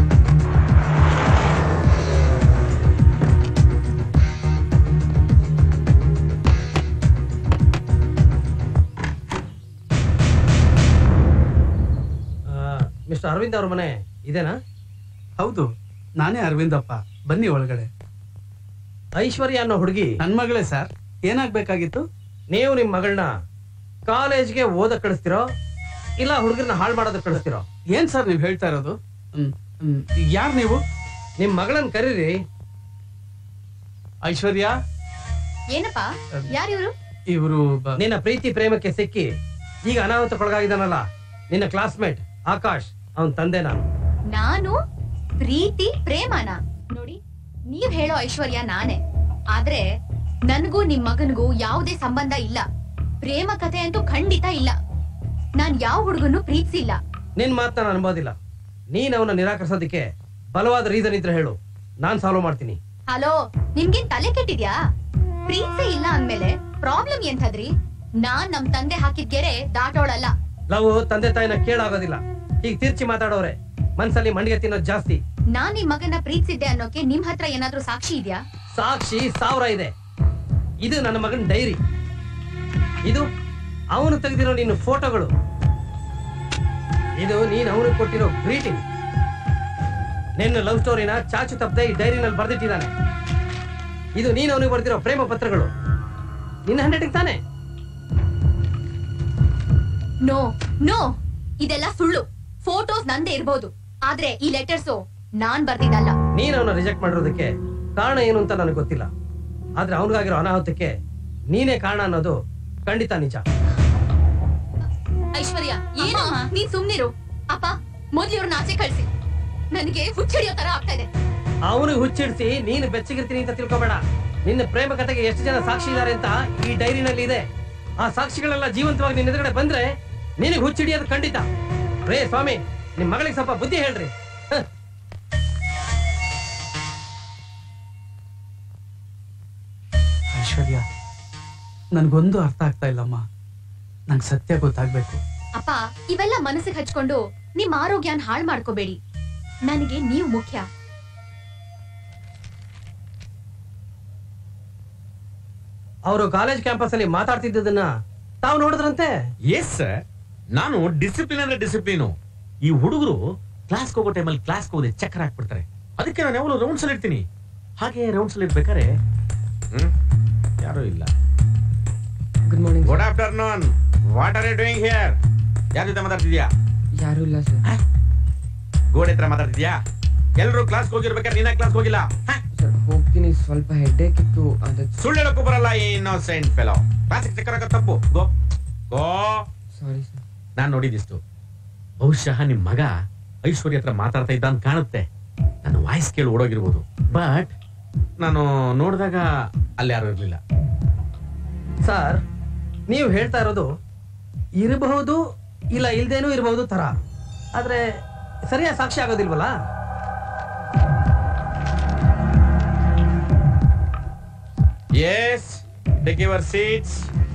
ಮಿಸ್ಟರ್ ಅರವಿಂದ್ ಅವ್ರ ಮನೆ ಇದೇನಾ? ಹೌದು, ನಾನೇ ಅರವಿಂದಪ್ಪ, ಬನ್ನಿ ಒಳಗಡೆ. ಐಶ್ವರ್ಯ ಅನ್ನೋ ಹುಡುಗಿ ನನ್ ಮಗಳೇ ಸರ್. ಏನಾಗ್ಬೇಕಾಗಿತ್ತು? ನೀವು ನಿಮ್ ಮಗಳನ್ನ ಕಾಲೇಜ್ಗೆ ಓದಕ್ ಕಳಿಸ್ತಿರೋ ಇಲ್ಲ ಹುಡುಗರನ್ನ ಹಾಳು ಮಾಡೋದಕ್ಕೆ ಕಳಿಸ್ತಿರೋ? ಏನ್ ಸರ್ ನೀವ್ ಹೇಳ್ತಾ ಇರೋದು? ಯಾರು ನೀವು? ನಿಮ್ ಮಗಳನ್ನ ಕರೀರಿ. ಐಶ್ವರ್ಯ. ಏನಪ್ಪಾ, ಯಾರಿವ್ರು? ಇವರು ನಿನ್ನ ಪ್ರೀತಿ ಪ್ರೇಮಕ್ಕೆ ಸಿಕ್ಕಿ ಈಗ ಅನಾಹುತಕ್ಕೊಳಗಾಗಿದ್ದಾನಲ್ಲ, ನಿನ್ನ ಕ್ಲಾಸ್ಮೇಟ್ ಆಕಾಶ್, ಅವನ್ ತಂದೆ ನಾನು. ನಾನು ಪ್ರೀತಿ ಪ್ರೇಮನ? ನೋಡಿ, ನೀವ್ ಹೇಳೋ ಐಶ್ವರ್ಯ ನಾನೇ. ಆದ್ರೆ ನನ್ಗೂ ನಿಮ್ ಮಗನ್ಗೂ ಯಾವುದೇ ಸಂಬಂಧ ಇಲ್ಲ. ಪ್ರೇಮ ಕಥೆ ಅಂತೂ ಖಂಡಿತ ಇಲ್ಲ. ನಾನ್ ಯಾವ ಹುಡುಗನ್ನು ಪ್ರೀತಿಸಿಲ್ಲ. ನಿನ್ ಮಾತನ್ನ ನಾನು ಅನ್ಬೋದಿಲ್ಲ. ನೀನ್ ಅವನ ನಿರಾಕರಿಸೋದಕ್ಕೆ ಬಲವಾದ ರೀಸನ್ ಇದ್ರೆ ಹೇಳು, ನಾನ್ ಸಾಲ್ವ್ ಮಾಡ್ತೀನಿ. ಹಲೋ, ನಿಮ್ಗೇನ್ ತಲೆ ಕೆಟ್ಟಿದ್ಯಾ? ಪ್ರೀತಿ ಇಲ್ಲ ಅಂದ್ಮೇಲೆ ಪ್ರಾಬ್ಲಮ್ ಎಂತದ್ರಿ? ನಾನ್ ನಮ್ ತಂದೆ ಹಾಕಿದ್ ಗೆರೆ ದಾಟೋಳಲ್ಲ. ಲವ್ ತಂದೆ ತಾಯಿನ ಕೇಳಾಗೋದಿಲ್ಲ. ಈಗ ತಿರ್ಚಿ ಮಾತಾಡೋರೆ ಮನ್ಸಲ್ಲಿ ಮಂಡಿಗೆ ತಿನ್ನೋದು ಜಾಸ್ತಿ. ನಾನ್ ನಿಮ್ ಮಗನ ಪ್ರೀತಿಸಿದ್ದೆ ಅನ್ನೋಕೆ ನಿಮ್ ಹತ್ರ ಏನಾದ್ರೂ ಸಾಕ್ಷಿ ಇದ್ಯಾ? ಸಾಕ್ಷಿ ಸಾವಿರ ಇದೆ. ಇದು ನನ್ನ ಮಗನ ಡೈರಿ. ಇದು ಅವನು ತೆಗೆದಿರೋ ನಿನ್ನ ಫೋಟೋಗಳು. ಇದು ನೀನ್ ಅವನಿಗೆ ಕೊಟ್ಟಿರೋ ಗ್ರೀಟಿಂಗ್. ನಿನ್ನ ಲವ್ ಸ್ಟೋರಿನ ಚಾಚು ತಪ್ಪದೆ ಈ ಡೈರಿನಲ್ಲಿ ಬರ್ದಿಟ್ಟಿದ್ದಾನೆ. ಇದು ನೀನ್ ಅವನಿಗೆ ಬರ್ದಿರೋ ಪ್ರೇಮ ಪತ್ರಗಳು. ನಿನ್ನ ಹ್ಯಾಂಡ್ ತಾನೆ? ನೋ ನೋ, ಇದೆಲ್ಲ ಸುಳ್ಳು. ಫೋಟೋಸ್ ನಂದೇ ಇರ್ಬೋದು, ಆದ್ರೆ ಈ ಲೆಟರ್ಸು ನಾನ್ ಬರ್ದಿದ್ದಲ್ಲ. ನೀನ್ ಅವನ ರಿಜೆಕ್ಟ್ ಮಾಡಿರೋದಕ್ಕೆ ಕಾರಣ ಏನು ಅಂತ ನನಗೆ ಗೊತ್ತಿಲ್ಲ. ಆದ್ರೆ ಅವನಿಗಾಗಿರೋ ಅನಾಹುತಕ್ಕೆ ನೀನೇ ಕಾರಣ ಅನ್ನೋದು ಖಂಡಿತ ನಿಜ. ಐಶ್ವರ್ಯ, ಏನು? ನೀನ್ ಸುಮ್ನಿರು. ಅಪ್ಪ, ಮೊದ್ಲು ಇವ್ರನ್ನ ಆಚೆ ಕಳ್ಸಿ. ನನಗೆ ಹುಚ್ಚಿಡಿಯೋ ತರ ಆಗ್ತಾ ಇದೆ. ಅವನಿಗೆ ಹುಚ್ಚಿಡ್ಸಿ ನೀನು ಬೆಚ್ಚಗಿರ್ತೀನಿ ಅಂತ ತಿಳ್ಕೊಬೇಡ. ನಿನ್ನ ಪ್ರೇಮ ಕಥೆಗೆ ಎಷ್ಟು ಜನ ಸಾಕ್ಷಿ ಇದ್ದಾರೆ ಅಂತ ಈ ಡೈರಿನಲ್ಲಿ ಇದೆ. ಆ ಸಾಕ್ಷಿಗಳೆಲ್ಲ ಜೀವಂತವಾಗಿ ನಿನ್ನ ಎದುರುಗಡೆ ಬಂದ್ರೆ ನಿನಗೆ ಹುಚ್ಚಿಡಿಯೋದು ಖಂಡಿತ. ರೇ ಸ್ವಾಮಿ, ನಿಮ್ ಮಗಳಿಗೆ ಸ್ವಲ್ಪ ಬುದ್ಧಿ ಹೇಳ್ರಿ. ಐಶ್ವರ್ಯ, ನನ್ಗೊಂದು ಅರ್ಥ ಆಗ್ತಾ ಇಲ್ಲಮ್ಮ. ನಂಗೆ ಸತ್ಯ ಗೊತ್ತಾಗ್ಬೇಕು. ಅಪ್ಪ, ಇವೆಲ್ಲ ಮನಸ್ಸಿಗೆ ಹಚ್ಕೊಂಡು ನಿಮ್ ಆರೋಗ್ಯನ ಹಾಳು ಮಾಡ್ಕೋಬೇಡಿ. ನನಗೆ ನೀವು ಮುಖ್ಯ. ಅವರು ಕಾಲೇಜ್ ಕ್ಯಾಂಪಸ್ ಅಲ್ಲಿ ಮಾತಾಡ್ತಿದ್ದದನ್ನ ತಾವು ನೋಡಿದ್ರಂತೆ? ಎಸ್ ಸರ್, ನಾನು ಡಿಸಿಪ್ಲಿನ್ ಅಂದ್ರೆ ಡಿಸಿಪ್ಲಿನು. ಈ ಹುಡುಗರು ಕ್ಲಾಸ್ ಹೋಗೋ ಟೈಮಲ್ಲಿ ಕ್ಲಾಸ್ ಹೋಗೋದೇ ಚಕ್ಕರ್ ಹಾಕ್ಬಿಡ್ತಾರೆ. ಅದಕ್ಕೆ ನಾನು ಯಾವಾಗಲೂ ರೌಂಡ್ಸ್ ಅಲ್ಲಿ ಇರ್ತೀನಿ. ಹಾಗೆ ರೌಂಡ್ಸ್ ಅಲ್ಲಿ ಇರ್ಬೇಕಾರೆ ಹ್ಮ್ ಯಾರು ಇಲ್ಲ. Good morning. Good afternoon. What are you doing here? ಯಾರ ಜೊತೆ ಮಾತಾಡ್ತಿದ್ಯಾ? ಯಾರು ಇಲ್ಲ ಸರ್. ಗೋಡೆ ಹತ್ರ ಮಾತಾಡ್ತಿದ್ಯಾ? ಎಲ್ಲರೂ ಕ್ಲಾಸ್ ಹೋಗಿರ್ಬೇಕಾದ್ರೆ ನೀನ ಕ್ಲಾಸ್ ಹೋಗಿಲ್ಲ? ಸರ್ ಹೋಗ್ತೀನಿ, ಸ್ವಲ್ಪ ಹೆಡ್ಡೇಕ್ ಇತ್ತು. ಸುಳ್ಳು ಹೇಳಕ್ಕೂ ಬರಲ್ಲ ಈ ಇನ್ನೋಸೆಂಟ್ ಫೆಲೋ. ಕ್ಲಾಸಿಗೆ ಚಕ್ಕರ್ ಹಾಕೋದು ತಪ್ಪು. Go go. Sorry sir. ನಾನ್ ನೋಡಿದಿಷ್ಟು. ಬಹುಶಃ ನಿಮ್ ಮಗ ಐಶ್ವರ್ಯ ಹತ್ರ ಮಾತಾಡ್ತಾ ಇದ್ದ ಅಂತ ಕಾಣುತ್ತೆ. ನನ್ನ ವಾಯ್ಸ್ ಕೇಳಿ ಓಡೋಗಿರ್ಬೋದು. ಬಟ್ ನಾನು ನೋಡಿದಾಗ ಅಲ್ಲಿ ಯಾರು ಇರ್ಲಿಲ್ಲ. ಸರ್, ನೀವು ಹೇಳ್ತಾ ಇರೋದು ಇರಬಹುದು ಇಲ್ಲ ಇಲ್ದೇನೂ ಇರಬಹುದು ತರ, ಆದ್ರೆ ಸರಿಯಾದ ಸಾಕ್ಷಿ ಆಗೋದಿಲ್ವಲ್ಲ? Yes, take your seats.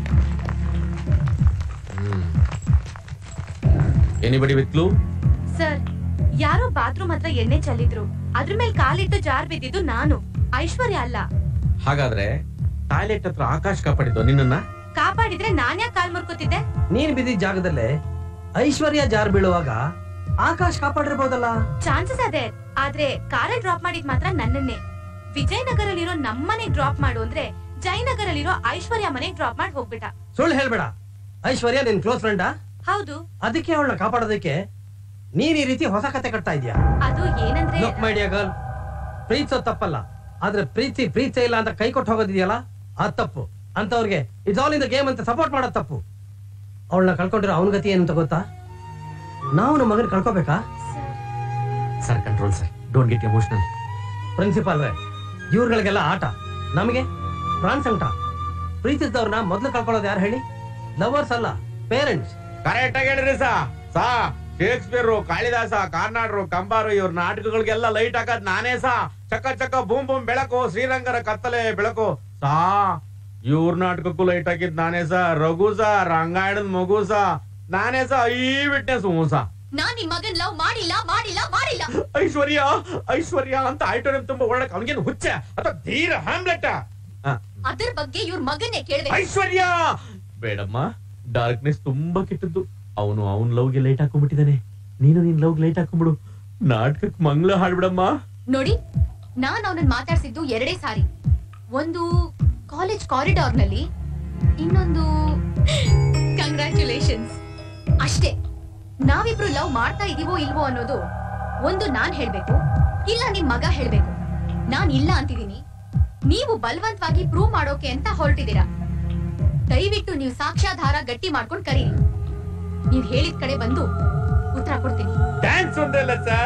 Anybody with clue? Sir, ಯಾರೋ ಬಾತ್ರೂಮ್ ಹತ್ರ ಎಣ್ಣೆ ಚೆಲ್ಲಿದ್ರು. ಅದ್ರ ಮೇಲೆ ಕಾಲಿಟ್ಟು ಜಾರ್ ಬಿದ್ದಿದ್ದು ನಾನು, ಐಶ್ವರ್ಯ ಅಲ್ಲ. ಹಾಗಾದ್ರೆ ಟಾಯ್ಲೆಟ್ ಹತ್ರ ಆಕಾಶ್ ಕಾಪಾಡಿದ್ದು ನಿನ್ನನ್ನ? ಕಾಪಾಡಿದ್ರೆ ನಾನ್ಯಾಕೆ ಕಾಲ್ ಮುರ್ಕೋತಿದ್ದೆ? ನೀನ್ ಬಿದ್ದಿದ್ದ ಜಾಗದಲ್ಲೇ ಐಶ್ವರ್ಯ ಜಾರ್ ಬೀಳುವಾಗ ಆಕಾಶ್ ಕಾಪಾಡಿರ್ಬೋದಲ್ಲ? ಚಾನ್ಸಸ್ ಅದೇ, ಆದ್ರೆ ಕಾರಲ್ಲಿ ಡ್ರಾಪ್ ಮಾಡಿದ್ ಮಾತ್ರ ನನ್ನನ್ನೇ. ವಿಜಯನಗರಲ್ಲಿರೋ ನಮ್ಮನೆಗ್ ಡ್ರಾಪ್ ಮಾಡು ಅಂದ್ರೆ ಜಯನಗರಲ್ಲಿರೋ ಐಶ್ವರ್ಯ ಮನೆಗ್ ಡ್ರಾಪ್ ಮಾಡಿ ಹೋಗ್ಬಿಟ್ಟ. ಸುಳ್ಳು ಹೇಳ್ಬೇಡ. ಐಶ್ವರ್ಯ ನಿನ್ ಕ್ಲೋಸ್ ಫ್ರೆಂಡಾ? ಹೌದು. ಅದಕ್ಕೆ ಅವಳನ್ನ ಕಾಪಾಡೋದಕ್ಕೆ ನೀನ್ ಈ ರೀತಿ ಹೊಸ ಕತೆ ಕಟ್ತಾ ಇದೀಯಾ? ಅದು ಏನಂದ್ರೆ ಲುಕ್ ಮೈ ಡಿಯರ್ ಗರ್ಲ್, ಪ್ರೀತಿಸೋದ್ ತಪ್ಪಲ್ಲ, ಆದ್ರೆ ಪ್ರೀತಿ ಪ್ರೀತಿ ಇಲ್ಲ ಅಂತ ಕೈ ಕೊಟ್ಟು ಹೋಗೋದಿದೆಯಲ್ಲ ಅದ್ ತಪ್ಪು. ಅಂತವ್ರಿಗೆ it's all in the game ಅಂತ ಸಪೋರ್ಟ್ ಮಾಡೋದ್ ತಪ್ಪು. ಅವಳನ್ನ ಕಳ್ಕೊಂಡಿರೋ ಅವನ ಗತಿ ಏನಂತ ಗೊತ್ತಾ? ನಾವು ನಮ್ಮ ಮಗನ ಕಳ್ಕೋಬೇಕಾ? Sir control sir, don't get emotional. Principal ರೇ, ಇವ್ರುಗಳಿಗೆಲ್ಲ ಆಟ, ನಮಗೆ ಪ್ರಾಣ ಸಂಕಟ. ಪ್ರೀತಿಸಿದವ್ರನ್ನ ಮೊದ್ಲು ಕಳ್ಕೊಳ್ಳೋದು ಯಾರು ಹೇಳಿ? ಲವರ್ಸ್ ಅಲ್ಲ, ಪೇರೆಂಟ್ಸ್. ಕರೆಕ್ಟ್ ಆಗಿ ಹೇಳಿದ್ರಿ ಸಾ ಸಾ ಶೇಕ್ಸ್ಪಿಯರ್, ಕಾಳಿದಾಸ, ಕಾರ್ನಾಡ್ರು, ಕಂಬಾರು ಇವ್ರ ನಾಟಕಗಳಿಗೆಲ್ಲ ಲೈಟ್ ಹಾಕದ್ ನಾನೇ ಸಾ. ಚಕ್ಕ ಚಕ್ಕ ಬೂಮ್ ಬೂಮ್ ಬೆಳಕು, ಶ್ರೀರಂಗರ ಕತ್ತಲೆ ಬೆಳಕು ಸಾ. ಇವ್ರ ನಾಟಕಕ್ಕೂ ಲೈಟ್ ಹಾಕಿದ್ ನಾನೇ ಸಾ. ರಘು ಸಾ, ರಂಗಾಯಣದ ಮಗು ಸಾ, ನಾನೇ ಸಾ. ಈ ವಿಟ್ನೆಸ್ ಹ್ಞೂ ಸಾ. ನಾನ್ ನಿಮ್ ಮಗನ್ ಲವ್ ಮಾಡಿಲ್ಲ ಮಾಡಿಲ್ಲ ಮಾಡಿಲ್ಲ. ಐಶ್ವರ್ಯ ಐಶ್ವರ್ಯ ಅಂತ ಆಯ್ಟೋರಿಯಂ ತುಂಬಾ ಒಳಕ್ ಅವನಿಗೇನು ಹುಚ್ಚ ಅಥವಾ ಧೀರ ಹ್ಯಾಮ್ಲೆಟ್? ಅದ್ರ ಬಗ್ಗೆ ಇವ್ರ ಮಗನ್ನೇ ಕೇಳ್ಬೇಕು. ಐಶ್ವರ್ಯ ಬೇಡಮ್ಮ, ಡಾರ್ಕ್ನೆಸ್ ತುಂಬಾ ಕೆಟ್ಟದ್ದು. ಅವನು ಅವನ್ ಲವ್ಗೆ ಲೈಟ್ ಹಾಕೊಂಡ್ಬಿಟ್ಟಿದ್ದಾನೆ, ನೀನು ನಿನ್ ಲವ್ಗೆ ಲೈಟ್ ಹಾಕೊಂಡ್ಬಿಡು. ನಾಟಕಕ್ಕೆ ಮಂಗ್ಳ ಹಾಡ್ಬಿಡಮ್ಮ. ನೋಡಿ, ನಾನ್ ಅವನನ್ನ ಮಾತಾಡ್ಸಿದ್ದು ಎರಡೇ ಸಾರಿ. ಒಂದು ಕಾಲೇಜ್ ಕಾರಿಡಾರ್ ನಲ್ಲಿ, ಇನ್ನೊಂದು ಕಂಗ್ರಾಚುಲೇಷನ್ಸ್ ಅಷ್ಟೇ. ನಾವಿಬ್ರು ಲವ್ ಮಾಡ್ತಾ ಇದೀವೋ ಇಲ್ವೋ ಅನ್ನೋದು ಒಂದು ನಾನ್ ಹೇಳ್ಬೇಕು, ಇಲ್ಲ ನಿಮ್ ಮಗ ಹೇಳ್ಬೇಕು. ನಾನ್ ಇಲ್ಲ ಅಂತಿದೀನಿ, ನೀವು ಬಲವಂತವಾಗಿ ಪ್ರೂವ್ ಮಾಡೋಕೆ ಅಂತ ಹೊರಟಿದ್ದೀರಾ. ದಯವಿಟ್ಟು ನೀವು ಸಾಕ್ಷ್ಯಾಧಾರ ಗಟ್ಟಿ ಮಾಡ್ಕೊಂಡು ಕರೀರಿ. ನೀವ್ ಹೇಳಿದ ಕಡೆ ಬಂದು ಉತ್ತರ ಕೊಡ್ತೀನಿ. ಡ್ಯಾನ್ಸ್ ಒಂದಲ್ಲ ಸರ್,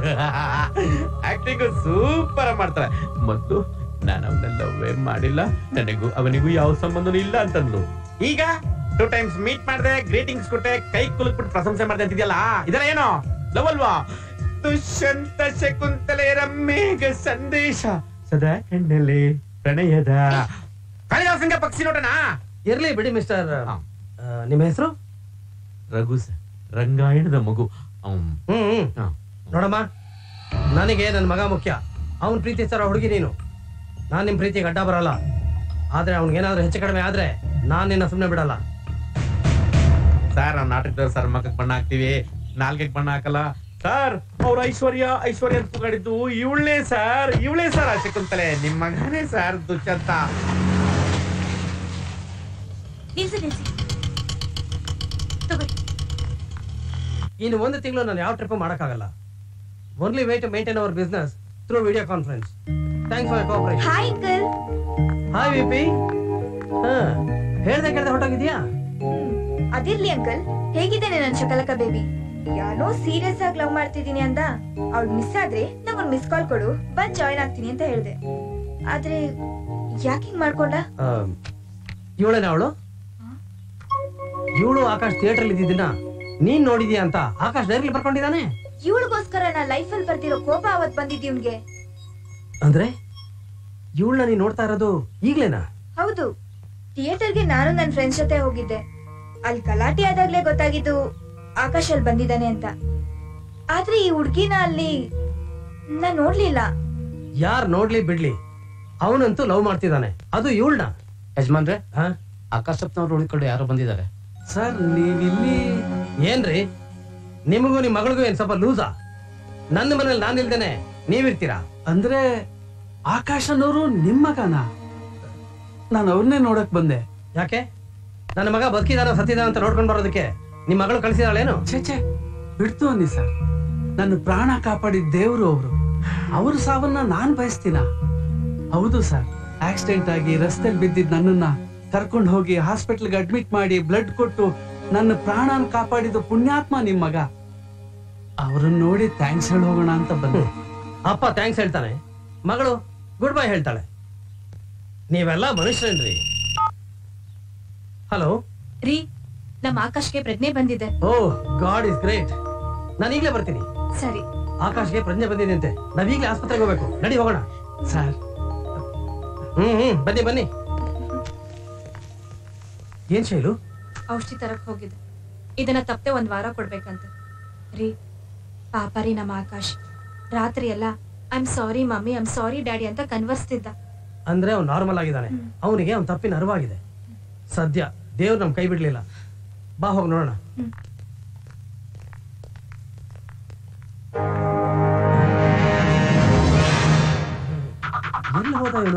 ಆಕ್ಟಿಂಗ್ ಸೂಪರ್ ಮಾಡ್ತಾರೆ. ಮತ್ತು ನಾನು ಅವನೆಲ್ಲ ಲವ್ವೇ ಮಾಡಿಲ್ಲ, ನನಗೂ ಅವನಿಗೂ ಯಾವ ಸಂಬಂಧನೂ ಇಲ್ಲ ಅಂತಂದ್ಲು. ಈಗ ಟೂ ಟೈಮ್ಸ್ ಮೀಟ್ ಮಾಡಿದೆ, ಗ್ರೀಟಿಂಗ್ಸ್ ಕೊಟ್ಟೆ, ಕೈ ಕುಲುಕ್ಬಿಟ್ಟು ಪ್ರಶಂಸೆ ಮಾಡಿದೆ ಅಂತಿದ್ಯಲ್ಲ, ಇದೆಲ್ಲ ಏನೋ ಲವ್ ಅಲ್ವಾ? ದುಷ್ಯಂತ ಶಕುಂತಲೆ ರಮ್ಮೇಗ ಸಂದೇಶ ಸದಾ ಕಣ್ಣಲ್ಲಿ ಪ್ರಣಯದ ಕಾಳಿದಾಸಂಗ ಪಕ್ಷಿ ನೋಟನಾ? ಇರ್ಲಿ ಬಿಡಿ ಮಿಸ್ಟರ್. ನಿಮ್ಮ ಹೆಸರು? ರಘು ಸರ್, ರಂಗಾಯಣದ ಮಗು. ಹ್ಮ್ ಹ್ಮ್ ನೋಡಮ್ಮ, ನನಗೆ ನನ್ನ ಮಗ ಮುಖ್ಯ. ಅವನ್ ಪ್ರೀತಿಸ್ತಾರ ಹುಡುಗಿ ನೀನು. ನಾನ್ ನಿಮ್ ಪ್ರೀತಿಗೆ ಅಡ್ಡ ಬರಲ್ಲ, ಆದ್ರೆ ಅವ್ನಿಗೇನಾದ್ರೂ ಹೆಚ್ಚು ಕಡಿಮೆ ಆದ್ರೆ ನಾನ್ ನಿನ್ನ ಸುಮ್ನೆ ಬಿಡಲ್ಲ. ಸರ್ ನಾವು ನಾಟಕದವ್ರು ಸರ್ ಮಗಕ್ಕೆ ಬಣ್ಣ ಹಾಕ್ತಿವಿ, ನಾಲ್ಗೆಗೆ ಬಣ್ಣ ಹಾಕಲ್ಲ ಸರ್. ಅವ್ರ ಐಶ್ವರ್ಯ ಐಶ್ವರ್ಯ ಅಂತ ಕೂಗಾಡಿದ್ದು ಇವಳೇ ಸರ್, ಇವಳೇ ಸರ್ ಶಕುಂತಲೆ, ನಿಮ್ ಮಗನೇ ಸರ್ ದುಷ್ಯಂತ. ನಿಲ್ಸಿ ನಿಲ್ಸಿ ತಗೋರಿ. ಇನ್ನು ಒಂದು ತಿಂಗಳು ನಾನು ಯಾವ ಟ್ರಿಪ್ ಮಾಡಕ್ಕಾಗಲ್ಲ. Only way to maintain our business through video conference. Thanks for cooperation. Hi uncle. Hi Vipi. ಹಾ, ಹೇಳ್ದೆ ಕೇಳ್ದೆ ಹೊರಟೋಗಿದ್ಯಾ? ಅದಿರ್ಲಿ ಅಂಕಲ್, ಹೇಗಿದ್ದೇನೆ ನನ್ ಶಕಲಕ ಬೇಬಿ? ಯಾರೋ ಸೀರಿಯಸ್ ಆಗಿ ಲವ್ ಮಾಡ್ತಿದೀನಿ ಅಂದ. ಅವ್ಳು ಮಿಸ್ ಆದ್ರೆ ನಂಗೊಂದ್ ಮಿಸ್ ಕಾಲ್ ಕೊಡು, ಬಂದ್ ಜಾಯಿನ್ ಆಗ್ತೀನಿ ಅಂತ ಹೇಳ್ದೆ. ಆದ್ರೆ ಯಾಕೆ ಹಿಂಗ್ ಮಾಡ್ಕೊಂಡ? ಇವಳೇನ ಅವಳು? ಇವಳು ಆಕಾಶ್ ಥಿಯೇಟರ್ ಇದ್ದಿದ್ದನ್ನ ನೀನ್ ನೋಡಿದ್ಯಾ ಅಂತ ಆಕಾಶ್ ಡೈರಿ ಬರ್ಕೊಂಡಿದ್ದಾನೆ. ಇವಳಿಗೋಸ್ಕರ ನಾ ಲೈಫ್ ಅಲ್ಲಿ ಬರ್ತಿರೋ ಕೋಪ ಅವತ್ ಬಂದಿದ್ ಇವ್ನ್ಗೆ. ಅಂದ್ರೆ ಇವಳನ್ನ ನೀನ್ ನೋಡ್ತಾ ಇರೋದು ಈಗ್ಲೇನಾ? ಹೌದು, ಥಿಯೇಟರ್ಗೆ ನಾನು ನನ್ ಫ್ರೆಂಡ್ಸ್ ಜೊತೆ ಹೋಗಿದ್ದೆ. ಅಲ್ಲಿ ಗಲಾಟೆ ಆದಾಗ್ಲೇ ಗೊತ್ತಾಗಿದ್ದು ಆಕಾಶ್ ಅಲ್ಲಿ ಬಂದಿದ್ದಾನೆ ಅಂತ. ಆದ್ರೆ ಈ ಹುಡ್ಗಿನ ಅಲ್ಲಿ ನಾ ನೋಡ್ಲಿಲ್ಲ. ಯಾರ್ ನೋಡ್ಲಿ ಬಿಡ್ಲಿ, ಅವನಂತೂ ಲವ್ ಮಾಡ್ತಿದ್ದಾನೆ, ಅದು ಇವಳನ್ನ. ಯಜಮಾನ್ರೆ, ಆಕಾಶಪ್ಪನವ್ರು ಉಳ್ಕೊಂಡು ಯಾರೋ ಬಂದಿದ್ದಾರೆ ಸರ್. ನೀವಿಲ್ಲಿ ಏನ್ರಿ? ನಿಮಗೂ ನಿಮ್ ಮಗಳಿಗೂ ಏನ್ ಸ್ವಲ್ಪ ಲೂಸಾ? ನನ್ನ ಮನೇಲಿ ನಾನು ಇಲ್ದೇನೆ ನೀವಿರ್ತೀರಾ? ಅಂದ್ರೆ ಆಕಾಶನವರು ನಿಮ್ ಮಗನ? ನಾನು ಅವ್ರನ್ನೇ ನೋಡಕ್ ಬಂದೆ. ಯಾಕೆ? ನನ್ನ ಮಗ ಬದುಕಿದಾನ ಸತ್ತಿದಾನ ಅಂತ ನೋಡ್ಕೊಂಡ್ ಬರೋದಕ್ಕೆ ನಿಮ್ ಮಗಳು ಕಳಿಸಿದಾಳೇನು? ಛೇ ಛೇ, ಬಿಡ್ತು ಅನ್ನಿ ಸರ್. ನನ್ನ ಪ್ರಾಣ ಕಾಪಾಡಿದ ದೇವ್ರು ಅವರು. ಅವ್ರ ಸಾವನ್ನ ನಾನ್ ಬಯಸ್ತೀನ? ಹೌದು ಸರ್, ಆಕ್ಸಿಡೆಂಟ್ ಆಗಿ ರಸ್ತೆಯಲ್ಲಿ ಬಿದ್ದಿದ್ ನನ್ನನ್ನ ಕರ್ಕೊಂಡು ಹೋಗಿ ಹಾಸ್ಪಿಟಲ್ಗೆ ಅಡ್ಮಿಟ್ ಮಾಡಿ ಬ್ಲಡ್ ಕೊಟ್ಟು ನನ್ನ ಪ್ರಾಣನ ಕಾಪಾಡಿದ ಪುಣ್ಯಾತ್ಮ ನಿಮ್ ಮಗ. ಅವ್ರನ್ನ ನೋಡಿ ಥ್ಯಾಂಕ್ಸ್ ಹೇಳಿ ಹೋಗೋಣ ಅಂತ ಬಂದೆ. ಅಪ್ಪ ಥ್ಯಾಂಕ್ಸ್ ಹೇಳ್ತಾನೆ, ಮಗಳು ಗುಡ್ ಬೈ ಹೇಳ್ತಾಳೆ. ನೀವೆಲ್ಲ ಮನುಷ್ಯರೇನ್ರಿ? ಹಲೋ ರೀ, ನಮ್ಮ ಆಕಾಶ್ಗೆ ಪ್ರಜ್ಞೆ ಬಂದಿದೆ. Oh god is great. ನಾನು ಈಗಲೇ ಬರ್ತೀನಿ. ಸರಿ. ಆಕಾಶ್ಗೆ ಪ್ರಜ್ಞೆ ಬಂದಿದೆ ಅಂತೆ, ನಾವ್ ಈಗಲೇ ಆಸ್ಪತ್ರೆಗೆ ಹೋಗ್ಬೇಕು. ನಡಿ ಹೋಗೋಣ. ಸರ್ ಹ್ಮ್ ಹ್ಮ್ ಬನ್ನಿ ಬನ್ನಿ. ಏನ್ ಶೈಲು? ಔಷಧಿ ತರಕ್ ಹೋಗಿದ್ದೆ. ಇದನ್ನ ತಪ್ಪದೆ ಒಂದ್ ವಾರ ಕೊಡ್ಬೇಕಂತೆ. ರೀ ಪಾಪ ರೀ ನಮ್ಮ ಆಕಾಶ್ ರಾತ್ರಿ ಎಲ್ಲ I am sorry mummy, I am sorry daddy ಅಂತ ಕನ್ವರ್ಸ್ತಿದ್ದ. ಅಂದ್ರೆ ಅವ್ನು ನಾರ್ಮಲ್ ಆಗಿದ್ದಾನೆ, ಅವನಿಗೆ ಅವ್ನ ತಪ್ಪಿನ ಅರಿವಾಗಿದೆ. ಸದ್ಯ ದೇವ್ರು ನಮ್ ಕೈ ಬಿಡ್ಲಿಲ್ಲ. ಬಾ ಹೋಗಿ ನೋಡೋಣ. ಎಲ್ಲಿ ಹೋದ ಇವನು?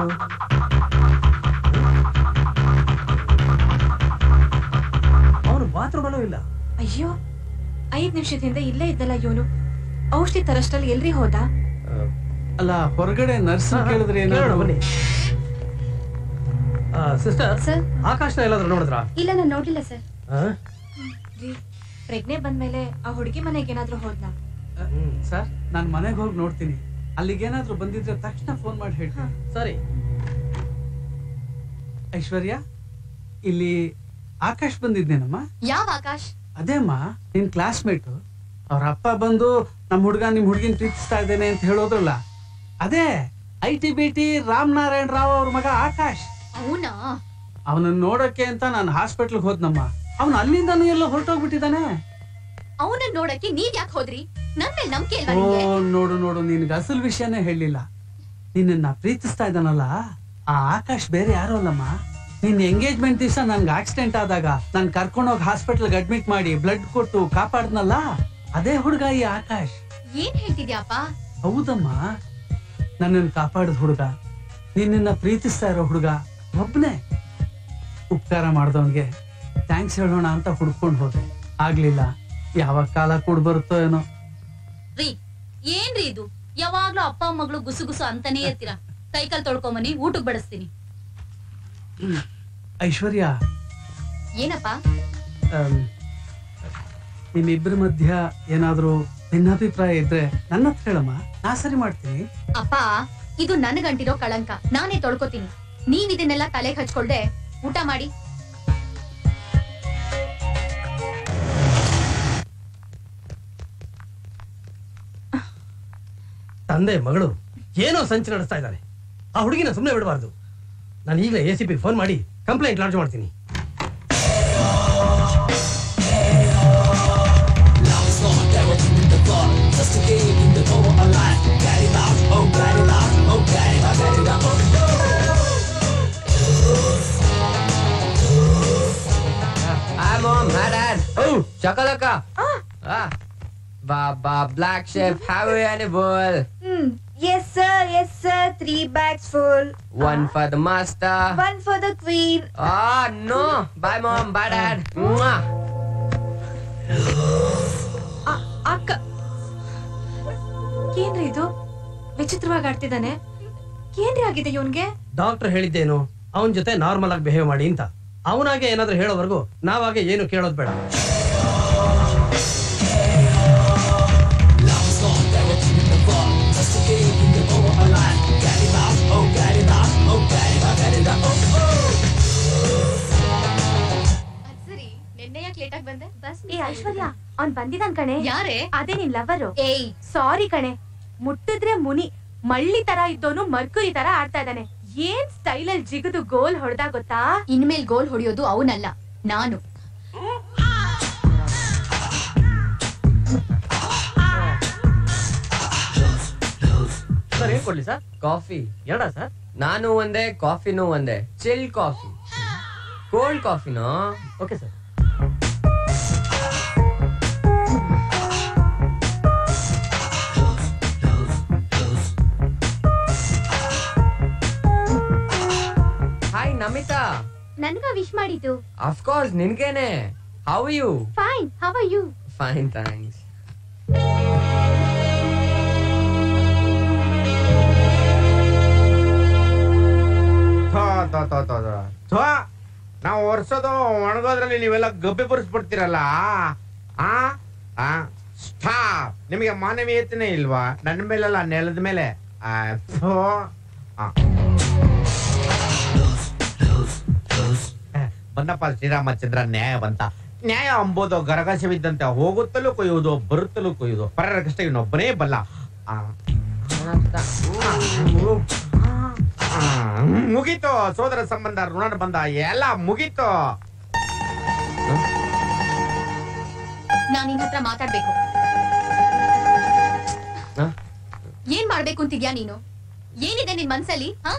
ಅವನು ಬಾತ್ರೂಮ್ ಅಲ್ಲೂ ಇಲ್ಲ. ಅಯ್ಯೋ, ಐದ್ ನಿಮಿಷದಿಂದ ಇಲ್ಲೇ ಇದ್ದಲ್ಲ ಇವನು. ಔಷಧಿ ತರಷ್ಟಲ್ಲಿ ಎಲ್ರಿ ಹೋದ? ಅಲ್ಲ ಹೊರಗಡೆ ನರ್ಸ್ ಕೇಳಿದ್ರೆ ಬನ್ನಿ. ಸಿಸ್ಟರ್, ಸರ್ ಆಕಾಶ್ನ ಎಲ್ಲಾದ್ರೂ ನೋಡಿದ್ರಾ? ಇಲ್ಲ ನಾನು ನೋಡಿಲ್ಲ ಸರ್. ಪ್ರಜ್ಞೆ ಬಂದ್ಮೇಲೆ ಆ ಹುಡುಗಿ ಮನೆಗೆ ಏನಾದ್ರೂ ಹೋದ್ನಾ? ಸರ್ ನಾನು ಮನೆಗೆ ಹೋಗಿ ನೋಡ್ತೀನಿ. ಅಲ್ಲಿಗೇನಾದ್ರೂ ಬಂದಿದ್ರೆ ತಕ್ಷಣ ಫೋನ್ ಮಾಡಿ ಹೇಳ್ತೀನಿ. ಸರಿ. ಐಶ್ವರ್ಯ, ಇಲ್ಲಿ ಆಕಾಶ್ ಬಂದಿದ್ದೇನಮ್ಮ? ಯಾವ ಆಕಾಶ್? ಅದೇಮ್ಮ ನಿನ್ ಕ್ಲಾಸ್ಮೇಟ್. ಅವ್ರ ಅಪ್ಪ ಬಂದು ನಮ್ ಹುಡ್ಗ ನಿಮ್ ಹುಡ್ಗಿನ್ ಪ್ರೀತಿಸ್ತಾ ಇದ್ದೇನೆ ಅಂತ ಹೇಳೋದ್ರಲ್ಲ, ಅದೇ I T B T Ramanarayana Rao ಅವ್ರ ಮಗ ಆಕಾಶ್. ಅವನಾ? ಅವನನ್ನ ನೋಡಕ್ಕೆ ಅಂತ ನಾನು ಹಾಸ್ಪಿಟ್ಲ್ಗೆ ಹೋದ್ನಮ್ಮ. ಅವನು ಅಲ್ಲಿಂದಾನು ಎಲ್ಲ ಹೊರಟೋಗ್ಬಿಟ್ಟಿದ್ದಾನೆ. ಅವನನ್ನ ನೋಡಕ್ಕೆ ನೀವ್ ಯಾಕೆ ಹೋದ್ರಿ? ನನ್ ಮೇಲೆ ನಂಬಿಕೆ ಇಲ್ವಾ ಓ ನಿಮ್ಗೆ? ನೋಡು ನೋಡು, ನಿನ್ಗೆ ಅಸಲ್ ವಿಷಯನೇ ಹೇಳಿಲ್ಲ. ನಿನ್ನ ಪ್ರೀತಿಸ್ತಾ ಇದ್ದಾನಲ್ಲ ಆ ಆಕಾಶ್ ಬೇರೆ ಯಾರು ಅಲ್ಲಮ್ಮ. ನಿನ್ ಎಂಗೇಜ್ಮೆಂಟ್ ದಿವಸ ನನ್ಗೆ ಆಕ್ಸಿಡೆಂಟ್ ಆದಾಗ ನಾನ್ ಕರ್ಕೊಂಡೋಗಿ ಹಾಸ್ಪಿಟಲ್ಗೆ ಅಡ್ಮಿಟ್ ಮಾಡಿ ಬ್ಲಡ್ ಕೊಟ್ಟು ಕಾಪಾಡ್ನಲ್ಲ, ಅದೇ ಹುಡುಗ ಈ ಆಕಾಶ್. ಏನ್ ಹೇಳ್ತಿದ್ಯಾಪ? ಹೌದಮ್ಮ, ನನ್ನನ್ನು ಕಾಪಾಡಿದ ಹುಡುಗ, ನಿನ್ನ ಪ್ರೀತಿಸ್ತಾ ಇರೋ ಹುಡುಗ ಒಬ್ನೇ. ಉಪಕಾರ ಮಾಡ್ದವನ್ಗೆ ಥ್ಯಾಂಕ್ಸ್ ಹೇಳೋಣ ಅಂತ ಹುಡ್ಕೊಂಡು ಹೋದೆ, ಆಗ್ಲಿಲ್ಲ. ಯಾವಾಗ ಕಾಲ ಕೂಡ ಬರುತ್ತೋ ಏನೋ. ರೀ ಏನ್ರಿ ಇದು? ಯಾವಾಗ್ಲೂ ಅಪ್ಪ ಮಗಳು ಗುಸು ಗುಸು ಅಂತಾನೆ ಇರ್ತೀರಾ. ಕೈಕಾಲ್ ತೊಳ್ಕೊಂಬನಿ, ಊಟಕ್ಕೆ ಬಡಿಸ್ತೀನಿ. ಐಶ್ವರ್ಯ, ಏನಪ್ಪ? ನಿಮ್ಮಿಬ್ಬರ ಮಧ್ಯ ಏನಾದ್ರೂ ಭಿನ್ನಾಭಿಪ್ರಾಯ ಇದ್ರೆ ನನ್ನ ಹತ್ರ ಹೇಳಮ್ಮ, ನಾ ಸರಿ ಮಾಡ್ತೀನಿ. ಅಪ್ಪ, ಇದು ನನಗಂಟಿರೋ ಕಳಂಕ, ನಾನೇ ತೊಳ್ಕೊತೀನಿ. ನೀವ್ ಇದನ್ನೆಲ್ಲ ತಲೆಗೆ ಹಚ್ಕೊಳ್ದೆ ಊಟ ಮಾಡಿ. ತಂದೆ ಮಗಳು ಏನೋ ಸಂಚು ನಡೆಸ್ತಾ ಇದ್ದಾರೆ. ಆ ಹುಡುಗಿನ ಸುಮ್ಮನೆ ಬಿಡಬಾರ್ದು. ನಾನು ಈಗಲೇ ಎ ಸಿ ಪಿ ಫೋನ್ ಮಾಡಿ ಕಂಪ್ಲೇಂಟ್ ಲಾಂಚ್ ಮಾಡ್ತೀನಿ. Hi mom, hi dad. Oh, Chakalaka. Ah. Baba, black chef, how are you, Hannibal? Hmm. Yes, sir. Yes, sir. Three bags full. One for the master. One for the queen. Ah, no. Bye, mom. Bye, dad. Mwah. ಅಕ್ಕ, ಏನ್ರಿ ಇದು? ವಿಚಿತ್ರವಾಗಿ ಆಡ್ತಿದ್ದಾನೆ. ಏನ್ರಿ ಆಗಿದೆ ಇವನ್ಗೆ? ಡಾಕ್ಟರ್ ಹೇಳಿದ್ದೇನು, ಅವನ ಜೊತೆ ನಾರ್ಮಲ್ ಆಗಿ ಬಿಹೇವ್ ಮಾಡಿ ಅಂತ. ಅವನಾಗೆ ಏನಾದ್ರೂ ಹೇಳೋವರೆಗೂ ನಾವಾಗೆ ಏನು ಕೇಳೋದ್ ಬೇಡ. ನಿನ್ನೆ ಯಾಕೆ ಲೇಟ್ ಆಗಿ ಬಂದೆ? ಬಸ್ ಏ ಐಶ್ವರ್ಯ, ಅವ್ನ್ ಬಂದಿದ್ದಾನ್ ಕಣೆ. ಯಾರೇ? ಅದೇ ನಿನ್ ಲವರು. ಏಯ್ ಸಾರಿ ಕಣೆ, ಮುಟ್ಟಿದ್ರೆ ಮುನಿ ಮಳ್ಳಿ ತರ ಇದ್ದೋನು ಮರ್ಕುರಿ ತರ ಆಡ್ತಾ ಇದ್ದಾನೆ. ಏನ್ ಸ್ಟೈಲ್ ಅಲ್ಲಿ ಜಿಗಿದು ಗೋಲ್ ಹೊಡೆದ ಗೊತ್ತಾ? ಇನ್ಮೇಲ್ ಗೋಲ್ ಹೊಡೆಯೋದು ಅವನಲ್ಲ, ನಾನು. ಸರ್ ಏನ್ ಕೊಡ್ಲಿ ಸರ್? ಕಾಫಿ ಎರಡ ಸರ್? ನಾನು ಒಂದೇ, ಕಾಫಿನೂ ಒಂದೇ. Chill coffee. ಕೋಲ್ಡ್ ಕಾಫಿನೋ? Okay sir. ಹಾಯ್ ನಮಿತಾ. ನನ್ಗ ವಿಶ್ ಮಾಡಿದ್ದು. ಆಫ್ ಕೋರ್ಸ್, ನಿನ್ಗೇನೆ. How are you? Fine, how are you? Fine, thanks. ನಾವು ಒರ್ಸೋದು ಒಣಗೋದ್ರಲ್ಲಿ ನೀವೆಲ್ಲ ಗಬ್ಬೆ ಬರ್ಸ್ಬಿಡ್ತೀರಲ್ಲ. ಆ ಆ ಸ್ಟಾಪ್. ನಿಮಗೆ ಮಾನವೀಯತೆನೇ ಇಲ್ವಾ? ನನ್ನ ಮೇಲೆಲ್ಲ ನೆಲದ ಮೇಲೆ. ಬನ್ನಪ್ಪ ಶ್ರೀರಾಮಚಂದ್ರ ನ್ಯಾಯ ಬಂತ. ನ್ಯಾಯ ಅಂಬೋದು ಗರಗಸವಿದ್ದಂತೆ ಹೋಗುತ್ತಲೂ ಕೊಯ್ಯುವುದು, ಬರುತ್ತಲೂ ಕೊಯ್ಯುವುದು. ಪರರ ಕಷ್ಟ ಇನ್ನೊಬ್ಬನೇ ಬಲ್ಲ. ಮುಗೀತು ಸೋದರ ಸಂಬಂಧ, ಋಣ ಬಂಧ ಎಲ್ಲ ಮುಗೀತು. ನಾನ್ ನಿನ್ ಹತ್ರ ಮಾತಾಡ್ಬೇಕು. ಏನ್ ಮಾಡ್ಬೇಕು ಅಂತಿದ್ಯಾ ನೀನು? ಏನಿದೆ ನಿನ್ ಮನ್ಸಲ್ಲಿ? ಹಾ,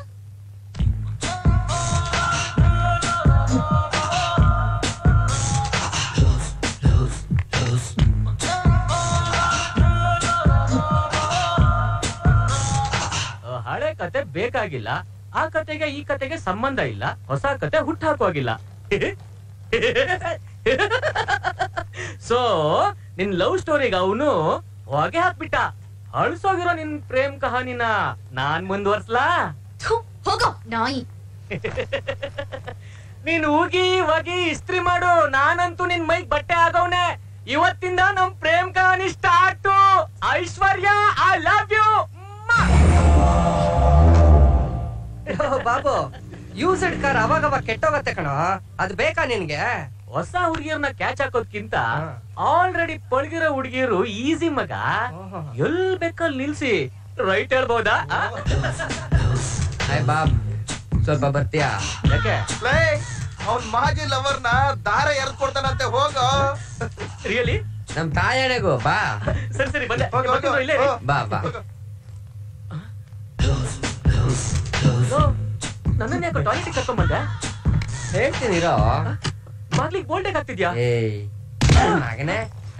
ಹಳೆ ಕತೆ ಬೇಕಾಗಿಲ್ಲ, ಆ ಕತೆಗೆ ಈ ಕತೆಗೆ ಸಂಬಂಧ ಇಲ್ಲ, ಹೊಸ ಕತೆ ಹುಟ್ಟಾಕುವಾಗಿಲ್ಲ. ಸೊ ನಿನ್ ಲವ್ ಸ್ಟೋರಿಗ ಅವನು ಹೊಗೆ ಹಾಕ್ಬಿಟ್ಟ. ಅಳ್ಸೋಗಿರೋ ನಿನ್ ಪ್ರೇಮ್ ಕಹಾನಿನ ನಾನ್ ಮುಂದುವರ್ಸ್ಲಾ? ಹೋಗೋ ನಾಯಿ. ನೀನ್ ಹೋಗಿ ಹೋಗಿ ಇಸ್ತ್ರಿ ಮಾಡು, ನಾನಂತೂ ನಿನ್ ಮೈಗ್ ಬಟ್ಟೆ ಆಗವ್ನೆ. ಇವತ್ತಿಂದ ನಮ್ ಪ್ರೇಮ್ ಕಹಾನಿ start. Aishwarya, I love you. ಬಾಬು, ಯೂಸ್ಡ್ ಕಾರ್ ಅವಾಗ ಅವಾಗ ಕೆಟ್ಟೋಗತ್ತೆ ಕಣ, ಅದ್ ಬೇಕಾ ನಿನ್ಗೆ? ಹೊಸ ಹುಡುಗಿಯರ್ನ ಕ್ಯಾಚ್ ಹಾಕೋದ್ಕಿಂತ ಆಲ್ರೆಡಿ ಪಳಗಿರೋ ಹುಡುಗಿಯರು ಈಸಿ ಮಗ. ಎಲ್ ಬೇಕಲ್ಲಿ ನಿಲ್ಸಿ ರೈಟ್ ಹೇಳ್ಬೋದಾ? ಹಾಯ್ ಬಾಬ್, ಸ್ವಲ್ಪ ಬರ್ತೀಯಾ? ಯಾಕೆ? ಅವ್ನ್ ಮಾಜಿ ಲವರ್ನ ದಾರ ಎರ್ದ್ ಕೊಡ್ತಾನಂತೆ, ಹೋಗೋ. ರಿಯಲಿ? ನಮ್ ತಾಯಣೆಗೂ ಬಾ. ಸರಿ ಸರಿ ಬಂದೆ. ಇಲ್ಲೇ ಬಾ ಬಾ. ನನ್ನ ಯಾಕೋ ಟಾಯ್ಲೆಟ್ ಕರ್ಕೊಂಡ್ ಬಂದೆ? ಹೇಳ್ತೀನಿರೋ. ಮಾಡ್ಲಿಕ್ಕೆ ಬೋಲ್ಟೇಕ್ ಆಗ್ತಿದ್ಯಾ? ಏಯ್ ಮಗನೇ,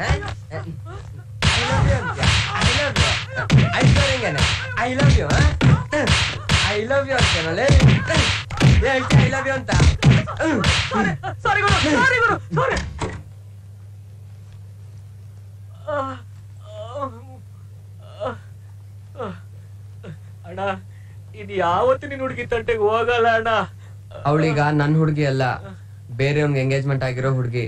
I love you I love you ಅಂತೇನಲ್ಲ ಐ ಲವ್ ಯು ಅಂತ. ಸಾರಿ ಗುರು, ಸಾರಿ ಗುರು, ಸಾರಿ. ಅಣ್ಣ, ಇದು ಯಾವತ್ತು ನಿನ್ ಹುಡುಗಿ ತಂಟೆಗೆ ಹೋಗಲ್ಲ ಅಣ್ಣ. ಅವಳೀಗ ನನ್ ಹುಡುಗಿ ಅಲ್ಲ, ಬೇರೆಯವ್ನಿಗೆ ಎಂಗೇಜ್ಮೆಂಟ್ ಆಗಿರೋ ಹುಡುಗಿ.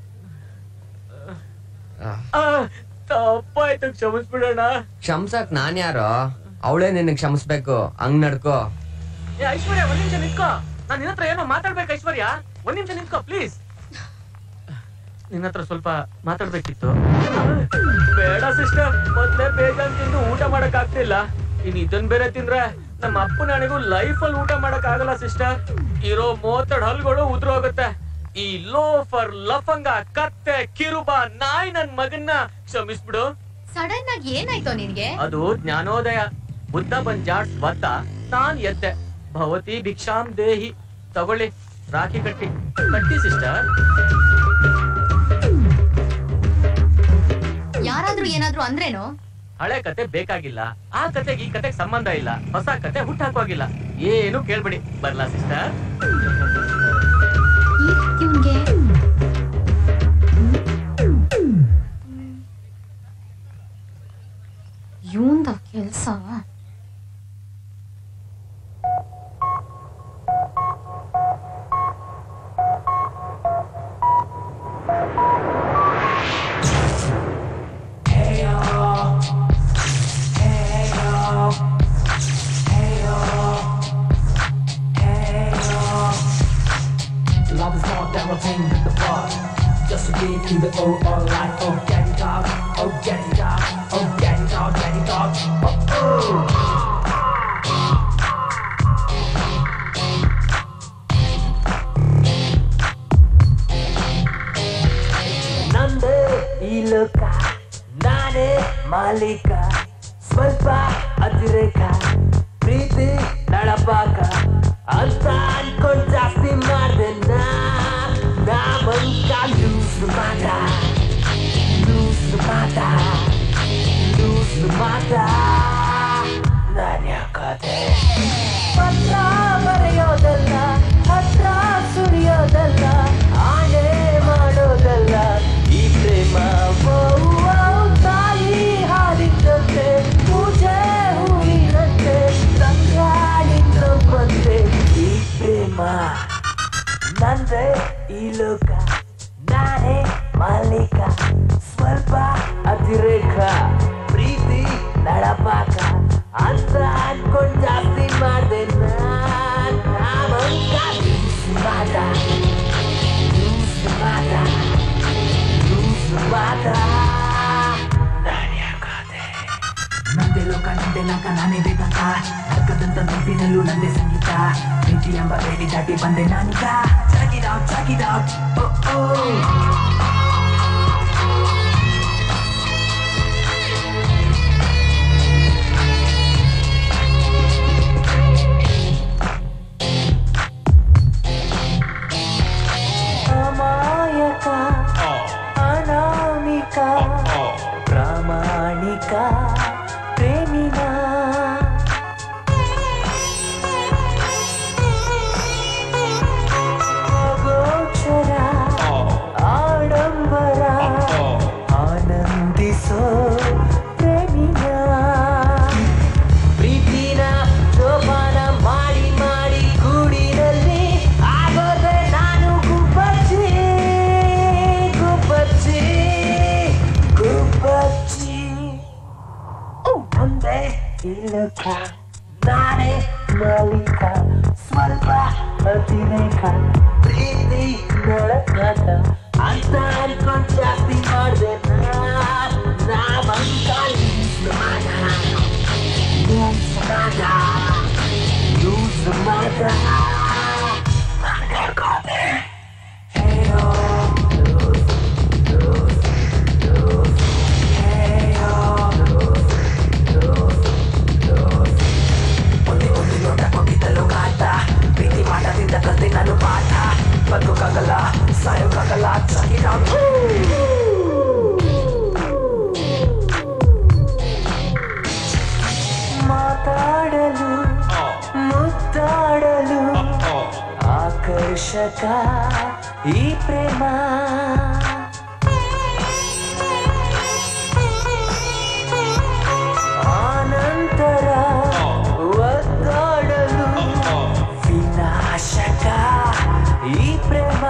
ತಪ್ಪಾಯ್ತು, ಕ್ಷಮಿಸ್ಬಿಡೋಣ. ಕ್ಷಮ್ಸಕ್ ನಾನ್ ಯಾರೋ? ಅವಳೇ ನಿನಗ್ ಕ್ಷಮಿಸ್ಬೇಕು. ಹಂಗ್ ನಡ್ಕೋ. ಏ ಐಶ್ವರ್ಯ, ಒಂದ್ ನಿಮಿಷ ನಿಂತ್ಕೋ. ನಾನ್ ನಿನ್ನ ಹತ್ರ ಏನೋ ಮಾತಾಡ್ಬೇಕು. ಐಶ್ವರ್ಯ, ಒಂದ್ ನಿಮಿಷ ನಿಂತ್ಕೋ ಪ್ಲೀಸ್. ನಿನ್ನ ಹತ್ರ ಸ್ವಲ್ಪ ಮಾತಾಡ್ಬೇಕಿತ್ತು. ಬೇಡ ಸಿಸ್ಟರ್, ಮೊದ್ಲೇ ಬೇಜಾನ್ ತಿಂದು ಊಟ ಮಾಡಕ್ ಆಗ್ತಿಲ್ಲ. ಇನ್ ಇದನ್ ಬೇರೆ ತಿಂದ್ರೆ ನಮ್ಮ ಅಪ್ಪನ ನನಗೂ ಲೈಫ್ ಅಲ್ಲಿ ಊಟ ಮಾಡಕ್ ಆಗಲ್ಲ ಸಿಸ್ಟರ್. ಇರೋ ಮೂವತ್ತೆರಡು ಹಲ್ಗಳು ಉದ್ರ ಹೋಗುತ್ತೆ. ಈ ಲೋಫರ್, ಲಫಂಗ, ಕತ್ತೆ, ಕಿರುಬ ನಾಯಿ ನನ್ ಮಗನ್ನ ಕ್ಷಮಿಸ್ಬಿಡು. ಸಡನ್ ಆಗಿ ಏನಾಯ್ತೋ ನಿನ್ಗೆ? ಅದು ಜ್ಞಾನೋದಯ. ಬುದ್ಧ ಬಂದ್ ಜಾಡ್ಸ್ ಬದ್ದ, ನಾನ್ ಎದ್ದೆ. ಭವತಿ ಭಿಕ್ಷಾಂ ದೇಹಿ. ತಗೊಳ್ಳಿ, ರಾಖಿ ಕಟ್ಟಿ ಕಟ್ಟಿ ಸಿಸ್ಟರ್. ಯಾರಾದ್ರೂ ಏನಾದ್ರೂ ಅಂದ್ರೇನು? ಹಳೆ ಕತೆ ಬೇಕಾಗಿಲ್ಲ. ಆ ಕತೆಗೆ ಈ ಕತೆಗೆ ಸಂಬಂಧ ಇಲ್ಲ. ಹೊಸ ಕತೆ ಹುಟ್ಟು ಹಾಕುವಾಗಿಲ್ಲ. ಏನು ಕೇಳ್ಬಿಡಿ. ಬರ್ಲಾ ಸಿಸ್ಟರ್? ಇವ್ನ್ಗೆ ಇವಂದ ಕೆಲ್ಸ. Love is not that routine with the fuck. Just to get in the overall life. Oh, get it up. Oh, get it up. Oh, get it up. Get it up. Oh, oh. ನಂದೇ ಈ ಲೋಕ, ನಾನೇ ಮಾಲೀಕ. ಸ್ವಲ್ಪ ಅತಿರೇಕ, ಪ್ರೀತಿ ನಳಪಾಕ ಅಂತ ಅನ್ಕೊಂಡ್ ಜಾಸ್ತಿ ಮಾಡ್ದೆ ನಾ. ನಾ ಬಂಕ ಲೂಸ್ ಮಾತ, ಲೂಸ್ ಮಾತ, ಲೂಸ್ ಮಾತ. ನಾನ್ ಯಾಕದೆ ಪತ್ರ ಬರೆಯೋದಲ್ಲ, ಹತ್ರ ಸುರಿಯೋದಲ್ಲ, ಆಣೆ ಮಾಡೋದಲ್ಲ ಈ ಪ್ರೇಮ. ತಾಯಿ ಹಾಲಿದ್ದಂತೆ, ಪೂಜೆ ಹೂವಿನಂತೆ, ಸಂಗಾಳಿಂದ ಬಂದೆ ಈ ಪ್ರೇಮ. ನಂದೇ ಈ ಲೋಕ, ನಾನೇ ಮಾಲೀಕ. ಸ್ವಲ್ಪ ಅತಿರೇಕ, ಪ್ರೀತಿ ನಳಪಾಕ ಅಂತ ಅನ್ಕೊಂಡ್ ಜಾಸ್ತಿ ಮಾಡ್ದೆ ನಾನ್. ನಾವಂಕ ಲೂಸ್ ಮಾತ, ಲೂಸ್ ಮಾತ, ಲೂಸ್ ಮಾತ. ನಾನ್ ಯಾಕದೆ ನಂದೇ ಲೋಕ, ನಂದೇ ಲಂಕ, ನಾನೇ ಬೇಕಂತ. ಹಕ್ಕದಂತ ನೆನಪಿನಲ್ಲೂ ನಂದೇ ಸಂಗೀತ. ಪ್ರೀತಿ ಎಂಬ ಬೇಡಿ ದಾಟಿ ಬಂದೆ ನಾನೀಗ. Check it out, check it out. Oh, oh. ಅಮಾಯಕ, ಅನಾಮಿಕ, ಪ್ರಾಮಾಣಿಕ ಪ್ರೇಮಿನ. ಗೋಚರ ಆಡಂಬರ ಆನಂದ ವಿಚಾರಿಸೋ ಪ್ರೇಮಿನ ಪ್ರೀತಿನ ಜೋಪಾನ ಮಾಡಿ ಮಾಡಿ ಗೂಡಿನಲ್ಲಿ ಆಗೋದೆ ನಾನು ಗುಬ್ಬಚ್ಚಿ ಗುಬ್ಬಚ್ಚಿ ಗುಬ್ಬಚ್ಚಿ ಒಂದೇ ಇಲ್ಲಕ ನಾನೇ ಮಾಲೀಕ ಸ್ವಲ್ಪ ಅತಿರೇಕ ಪ್ರೀತಿ ನೊಳಗಾಟ ಅಂತ ಅನ್ಕೊಂಡ್ ಜಾಸ್ತಿ ಮಾಡ್ದೆ ನಾ ಬಂದ ಲೂಸ್ ಮಾಡ ಲೂಸ್ ಮಾಡ ನನಗಾಗೋದೆ ಹೇಳೋ ಲೂಸ್ ಲೂಸ್ ಲೂಸ್ ಹೇಳೋ ಲೂಸ್ ಲೂಸ್ ಲೂಸ್ ಒಂದೇ ಒಂದು ಲೋಟ ಕೊಟ್ಟಿದ್ದಲು ಕಾಟ ಪ್ರೀತಿ ಮಾಡದಿಂದ ಕಲ್ತೆ ನಾನು ಪಾಠ ಬದುಕಾಗಲ್ಲ ಸಾಯೋಕ್ಕಾಗಲ್ಲ ಚೆನ್ನಾಗಿ ಮಾತಾಡಲು ಮುತ್ತಾಡಲು ಆಕರ್ಷಕ ಈ ಪ್ರೇಮ ಆನಂತರ ಒದ್ದಾಡಲು ವಿನಾಶಕ ಈ ಪ್ರೇಮ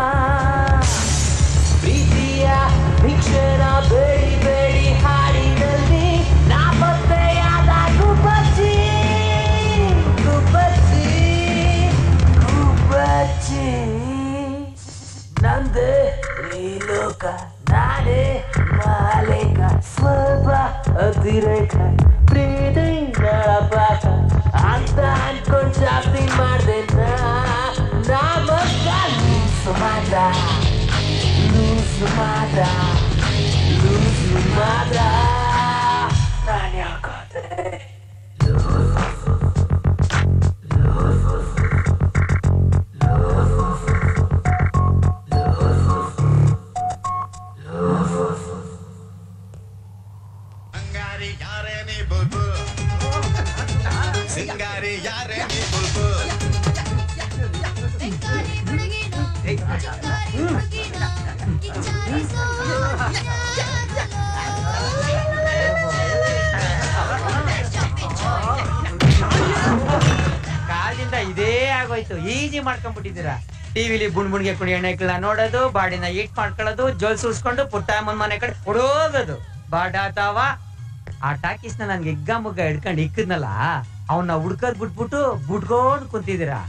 ಪ್ರೀತಿಯ ಭಿಕ್ಷಣ ಬೇಡಿ ಬೇಡಿ ಹಾಡಿನಲ್ಲಿ ನಾ ಪತ್ತೆಯಾದ ಗುಬ್ಬಚ್ಚಿ ಗುಬ್ಬಚ್ಚಿ ಗುಬ್ಬಚ್ಚಿ ನಂದೇ ಈ ಲೋಕ ನಾನೇ ಮಾಲೀಕ ಸ್ವಲ್ಪ ಅತಿರೇಕ ಪ್ರೀತಿ ನಳಪಾಕ ಅಂತ ಅನ್ಕೊಂಡ್ ಜಾಸ್ತಿ ಮಾಡ್ದೆ ನಾ ನಾ ಮಕ್ಕ ಲೂಸು ಮಾಡ ಲೂಸು ಮಾಡ ಲೂಸು ಮಾಡ ನಾನು ಯಾಕೋದೆ ಸಿಂಗಾರಿ ಯಾರೇ ನೀ ಬುಲ್ಬುಲ್ ಕಾಲದಿಂದ ಇದೇ ಆಗೋಯ್ತು ಈಜಿ ಮಾಡ್ಕೊಂಡ್ಬಿಟ್ಟಿದ್ದೀರಾ ಟಿವಿಲಿ ಬುಣ್ ಬುಣ್ಗೆ ಕುಣಿ ಎಣ್ಣೆಗಳನ್ನ ನೋಡೋದು ಬಾಡಿನ ಈಟ್ ಮಾಡ್ಕೊಳ್ಳೋದು ಜೋಲ್ ಸುರ್ಸ್ಕೊಂಡು ಪುಟ್ಟಮ್ಮನ ಮನೆ ಕಡೆ ಹುಡೋಗೋದು ಬಾಡಾತಾವ ಆ ಟಾಕೀಸ್ನ ನನ್ಗೆ ಎಗ್ಗ ಮುಗ್ಗ ಹಿಡ್ಕೊಂಡು ಇಕ್ಕದ್ನಲ್ಲ ಅವನ್ನ ಹುಡ್ಕದ್ ಬಿಟ್ಬಿಟ್ಟು ಬಿಟ್ಕೊಂಡ್ ಕುಂತಿದ್ದೀರಾ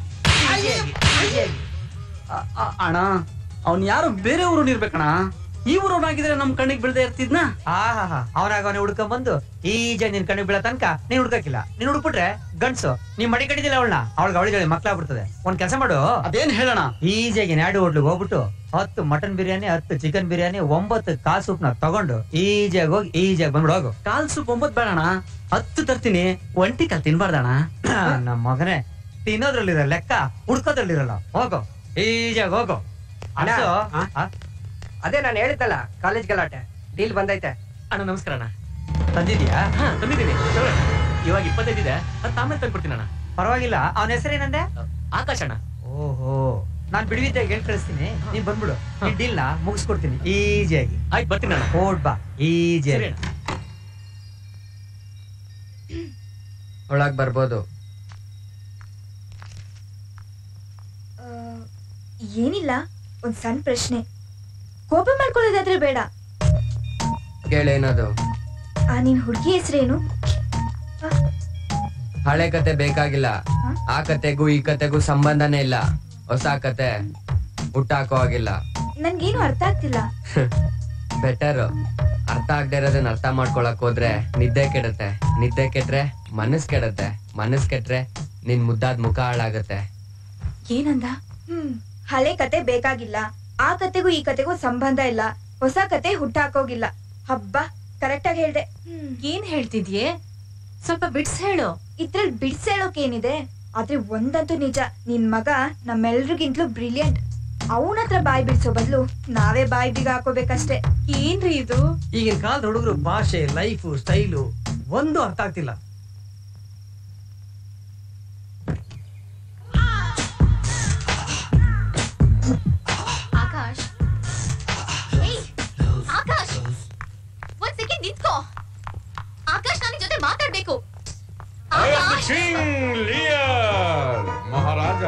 ಅಣ್ಣ ಅವ್ನ್ ಯಾರು ಬೇರೆ ಊರು ಇರ್ಬೇಕಣ್ಣ ಈ ಊರವನಾಗಿದ್ರೆ ನಮ್ ಕಣ್ಣಿಗೆ ಬೀಳದೆ ಇರ್ತಿದ್ನ ಆಹಾ ಅವನಾಗ ಅವನೇ ಹುಡ್ಕೊಂಡ್ ಬಂದು ಈಜ ನಿನ್ ಕಣ್ಣಿಗೆ ಬೀಳೋ ತನಕ ನೀನ್ ಹುಡ್ಕಕ್ಕಿಲ್ಲ ನೀನ್ ಹುಡ್ಬಿಟ್ರೆ ಗಂಡ್ಸು ನೀ ಮಡಿ ಕಡಿದಿಲ್ಲ ಅವಳನ್ನ ಅವಳಿಗೆ ಅವಳಿಗೆ ಮಕ್ಳಾಗ್ಬಿಡ್ತದೆ ಒಂದ್ ಕೆಲಸ ಮಾಡು ಅದೇನ್ ಹೇಳೋಣ ಈಜಾಗಿ ನಾಡು ಹೋಟ್ಲಿಗೆ ಹೋಗ್ಬಿಟ್ಟು ಹತ್ತು ಮಟನ್ ಬಿರಿಯಾನಿ ಹತ್ತು ಚಿಕನ್ ಬಿರಿಯಾನಿ ಒಂಬತ್ತು ಕಾಲ್ ಸೂಪ್ನ ತಗೊಂಡು ಈಜಾಗಿ ಹೋಗಿ ಈಜಾಗಿ ಬಂದ್ಬಿಡು ಹೋಗು ಕಾಲ್ ಸೂಪ್ ಒಂಬತ್ ಬೇಡಣ ಹತ್ತು ತರ್ತೀನಿ ಒಂಟಿ ಕಾಲ್ ತಿನ್ಬಾರ್ದಣ್ಣ ನಮ್ಮ ಮಗನೇ ತಿನ್ನೋದ್ರಲ್ಲಿರೋ ಲೆಕ್ಕ ಹುಡ್ಕೋದ್ರಲ್ಲಿರಲ್ಲ ಹೋಗು ಈಜಾಗಿ ಹೋಗು ಅಣ್ಣ, ಅದೇ ನಾನು ಹೇಳಿದ್ದಲ್ಲ ಕಾಲೇಜ್ ಗಲಾಟೆ ಡೀಲ್ ಬಂದೈತೆ ಅಣ್ಣ ನಮಸ್ಕಾರ ಅಣ್ಣ ತಂದಿದ್ಯಾ ಹಾ ತಂದಿದ್ದೀನಿ ತಗೊಳ್ಳಿ. ಇವಾಗ ಇಪ್ಪತ್ತೈದಿದೆ ಅದು ಆಮೇಲೆ ತಂದ್ಕೊಡ್ತೀನಿ ಅಣ್ಣ ಪರವಾಗಿಲ್ಲ ಅವನ ಹೆಸರೇನಂದೆ ಆಕಾಶ್ ಅಣ್ಣ ಓಹೋ ನಾನ್ ಬಿಡುವಿದ್ದಾಗ ಹೇಳ್ ಕಳಿಸ್ತೀನಿ ನೀನ್ ಬಂದ್ಬಿಡು ನೀನ್ ಡೀಲ್ ನ ಮುಗಿಸ್ಕೊಡ್ತೀನಿ ಈಜಿಯಾಗಿ ಆಯ್ತು ಬರ್ತೀನಿ ಅಣ್ಣ ಓಡ್ ಬಾ ಈಜಿಯಾಗಿ ಒಳಗ್ ಬರ್ಬೋದು ಏನಿಲ್ಲ ಒಂದ್ ಸಣ್ಣ ಪ್ರಶ್ನೆ ಕೋಪ ಮಾಡ್ಕೊಳ್ಳೋದಾದ್ರೆ ಬೇಡ ಕೇಳೇನದು ಆ ನಿನ್ ಹುಡುಗಿ ಹೆಸರೇನು ಹಳೆ ಕತೆ ಬೇಕಾಗಿಲ್ಲ ಆ ಕತೆಗೂ ಈ ಕತೆಗೂ ಸಂಬಂಧನೇ ಇಲ್ಲ ಹೊಸ ಕತೆ ಹುಟ್ಟಾಕೋ ಆಗಿಲ್ಲ ನನ್ಗೇನು ಅರ್ಥ ಆಗ್ತಿಲ್ಲ ಬೆಟರ್ ಅರ್ಥ ಆಗದೆ ಇರೋದನ್ನ ಅರ್ಥ ಮಾಡ್ಕೊಳಕ್ ಹೋದ್ರೆ ನಿದ್ದೆ ಕೆಡತ್ತೆ ನಿದ್ದೆ ಕೆಟ್ರೆ ಮನಸ್ ಕೆಡತ್ತೆ ಮನಸ್ ಕೆಟ್ರೆ ನಿನ್ ಮುದ್ದಾದ್ ಮುಖ ಹಾಳಾಗತ್ತೆ ಏನಂದ ಹ್ಮ್ ಹಳೆ ಕತೆ ಬೇಕಾಗಿಲ್ಲ ಆ ಕತೆಗೂ ಈ ಕತೆಗೂ ಸಂಬಂಧ ಇಲ್ಲ ಹೊಸ ಕತೆ ಹುಟ್ಟಾಕೋಗಿಲ್ಲ ಹಬ್ಬ ಕರೆಕ್ಟ್ ಆಗಿ ಹೇಳ್ದೆ ಏನ್ ಹೇಳ್ತಿದ್ಯೆ ಸ್ವಲ್ಪ ಬಿಡ್ಸ್ ಹೇಳು ಇದ್ರಲ್ಲಿ ಬಿಡ್ಸ್ ಹೇಳೋಕ್ ಏನಿದೆ ಆದ್ರೆ ಒಂದಂತೂ ನಿಜ ನಿನ್ ಮಗ ನಮ್ಮೆಲ್ರಿಗಿಂತಲೂ ಬ್ರಿಲಿಯಂಟ್ ಅವನ ಹತ್ರ ಬಾಯಿ ಬಿಡ್ಸೋ ಬದಲು ನಾವೇ ಬಾಯಿ ಬೀಗ ಹಾಕೋಬೇಕಷ್ಟೇ ಏನ್ರಿ ಇದು ಈಗಿನ ಕಾಲದ ಹುಡುಗರು ಭಾಷೆ ಲೈಫು ಸ್ಟೈಲು ಒಂದು ಅರ್ಥ ಆಗ್ತಿಲ್ಲ ಆಕಾಶ್ ಆಕಾಶ್ ಒಂದ್ ಸೆಕೆಂಡ್ ನಿಂತ್ಕೋ. ಆಕಾಶ್ ನನ್ನ ಜೊತೆ ಮಾತಾಡ್ಬೇಕು. ಮಹಾರಾಜ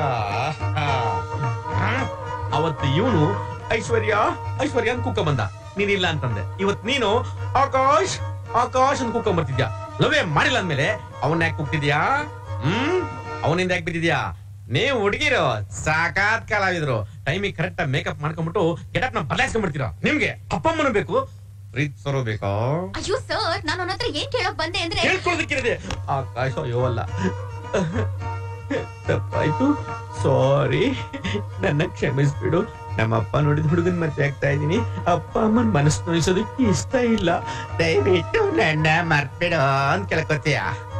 ಅವತ್ತು ಇವನು ಐಶ್ವರ್ಯ ಐಶ್ವರ್ಯ ಅಂತ ಕುಕ್ಕ ಬಂದ, ನೀನಿಲ್ಲ ಅಂತಂದೆ. ಇವತ್ ನೀನು ಆಕಾಶ್ ಆಕಾಶ್ ಅಂತ ಕುಕ್ಕ ಬರ್ತಿದ್ಯಾ. ಲವೇ ಮಾಡಿಲ್ಲ ಅಂದ್ಮೇಲೆ ಅವನ್ನ ಯಾಕೆ ಕುಗ್ತಿದ್ಯಾ? ಹ್ಮ್ ಅವನಿಂದ ಯಾಕೆ ಬಿದ್ದಿದ್ಯಾ? ನೀವು ಹುಡುಗಿರು ಸಾಕಾತ್ ಕಲಾವಿದ್ರು ಟೈಮಿಗೆ ಕರೆಕ್ಟ್ ಆಗಿ ಮೇಕಪ್ ಮಾಡ್ಕೊಂಡ್ಬಿಟ್ಟು ಗೆಟಪ್ ನ ಬದಲಾಯಿಸ್ಕೊಂಡ್ಬಿಡ್ತೀರಾ. ನಿಮ್ಗೆ ಅಪ್ಪ ಅಮ್ಮನು ಬೇಕು, ಪ್ರೀತ್ ಸರೋ ಬೇಕಾ? ಅಯ್ಯೋ ಸರ್, ನಾನು ಅವನ ಹತ್ರ ಏನ್ ಕೇಳಕ್ ಬಂದೆ ಅಂದ್ರೆ ಹೇಳ್ಕೊಳೋದಕ್ಕಿರದೆ. ಆಕಾಶ್ ಅಯ್ಯೋ ಅಲ್ಲ, ತಪ್ಪಾಯ್ತು, ಸಾರಿ, ನನ್ನ ಕ್ಷಮಿಸ್ಬಿಡು. ನಮ್ಮ ಅಪ್ಪ ನೋಡಿದ ಹುಡುಗನ್ ಮತ್ತೆ ಆಗ್ತಾ ಇದೀನಿ. ಅಪ್ಪ ಅಮ್ಮನ್ ಮನಸ್ಸು ನೋಯಿಸೋದಕ್ಕೆ ಇಷ್ಟ ಇಲ್ಲ. ದಯವಿಟ್ಟು ನನ್ನ ಮರ್ಬಿಡು ಅಂತ ಕೇಳ್ಕೊತೀಯ.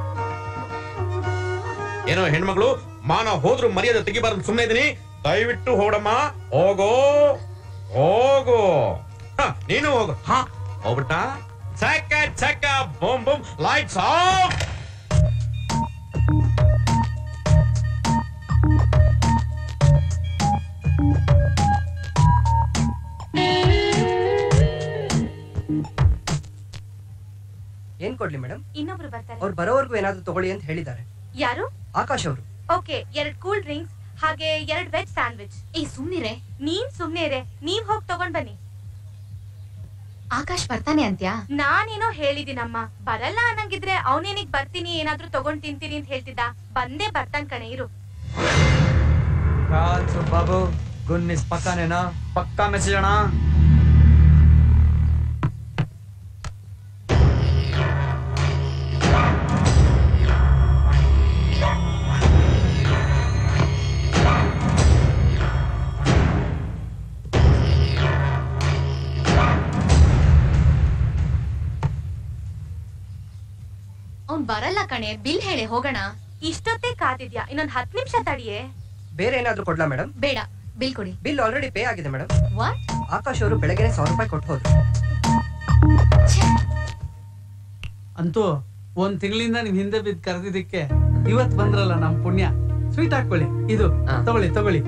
ಏನೋ ಹೆಣ್ಮಗಳು ಮಾನ ಹೋದ್ರು ಮರ್ಯಾದೆ ತೆಗಿಬಾರ್ದು ಸುಮ್ಮನೆ ಇದೀನಿ. ದಯವಿಟ್ಟು ಹೋಗಮ್ಮ, ಹೋಗೋ ಹೋಗೋ. ನೀನು ಹೋಗು. ಹಾ ಹೋಗ್ಬಿಟ್ಟ. ಚಕ್ಕ ಚಕ್ಕ ಬೂಮ್ ಬೂಮ್ ಲೈಟ್ಸ್ ಆಫ್. ಏನ್ ಕೊಡ್ಲಿ ಮೇಡಮ್? ಇನ್ನೊಬ್ರು ಬರ್ತಾರೆ. ಅವ್ರು ಬರೋವರೆಗೂ ಏನಾದ್ರು ತಗೊಳ್ಳಿ ಅಂತ ಹೇಳಿದ್ದಾರೆ. ಯಾರು? ಆಕಾಶ್ ಅವರು. ಓಕೆ, ಎರಡ್ ಕೂಲ್ ಡ್ರಿಂಕ್ಸ್ ಹಾಗೆ ಎರಡ್ ವೆಜ್ ಸ್ಯಾಂಡ್ವಿಚ್. ಏ ಸುಮ್ನಿರೆ. ನೀನ್ ಸುಮ್ನೆ ಇರೆ, ನೀವ್ ಹೋಗ್ ತಗೊಂಡ್ ಬನ್ನಿ. ಆಕಾಶ್ ಬರ್ತಾನೆ ಅಂತ್ಯಾ? ನಾನೇನೋ ಹೇಳಿದಿನಮ್ಮ, ಬರಲ್ಲ ಅನ್ನಂಗಿದ್ರೆ ಅವನೇನಿಗ್ ಬರ್ತೀನಿ ಏನಾದ್ರೂ ತಗೊಂಡ್ ತಿಂತೀನಿ ಅಂತ ಹೇಳ್ತಿದ್ದ. ಬಂದೇ ಬರ್ತಾನ್ ಕಣೆ, ಇರು. ಬಾಬು ಗುನ್ನಿಸ್ ಪಕ್ಕಾನೇನಾ? ಪಕ್ಕಾ ಮೆಸೇಜ್ ಅಣ್ಣ. ಅವ್ನ್ ಬರಲ್ಲ ಕಣೆ, ಬಿಲ್ ಹೇಳಿ ಹೋಗೋಣ. ಇಷ್ಟೊತ್ತೇ ಕಾದಿದ್ಯಾ? ಇನ್ನೊಂದ್ ಹತ್ ನಿಮಿಷ ತಡಿಯೇ. ಬೇರೆ ಏನಾದ್ರು ಕೊಡ್ಲಾ ಮೇಡಮ್? ಬೇಡ, ಬಿಲ್ ಕೊಡಿ. ಬಿಲ್ ಆಲ್ರೆಡಿ ಪೇ ಆಗಿದೆ ಮೇಡಮ್. ವಾಟ್? ಆಕಾಶ್ ಅವರು ಬೆಳಗ್ಗೆ ಸಾವಿರ ರೂಪಾಯಿ ಕೊಟ್ಟು ಹೋದ್ರು. ಅಂತೂ ಒಂದ್ ತಿಂಗಳಿಂದ ನಿಮ್ ಹಿಂದೆ ಬಿದ್ದು ಕರೆದಿದ್ದಕ್ಕೆ ಇವತ್ ಬಂದ್ರಲ್ಲ ನಮ್ ಪುಣ್ಯ. ಸ್ವೀಟ್ ಹಾಕೊಳ್ಳಿ, ಇದು ತಗೊಳ್ಳಿ ತಗೊಳ್ಳಿ.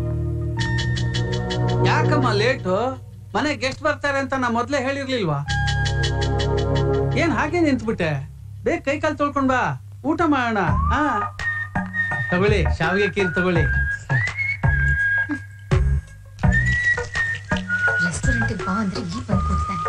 ಯಾಕಮ್ಮ ಲೇಟು? ಮನೆ ಗೆಸ್ಟ್ ಬರ್ತಾರೆ ಅಂತ ನಾ ಮೊದ್ಲೇ ಹೇಳಿರ್ಲಿಲ್ವಾ? ಏನ್ ಹಾಗೆ ನಿಂತ್ಬಿಟ್ಟೆ? ಬೇಗ ಕೈ ಕಾಲು ತೊಳ್ಕೊಂಡ್ ಬಾ, ಊಟ ಮಾಡೋಣ. ಹಾ ತಗೊಳ್ಳಿ, ಶಾವಿಗೆ ಕೀರ್ ತಗೊಳ್ಳಿ. ರೆಸ್ಟೋರೆಂಟ್ ಬಾ ಅಂದ್ರೆ ಈ ಬಂದ್ ಕೂರ್ತಾನೆ.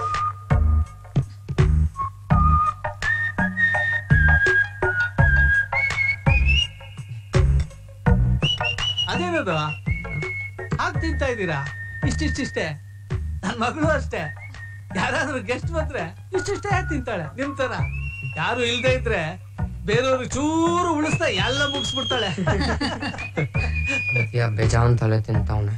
ಅದೇನದು ಹಾಕ್ ತಿಂತಾ ಇದ್ದೀರಾ? ಇಷ್ಟಿಷ್ಟಿಷ್ಟೇ. ನನ್ ಮಗಳು ಅಷ್ಟೇ, ಯಾರಾದ್ರೂ ಗೆಸ್ಟ್ ಬಂದ್ರೆ ಇಷ್ಟಿಷ್ಟೇ ತಿಂತಾಳೆ ನಿಮ್ ತರ. ಯಾರು ಇಲ್ದೇ ಇದ್ರೆ ಬೇರೆಯವ್ರು ಚೂರು ಉಳಿಸ್ತಾ ಎಲ್ಲ ಮುಗಿಸ್ಬಿಡ್ತಾಳೆ. ಬೇಜಾನ್ ತಲೆ ತಿಂತಾವನೆ.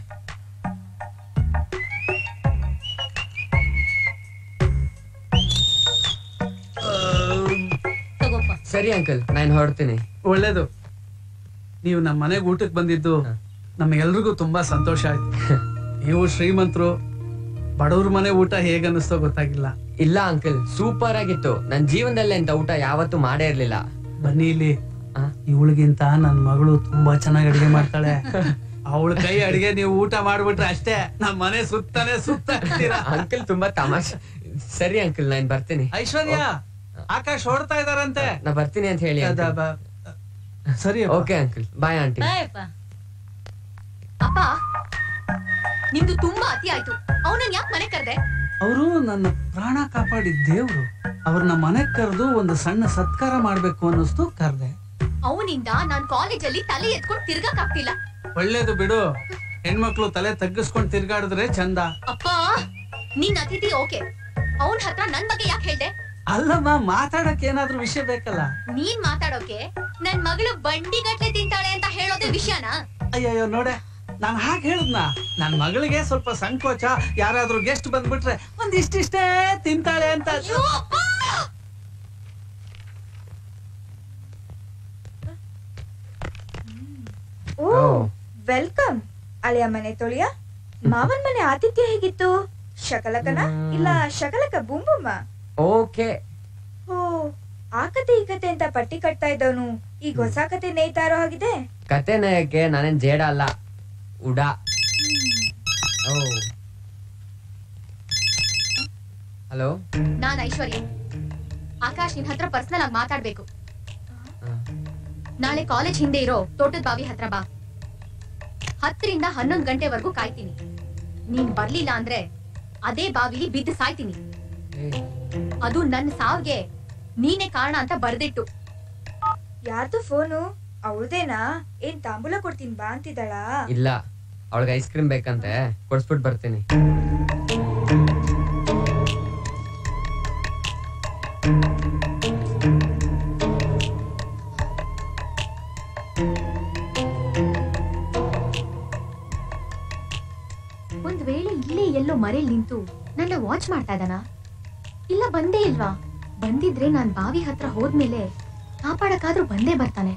ಸರಿ ಅಂಕಲ್, ನಾನು ಹೊರಡ್ತೀನಿ. ಒಳ್ಳೇದು. ನೀವು ನಮ್ಮ ಮನೆಗೆ ಊಟಕ್ಕೆ ಬಂದಿದ್ದು ನಮ್ಗೆಲ್ರಿಗೂ ತುಂಬಾ ಸಂತೋಷ ಆಯ್ತು. ನೀವು ಶ್ರೀಮಂತರು, ಬಡವ್ರ ಮನೆ ಊಟ ಹೇಗ ಅನ್ನಿಸ್ತೋ ಗೊತ್ತಾಗಿಲ್ಲ. ಇಲ್ಲ ಅಂಕಲ್, ಸೂಪರ್ ಆಗಿತ್ತು. ನನ್ ಜೀವನದಲ್ಲೇ ಅಂತ ಊಟ ಯಾವತ್ತೂ ಮಾಡೇ ಇರ್ಲಿಲ್ಲ. ಬನ್ನಿ ಇಲ್ಲಿ, ಇವಳಿಗಿಂತ ನನ್ ಮಗಳು ತುಂಬಾ ಚೆನ್ನಾಗಿ ಅಡಿಗೆ ಮಾಡ್ತಾಳೆ. ಅವಳ ಕೈ ಅಡಿಗೆ ನೀವು ಊಟ ಮಾಡ್ಬಿಟ್ರೆ ಅಷ್ಟೇ ನಮ್ ಮನೆ ಸುತ್ತಾನೆ ಸುತ್ತ ಅಂಕಲ್ ತುಂಬಾ ತಮಾಷೆ. ಸರಿ ಅಂಕಲ್, ನಾನ್ ಬರ್ತೀನಿ. ಐಶ್ವರ್ಯ, ಆಕಾಶ್ ಹೊಡ್ತಾ ಇದಾರಂತೆ. ನಾ ಬರ್ತೀನಿ ಅಂತ ಹೇಳಿ. ಸರಿ, ಓಕೆ ಅಂಕಲ್, ಬಾಯ್ ಆಂಟಿ. ಅಪ್ಪ, ನಿಮ್ದು ತುಂಬಾ ಅತಿ ಆಯ್ತು. ಅವನನ್ನ ಯಾಕೆ ಮನೆ ಕರೆದೆ? ಅವರು ನನ್ನ ಪ್ರಾಣ ಕಾಪಾಡಿದ ದೇವ್ರು. ಅವ್ರನ್ನ ಮನೆಗ್ ಕರೆದು ಒಂದು ಸಣ್ಣ ಸತ್ಕಾರ ಮಾಡ್ಬೇಕು ಅನ್ನಿಸ್ತು, ಕರ್ದೆ. ಅವನಿಂದ ನಾನ್ ಕಾಲೇಜಲ್ಲಿ ತಲೆ ಎತ್ಕೊಂಡು ತಿರ್ಗಕ್ ಆಗ್ತಿಲ್ಲ. ಒಳ್ಳೇದು ಬಿಡು, ಹೆಣ್ಮಕ್ಳು ತಲೆ ತಗ್ಗಿಸ್ಕೊಂಡ್ ತಿರ್ಗಾಡಿದ್ರೆ ಚಂದ. ಅಪ್ಪ, ನಿನ್ ಅತಿಥಿ ಓಕೆ, ಅವನ್ ಹತ್ರ ನನ್ ಬಗ್ಗೆ ಯಾಕೆ ಹೇಳ್ದೆ? ಅಲ್ಲಮ್ಮ, ಮಾತಾಡಕ್ ಏನಾದ್ರೂ ವಿಷಯ ಬೇಕಲ್ಲ. ನೀನ್ ಮಾತಾಡೋಕೆ ನನ್ ಮಗಳು ಬಂಡಿ ಗಟ್ಲೆ ತಿಂತಾಳೆ ಅಂತ ಹೇಳೋದೇ ವಿಷಯನಾ? ಅಯ್ಯಯ್ಯೋ ನೋಡೆ, ನಾನ್ ಹಾಗೆ ಹೇಳಿದ್ನ. ನನ್ ಮಗಳಿಗೆ ಸ್ವಲ್ಪ ಸಂಕೋಚ, ಯಾರಾದ್ರೂ ಗೆಸ್ಟ್ ಬಂದ್ಬಿಟ್ರೆ ಒಂದ್ ಇಷ್ಟಿಷ್ಟೇ ತಿಂತಾಳೆ ಅಂತ. Oh, welcome. ಅಳಿಯ ಮನೆ ತೊಳಿಯ. ಮಾವನ್ ಮನೆ ಆತಿಥ್ಯ ಹೇಗಿತ್ತು? ಶಕಲಕನ ಇಲ್ಲ ಶಕಲಕ ಬುಂಬುಮ್ಮ? ಓಕೆ. ಓ, ಆ ಕತೆ ಈ ಕತೆ ಅಂತ ಪಟ್ಟಿ ಕಟ್ತಾ ಇದ್ದವನು ಈಗ ಹೊಸ ಕತೆ ನೇಯ್ತಾ ಇರೋ ಹಾಗಿದೆ. ಕತೆ ನೇಯಕ್ಕೆ ನಾನೇನ್ ಜೇಡ ಅಲ್ಲ, ಉಡಾ. ಹಲೋ, ನಾನ್ ಐಶ್ವರ್ಯ. ಆಕಾಶ್ ನಿನ್ ಹತ್ರ ಪರ್ಸನಲ್ ಆಗಿ ಮಾತಾಡ್ಬೇಕು. ನಾಳೆ ಕಾಲೇಜ್ ಹಿಂದೆ ಇರೋ ತೋಟದ ಬಾವಿ ಹತ್ರ ಬಾ. ಹತ್ತರಿಂದ ಹನ್ನೊಂದು ಗಂಟೆವರೆಗೂ ಕಾಯ್ತೀನಿ. ನೀನ್ ಬರ್ಲಿಲ್ಲ ಅಂದ್ರೆ ಅದೇ ಬಾವಿಲಿ ಬಿದ್ದು ಸಾಯ್ತೀನಿ. ಅದು ನನ್ನ ಸಾವಿಗೆ ನೀನೇ ಕಾರಣ ಅಂತ ಬರ್ದಿಟ್ಟು. ಯಾರ್ದು ಫೋನು? ಅವಳದೇನಾ? ಏನ್ ತಾಂಬೂಲ ಕೊಡ್ತೀನಿ ಬಾ ಅಂತಿದ್ದಾಳ? ಇಲ್ಲ, ಅವಳಿಗೆ ಐಸ್ ಕ್ರೀಮ್ ಬೇಕಂತೆ, ಕೊಡ್ಸ್ಬಿಟ್ಟು ಬರ್ತೀನಿ. ಒಂದ್ ವೇಳೆ ಇಲ್ಲೇ ಎಲ್ಲೋ ಮರೇಲಿ ನಿಂತು ನನ್ನ ವಾಚ್ ಮಾಡ್ತಾ ಇದ್ದಾನ? ಇಲ್ಲ ಬಂದೇ ಇಲ್ವಾ? ಬಂದಿದ್ರೆ ನಾನ್ ಬಾವಿ ಹತ್ರ ಹೋದ್ಮೇಲೆ ಕಾಪಾಡಕ್ಕಾದ್ರೂ ಬಂದೇ ಬರ್ತಾನೆ.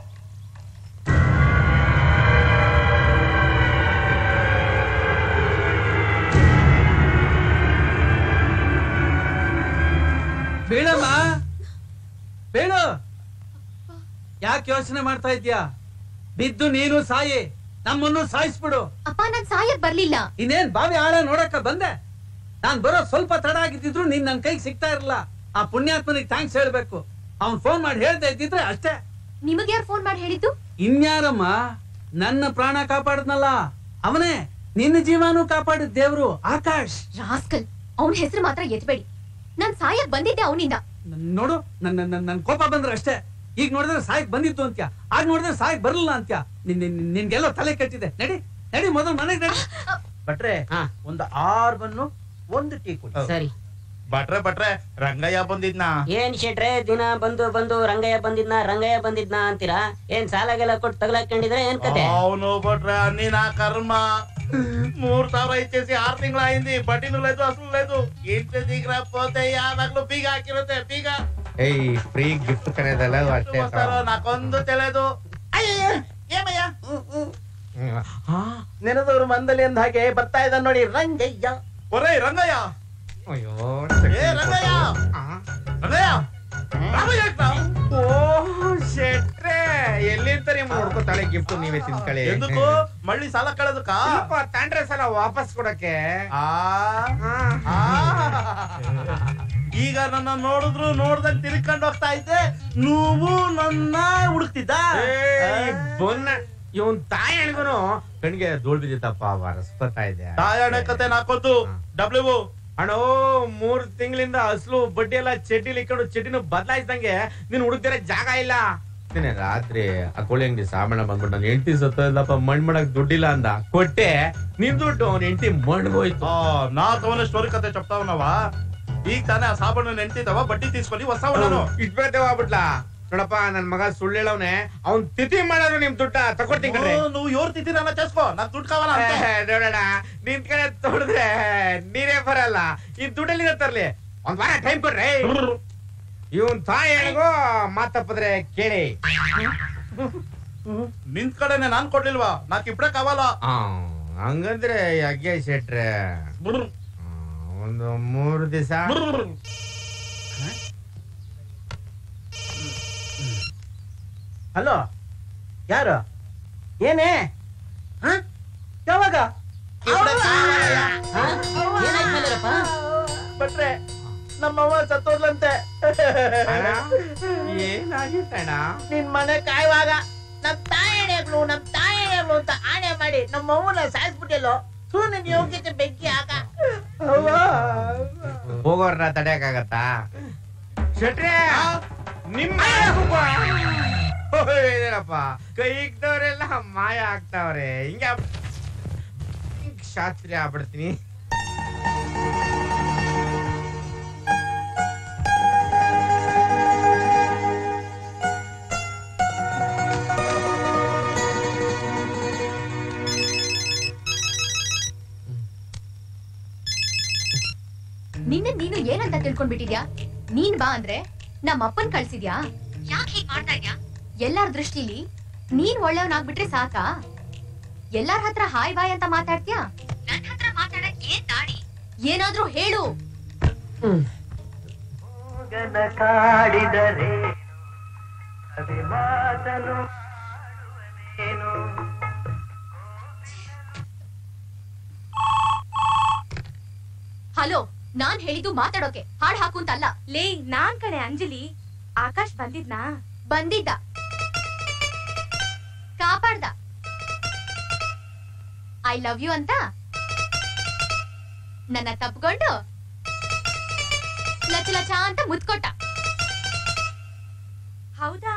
ಬೇಡಮ್ಮ, ಬೇಡ. ಯಾಕೆ ಯೋಚನೆ ಮಾಡ್ತಾ ಇದ್ಯಾ? ಬಿದ್ದು ನೀನು ಸಾಯಿ, ನಮ್ಮನ್ನು ಸಾಯಿಸ್ಬಿಡು. ಅಪ್ಪ ನಾನ್ ಸಾಯಕ್ ಬರ್ಲಿಲ್ಲ. ಇನ್ನೇನ್ ಬಾವಿ ಆಳ ನೋಡಕ್ಕ ಬಂದೆ? ನಾನ್ ಬರೋ ಸ್ವಲ್ಪ ತಡ ಆಗಿದ್ರು ನೀನ್ ನನ್ ಕೈಗೆ ಸಿಗ್ತಾ ಇರಲ್ಲ. ಆ ಪುಣ್ಯಾತ್ಮನಿಗೆ ಥ್ಯಾಂಕ್ಸ್ ಹೇಳ್ಬೇಕು. ಅವ್ನ್ ಫೋನ್ ಮಾಡಿ ಹೇಳ್ತಾ ಇದ್ದಿದ್ರೆ ಅಷ್ಟೇ. ನಿಮಗೆ ಯಾರು ಫೋನ್ ಮಾಡಿ ಹೇಳಿದ್ದು? ಇನ್ಯಾರಮ್ಮ? ನನ್ನ ಪ್ರಾಣ ಕಾಪಾಡದ್ನಲ್ಲ ಅವನೇ. ನಿನ್ನ ಜೀವನೂ ಕಾಪಾಡಿದ ದೇವ್ರು ಆಕಾಶ್. ರಾಸ್ಕಲ್, ಅವನ ಹೆಸರು ಮಾತ್ರ ಎತ್ಬೇಡಿ. ನಾನ್ ಸಾಯಕ್ ಬಂದಿದ್ದೆ ಅವನಿಂದ. ನೋಡು, ನನ್ನ ನನ್ ಕೋಪ ಬಂದ್ರೆ ಅಷ್ಟೇ. ಈಗ ನೋಡಿದ್ರೆ ಸಾಯಕ್ ಬಂದಿತ್ತು ಅಂತ್ಯ, ಆಗ ನೋಡಿದ್ರೆ ಸಾಯಕ್ ಬರಲಿಲ್ಲ ಅಂತ್ಯ. ನಿನ್ಗೆಲ್ಲೋ ತಲೆ ಕೆಟ್ಟಿದೆ. ನಡಿ ನಡಿ, ಮೊದಲು ಮನೆಗೆ ನಡಿ. ಬಟ್ರೆ ಒಂದು ಆರ್ ಬನ್ನು ಒಂದು ಟೀ ಕೊಡಿ. ಸರಿ. ಬಟ್ರೆ ಬಟ್ರೆ ರಂಗಯ್ಯ ಬಂದಿದ್ನಾ? ಏನ್ ಶೆಟ್ರೆ, ದಿನ ಬಂದು ಬಂದು ರಂಗಯ್ಯ ಬಂದಿದ್ನ ರಂಗಯ್ಯ ಬಂದಿದ್ನ ಅಂತೀರಾ? ಏನ್ ಸಾಲಾಗೆಲ್ಲ ಕೊಟ್ಟು ತಗಲಾಕೊಂಡಿದ್ರೆ ಏನ್ ಕತೆ? ಅವನು ಬಟ್ರೆ ಅನ್ನಿನ ಕರ್ಮ. ಮೂರ್ ಸಾವಿರ ಇಚ್ಚೇಸಿ ಆರ್ ತಿಂಗಳ ಅయింది. ಬಡ್ಡಿನೂ లేదు, ಅಸಲು లేదు. ఇంటి దగ్గర పోతే యాభైలు బీగ ಹಾಕಿರುತ್ತೆ. ಬೀಗ ಏಯ್ ಫ್ರೀ ಗಿಫ್ಟ್ ಕರೆದಲ್ಲ ಅಷ್ಟೇ. ನಾಕೊಂದು ತಿಳಿದು ಏಮಯ್ಯ ನೆನದವರು ಮಂದಲಿ ಅಂದ ಹಾಗೆ ಬರ್ತಾ ಇದ್ದ ನೋಡಿ ರಂಗಯ್ಯ. ಒರೇ ರಂಗಯ್ಯ, ಅಯ್ಯೋ ಏ ರಂಗಯ್ಯ, ರಂಗಯ್ಯ ಓ ಶೆಟ್ರೆ, ಎಲ್ಲಿರ್ತಾರೆ ನೋಡ್ಕೋತಾಳೆ ಗಿಫ್ಟ್. ನೀವೇ ತಿನ್ಕೊಳ್ಳಿ. ఎందుకు ಮಳ್ಳಿ ಸಾಲ ಕಳೆದಕ್ಕ? ತಾಂಡ್ರೆ ಸಾಲ ವಾಪಸ್ ಕೊಡಕ್ಕೆ. ಈಗ ನನ್ನ ನೋಡಿದ್ರು ನೋಡ್ದಂಗ್ ತಿರ್ಕೊಂಡು ಹೋಗ್ತಾ ಇದ್ದೆ, ನೀವು ನನ್ನ ಹುಡುಕ್ತಿದ್ದ. ಬೊನ್ನ ಇವನ್ ತಾಯಣಿಗೂ ಕಣ್ಗೆ ಧೂಳ್ ಬಿದ್ದಿತ್ತಪ್ಪ, ವರಸ್ಪತಾ ಇದೆ. ತಾಯಣ ಕತೆ ನಾಕೋದು ಡಬ್ಲ್ಯೂ ಅಣ್ಣೋ. ಮೂರ್ ತಿಂಗಳಿಂದ ಅಸಲು ಬಡ್ಡಿ ಎಲ್ಲ ಚಡ್ಡಿಲಿ ಇಕ್ಕೊಂಡು ಚಡ್ಡಿನ ಬದಲಾಯಿಸ್ದಂಗೆ ನೀನ್ ಹುಡುಕ್ತಿರ ಜಾಗ ಇಲ್ಲ. ರಾತ್ರಿ ಆ ಕೋಳಿ ಅಂಗಡಿ ಸಾಮಣ್ಣ ಬಂದ್ಬಿಟ್ಟು ನನ್ನ ಹೆಂಡತಿ ಸತ್ತಲ್ಲಪ್ಪ, ಮಣ್ ಮಾಡಕ್ ದುಡ್ಡಿಲ್ಲ ಅಂದ, ಕೊಟ್ಟೆ. ನಿನ್ ದುಡ್ಡು ಅವನ ಹೆಂಡತಿ ಮಣ್ಗೋಯ್ತು. ನಾ ತವನ ಸ್ಟೋರಿ ಕತೆ ಚಪ್ತಾವನವ. ಈಗ ತಾನೇ ಆ ಸಾಬಣ್ಣ ಹೆಂಡತಿದವ ಬಡ್ಡಿ ತೀಸ್ಕೊಳ್ಳಿ ಹೊಸ ಇಟ್ಬೇತೇವ ಆಗ್ಬಿಟ್ಲಾ. ನೋಡಪ್ಪ, ನನ್ ಮಗ ಸುಳ್ಳು ಹೇಳವ್ನೆ. ಅವ್ನ್ ತಿಥಿ ಮಾಡೋರು ನಿಮ್ ದುಡ್ಡ ತಕೊಡ್ತೀನಿ. ನೀವು ಇವ್ರ ತಿಥಿ ನನ್ನ ಚಸ್ಕೋ, ನಾ ದುಡ್ಡು ಕಾವಲ್ಲ. ನೋಡೋಣ, ನಿನ್ ಕಡೆ ತೊಡ್ದ್ರೆ ನೀರೇ ಬರಲ್ಲ. ಈ ದುಡ್ಡಲ್ಲಿ ತರ್ಲಿ, ಒಂದ್ ವಾರ ಟೈಮ್ ಕೊಡ್ರಿ. ಇವನ್ ತಾಯಿ ಹೇಳಿಗೋ ಮಾತಪ್ಪದ್ರೆ ಕೇಳಿ. ನಿಂತ್ ಕಡೆನೆ ನಾನ್ ಕೊಡ್ಲಿಲ್ವಾ? ನಾಕ್ ಇಬ್ರೆ ಕಾವಲ್ಲ. ಹಂಗಂದ್ರೆ ಯಜ್ಞ ಶೆಟ್ರೆ ಒಂದು ಮೂರು ದಿವಸ. ಹಲೋ, ಯಾರು? ಏನೇ? ಯಾವಾಗ? ಬಟ್ರೆ ನಮ್ಮವ್ವ ಸತ್ತೋದ್ಲಂತೆ. ಏನಾಗಿತ್ತಣ್ಣ? ನಿನ್ ಮನೆ ಕಾಯುವಾಗ ನಮ್ ತಾಯಣೆಗಳು ನಮ್ ತಾಯಣೆಗಳು ಅಂತ ಆಣೆ ಮಾಡಿ ನಮ್ಮವ್ವನ ಸಾಯಿಸ್ಬಿಟ್ಟಿಲ್ಲೋ. ನಿನ್ ಯೋಗ್ಯತೆ ಬೆಂಕಿ ಹಾಕ. ಹೋಗೋರ್ನ ತಡೆಯಕ್ಕಾಗತ್ತಾ ಶೆಟ್ರೆ? ನಿಮ್ಮ ಏನಪ್ಪ ಕೈಗ್ದವ್ರೆಲ್ಲ ಮಾಯ ಆಗ್ತಾವ್ರೆ. ಹಿಂಗ ಶಾಸ್ತ್ರಿ ಆಗ್ಬಿಡ್ತೀನಿ. ನಿನ್ನ ನೀನು ಏನಂತ ತಿಳ್ಕೊಂಡ್ಬಿಟ್ಟಿದ್ಯಾ? ನೀನ್ ಬಾ ಅಂದ್ರೆ ನಮ್ಮ ಅಪ್ಪನ್ ಕಳ್ಸಿದ್ಯಾ? ಯಾಕೆ ಹೀಗ್ ಮಾಡ್ತಾ ಇದ್ಯಾ? ಎಲ್ಲಾರ ದೃಷ್ಟಿಲಿ ನೀನ್ ಒಳ್ಳೆಯವನಾಗ್ಬಿಟ್ರೆ ಸಾಕಾ? ಎಲ್ಲಾರ ಹತ್ರ ಹಾಯ್ ಬಾಯ್ ಅಂತ ಮಾತಾಡ್ತೀಯಾ? ನನ್ ಹತ್ರ ಮಾತಾಡಕ್ ಏನ್ ದಾಡಿ? ಏನಾದ್ರೂ ಹೇಳು. ಕಾಡಿದರೆ ಅದೇ ಮಾತನು ಏನು. ಹಲೋ, ನಾನ್ ಹೇಳಿದ್ದು ಮಾತಾಡೋಕೆ, ಹಾಡ್ ಹಾಕು ಅಂತ ಅಲ್ಲ. ಲೇ ನಾನ್ ಕಣೆ ಅಂಜಲಿ. ಆಕಾಶ್ ಬಂದಿದ್ನಾ? ಬಂದಿದ್ದ, ಕಾಪಾಡ್ದ. ಐ ಲವ್ ಯು ಅಂತ ನನ್ನ ತಪ್ಕೊಂಡು ಲಚ ಲಚ ಅಂತ ಮುತ್ಕೊಟ್ಟ. ಹೌದಾ?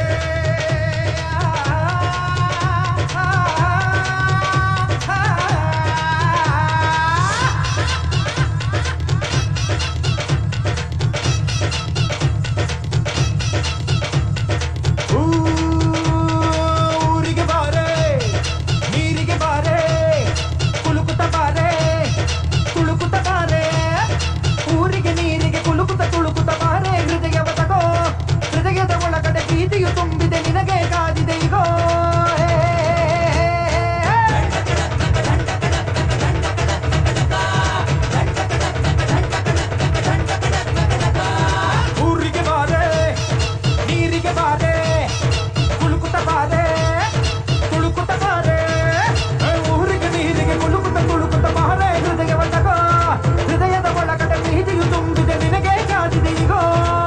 ಊರಿಗೆ ಬಾರೆ, ನೀರಿಗೆ ಬಾರೆ, ಕುಲುಕುತ ಬಾರೆ, ಕುಳುಕುತ ಬಾರೆ, ಊರಿಗೆ ನೀರಿಗೆ ಕುಲುಕುತ ಕುಳುಕುತ ಬಾರೆ. ಹೃದಯವ ತಗೋ, ಹೃದಯದ ಒಳಗಡೆ ಪ್ರೀತಿಯು ತುಂಬಿದೆ, ನಿನಗೆ ಕಾದಿದೆ ಈಗೋ. ಊರಿಗೆ ಬಾರೆ, ನೀರಿಗೆ ಬಾರೆ, ಕುಳುಕುತ ಬಾರೆ, ಕುಳುಕುತ ಬಾರೆ, ಊರಿಗೆ ನೀರಿಗೆ ಕುಲುಕುತ ಕುಳುಕುತ ಬಾರೆ. ಹೃದಯವ ತಗೋ, ಹೃದಯದ ಒಳಗಡೆ ಪ್ರೀತಿಯು ತುಂಬಿದೆ, ನಿನಗೆ ಕಾದಿದೆ ಈಗೋ.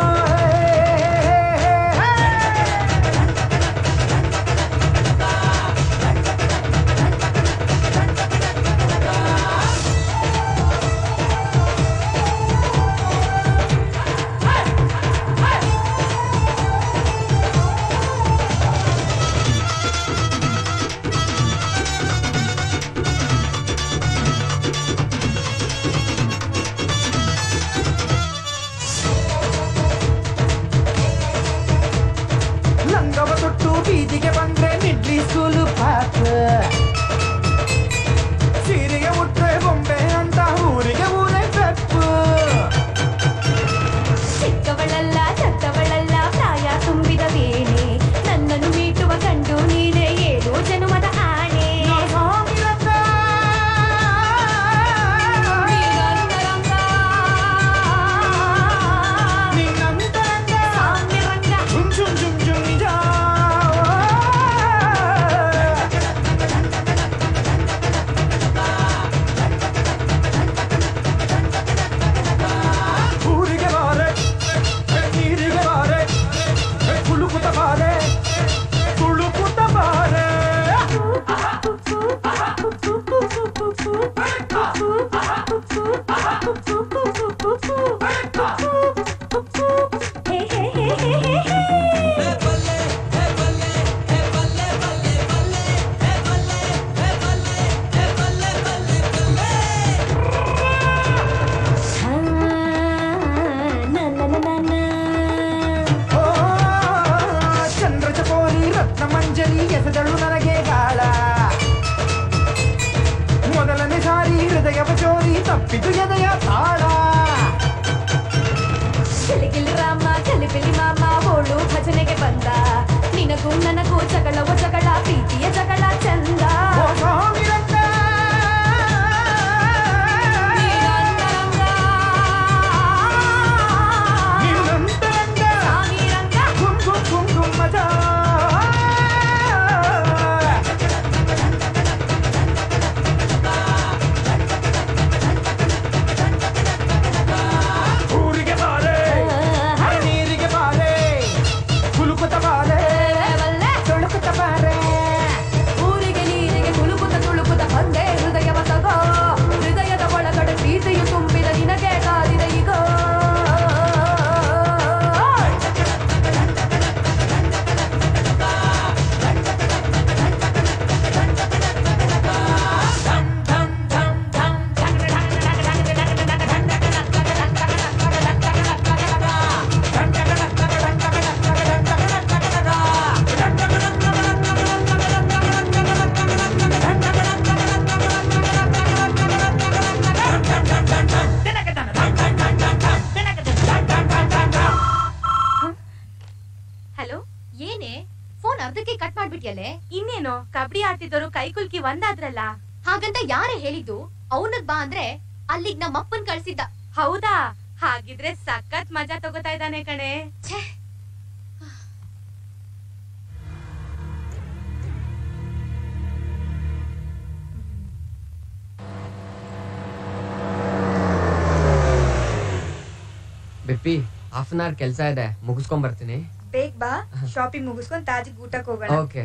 ಲಂಗವ ತೊಟ್ಟು ಬೀದಿಗೆ ಬಂದ್ರೆ ನಿಡ್ಲಿ ಸ್ಕೂಲು ಪಾಪ, ಸೀರೆಗೆ ಉಟ್ರೆ ಬೊಂಬೆ ಅಂತ ಊರಿಗೆ ಊರೇ ಬೆಪ್ಪು. ಚಿಕ್ಕವಳಲ್ಲ ಚತ್ತವಳಲ್ಲ ಪ್ರಾಯ ತುಂಬಿದ ವೇಣೆ, ನನ್ನನ್ನು ಮೀಟುವ ಕಂಡು ನೀನೇ ಏಳು ಜನುಮದ ಆಣೆ. ಜುಮ್ ಜುಮ್ ಜುಮ್ ಜುಮ್ ನಿಜ. ಊರಿಗೆ ಬಾರೆ, ನೀರಿಗೆ ಬಾರೆ, ಕುಳುಕುತ ಬಾರೆ, ಕುಳುಕುತ ಬಾರೆ. ಓ, ಚಂದ್ರ ಚಕೋರಿ ರತ್ನ ಮಂಜರಿ ಎಸೆದಳು ನನಗೆ ಗಾಳ. ಮೊದಲನೇ ಸಾರಿ ಹೃದಯವ ಚೋರಿ ತಪ್ಪಿತು ಎದೆಯ ತಾಳ. ಕಿಲಿಕಿಲಿ ರಾಮ ಕಲಿಪಿಲಿ ಮಾಮ ಹೋಳು ಭಜನೆಗೆ ಬಂದ, ನಿನಗೂ ನನಗೂ ಜಗಳವ ಜಗಳ ಪ್ರೀತಿಯ ಜಗಳ ಚಂದ. ಓ ಸ್ವಾಮಿರಂಗ, ನಿನ್ನಂತರಂಗ, ಗುಮ್ ಗುಮ್ ಗುಮ್ ಗುಮ್ ಮಜಾ. ಊರಿಗೆ ಬಾರೆ, ನೀರಿಗೆ ಬಾರೆ, ಕುಲುಕುತ ಬಾರೆ, ತೊಳುಕುತ ಬಾರೆ. ಊರಿಗೆ ನೀರಿಗೆ ಕುಲುಕುತ ತುಳುಕುತ ಬಂದೆ, ಹೃದಯವ ತಗೋ, ಹೃದಯದ ಒಳಗಡೆ ಪ್ರೀತಿಯು ತುಂಬಿದ, ನಿನಗೆ ಕಾದಿದೆ ಈಗ. ಹಲೋ, ಏನೇ ಫೋನ್ ಅರ್ಧಕ್ಕೆ ಕಟ್ ಮಾಡ್ಬಿಟ್ಯಲ್ಲೇ? ಇನ್ನೇನು ಕಬಡ್ಡಿ ಆಡ್ತಿದ್ದವರು ಕೈ ಕುಲ್ಕಿ ಒಂದಾದ್ರಲ್ಲ. ಹಾಗಂತ ಯಾರೇ ಹೇಳಿದ್ದು? ಅವನಗ್ ಬಾ ಅಂದ್ರೆ ಅಲ್ಲಿಗ್ ನಮ್ಮ ಅಪ್ಪನ್ ಕಳ್ಸಿದ್ದ. ಹೌದಾ? ಹಾಗಿದ್ರೆ ಸಖತ್ ಮಜಾ ತಗೋತಾ ಇದ್ದಾನೆ ಕಣೆ. ಛೇ, ಬಿಪ್ಪಿ ಹಾಫ್ ಅನ್ ಅವರ್ ಕೆಲಸ ಇದೆ, ಮುಗಿಸ್ಕೊಂಡ್ ಬರ್ತೀನಿ. ಬೇಗ ಬಾ, ಶಾಪಿಂಗ್ ಮುಗಿಸ್ಕೊಂಡು ತಾಜಿಗೆ ಊಟಕ್ಕೆ ಹೋಗೋಣ. ಓಕೆ.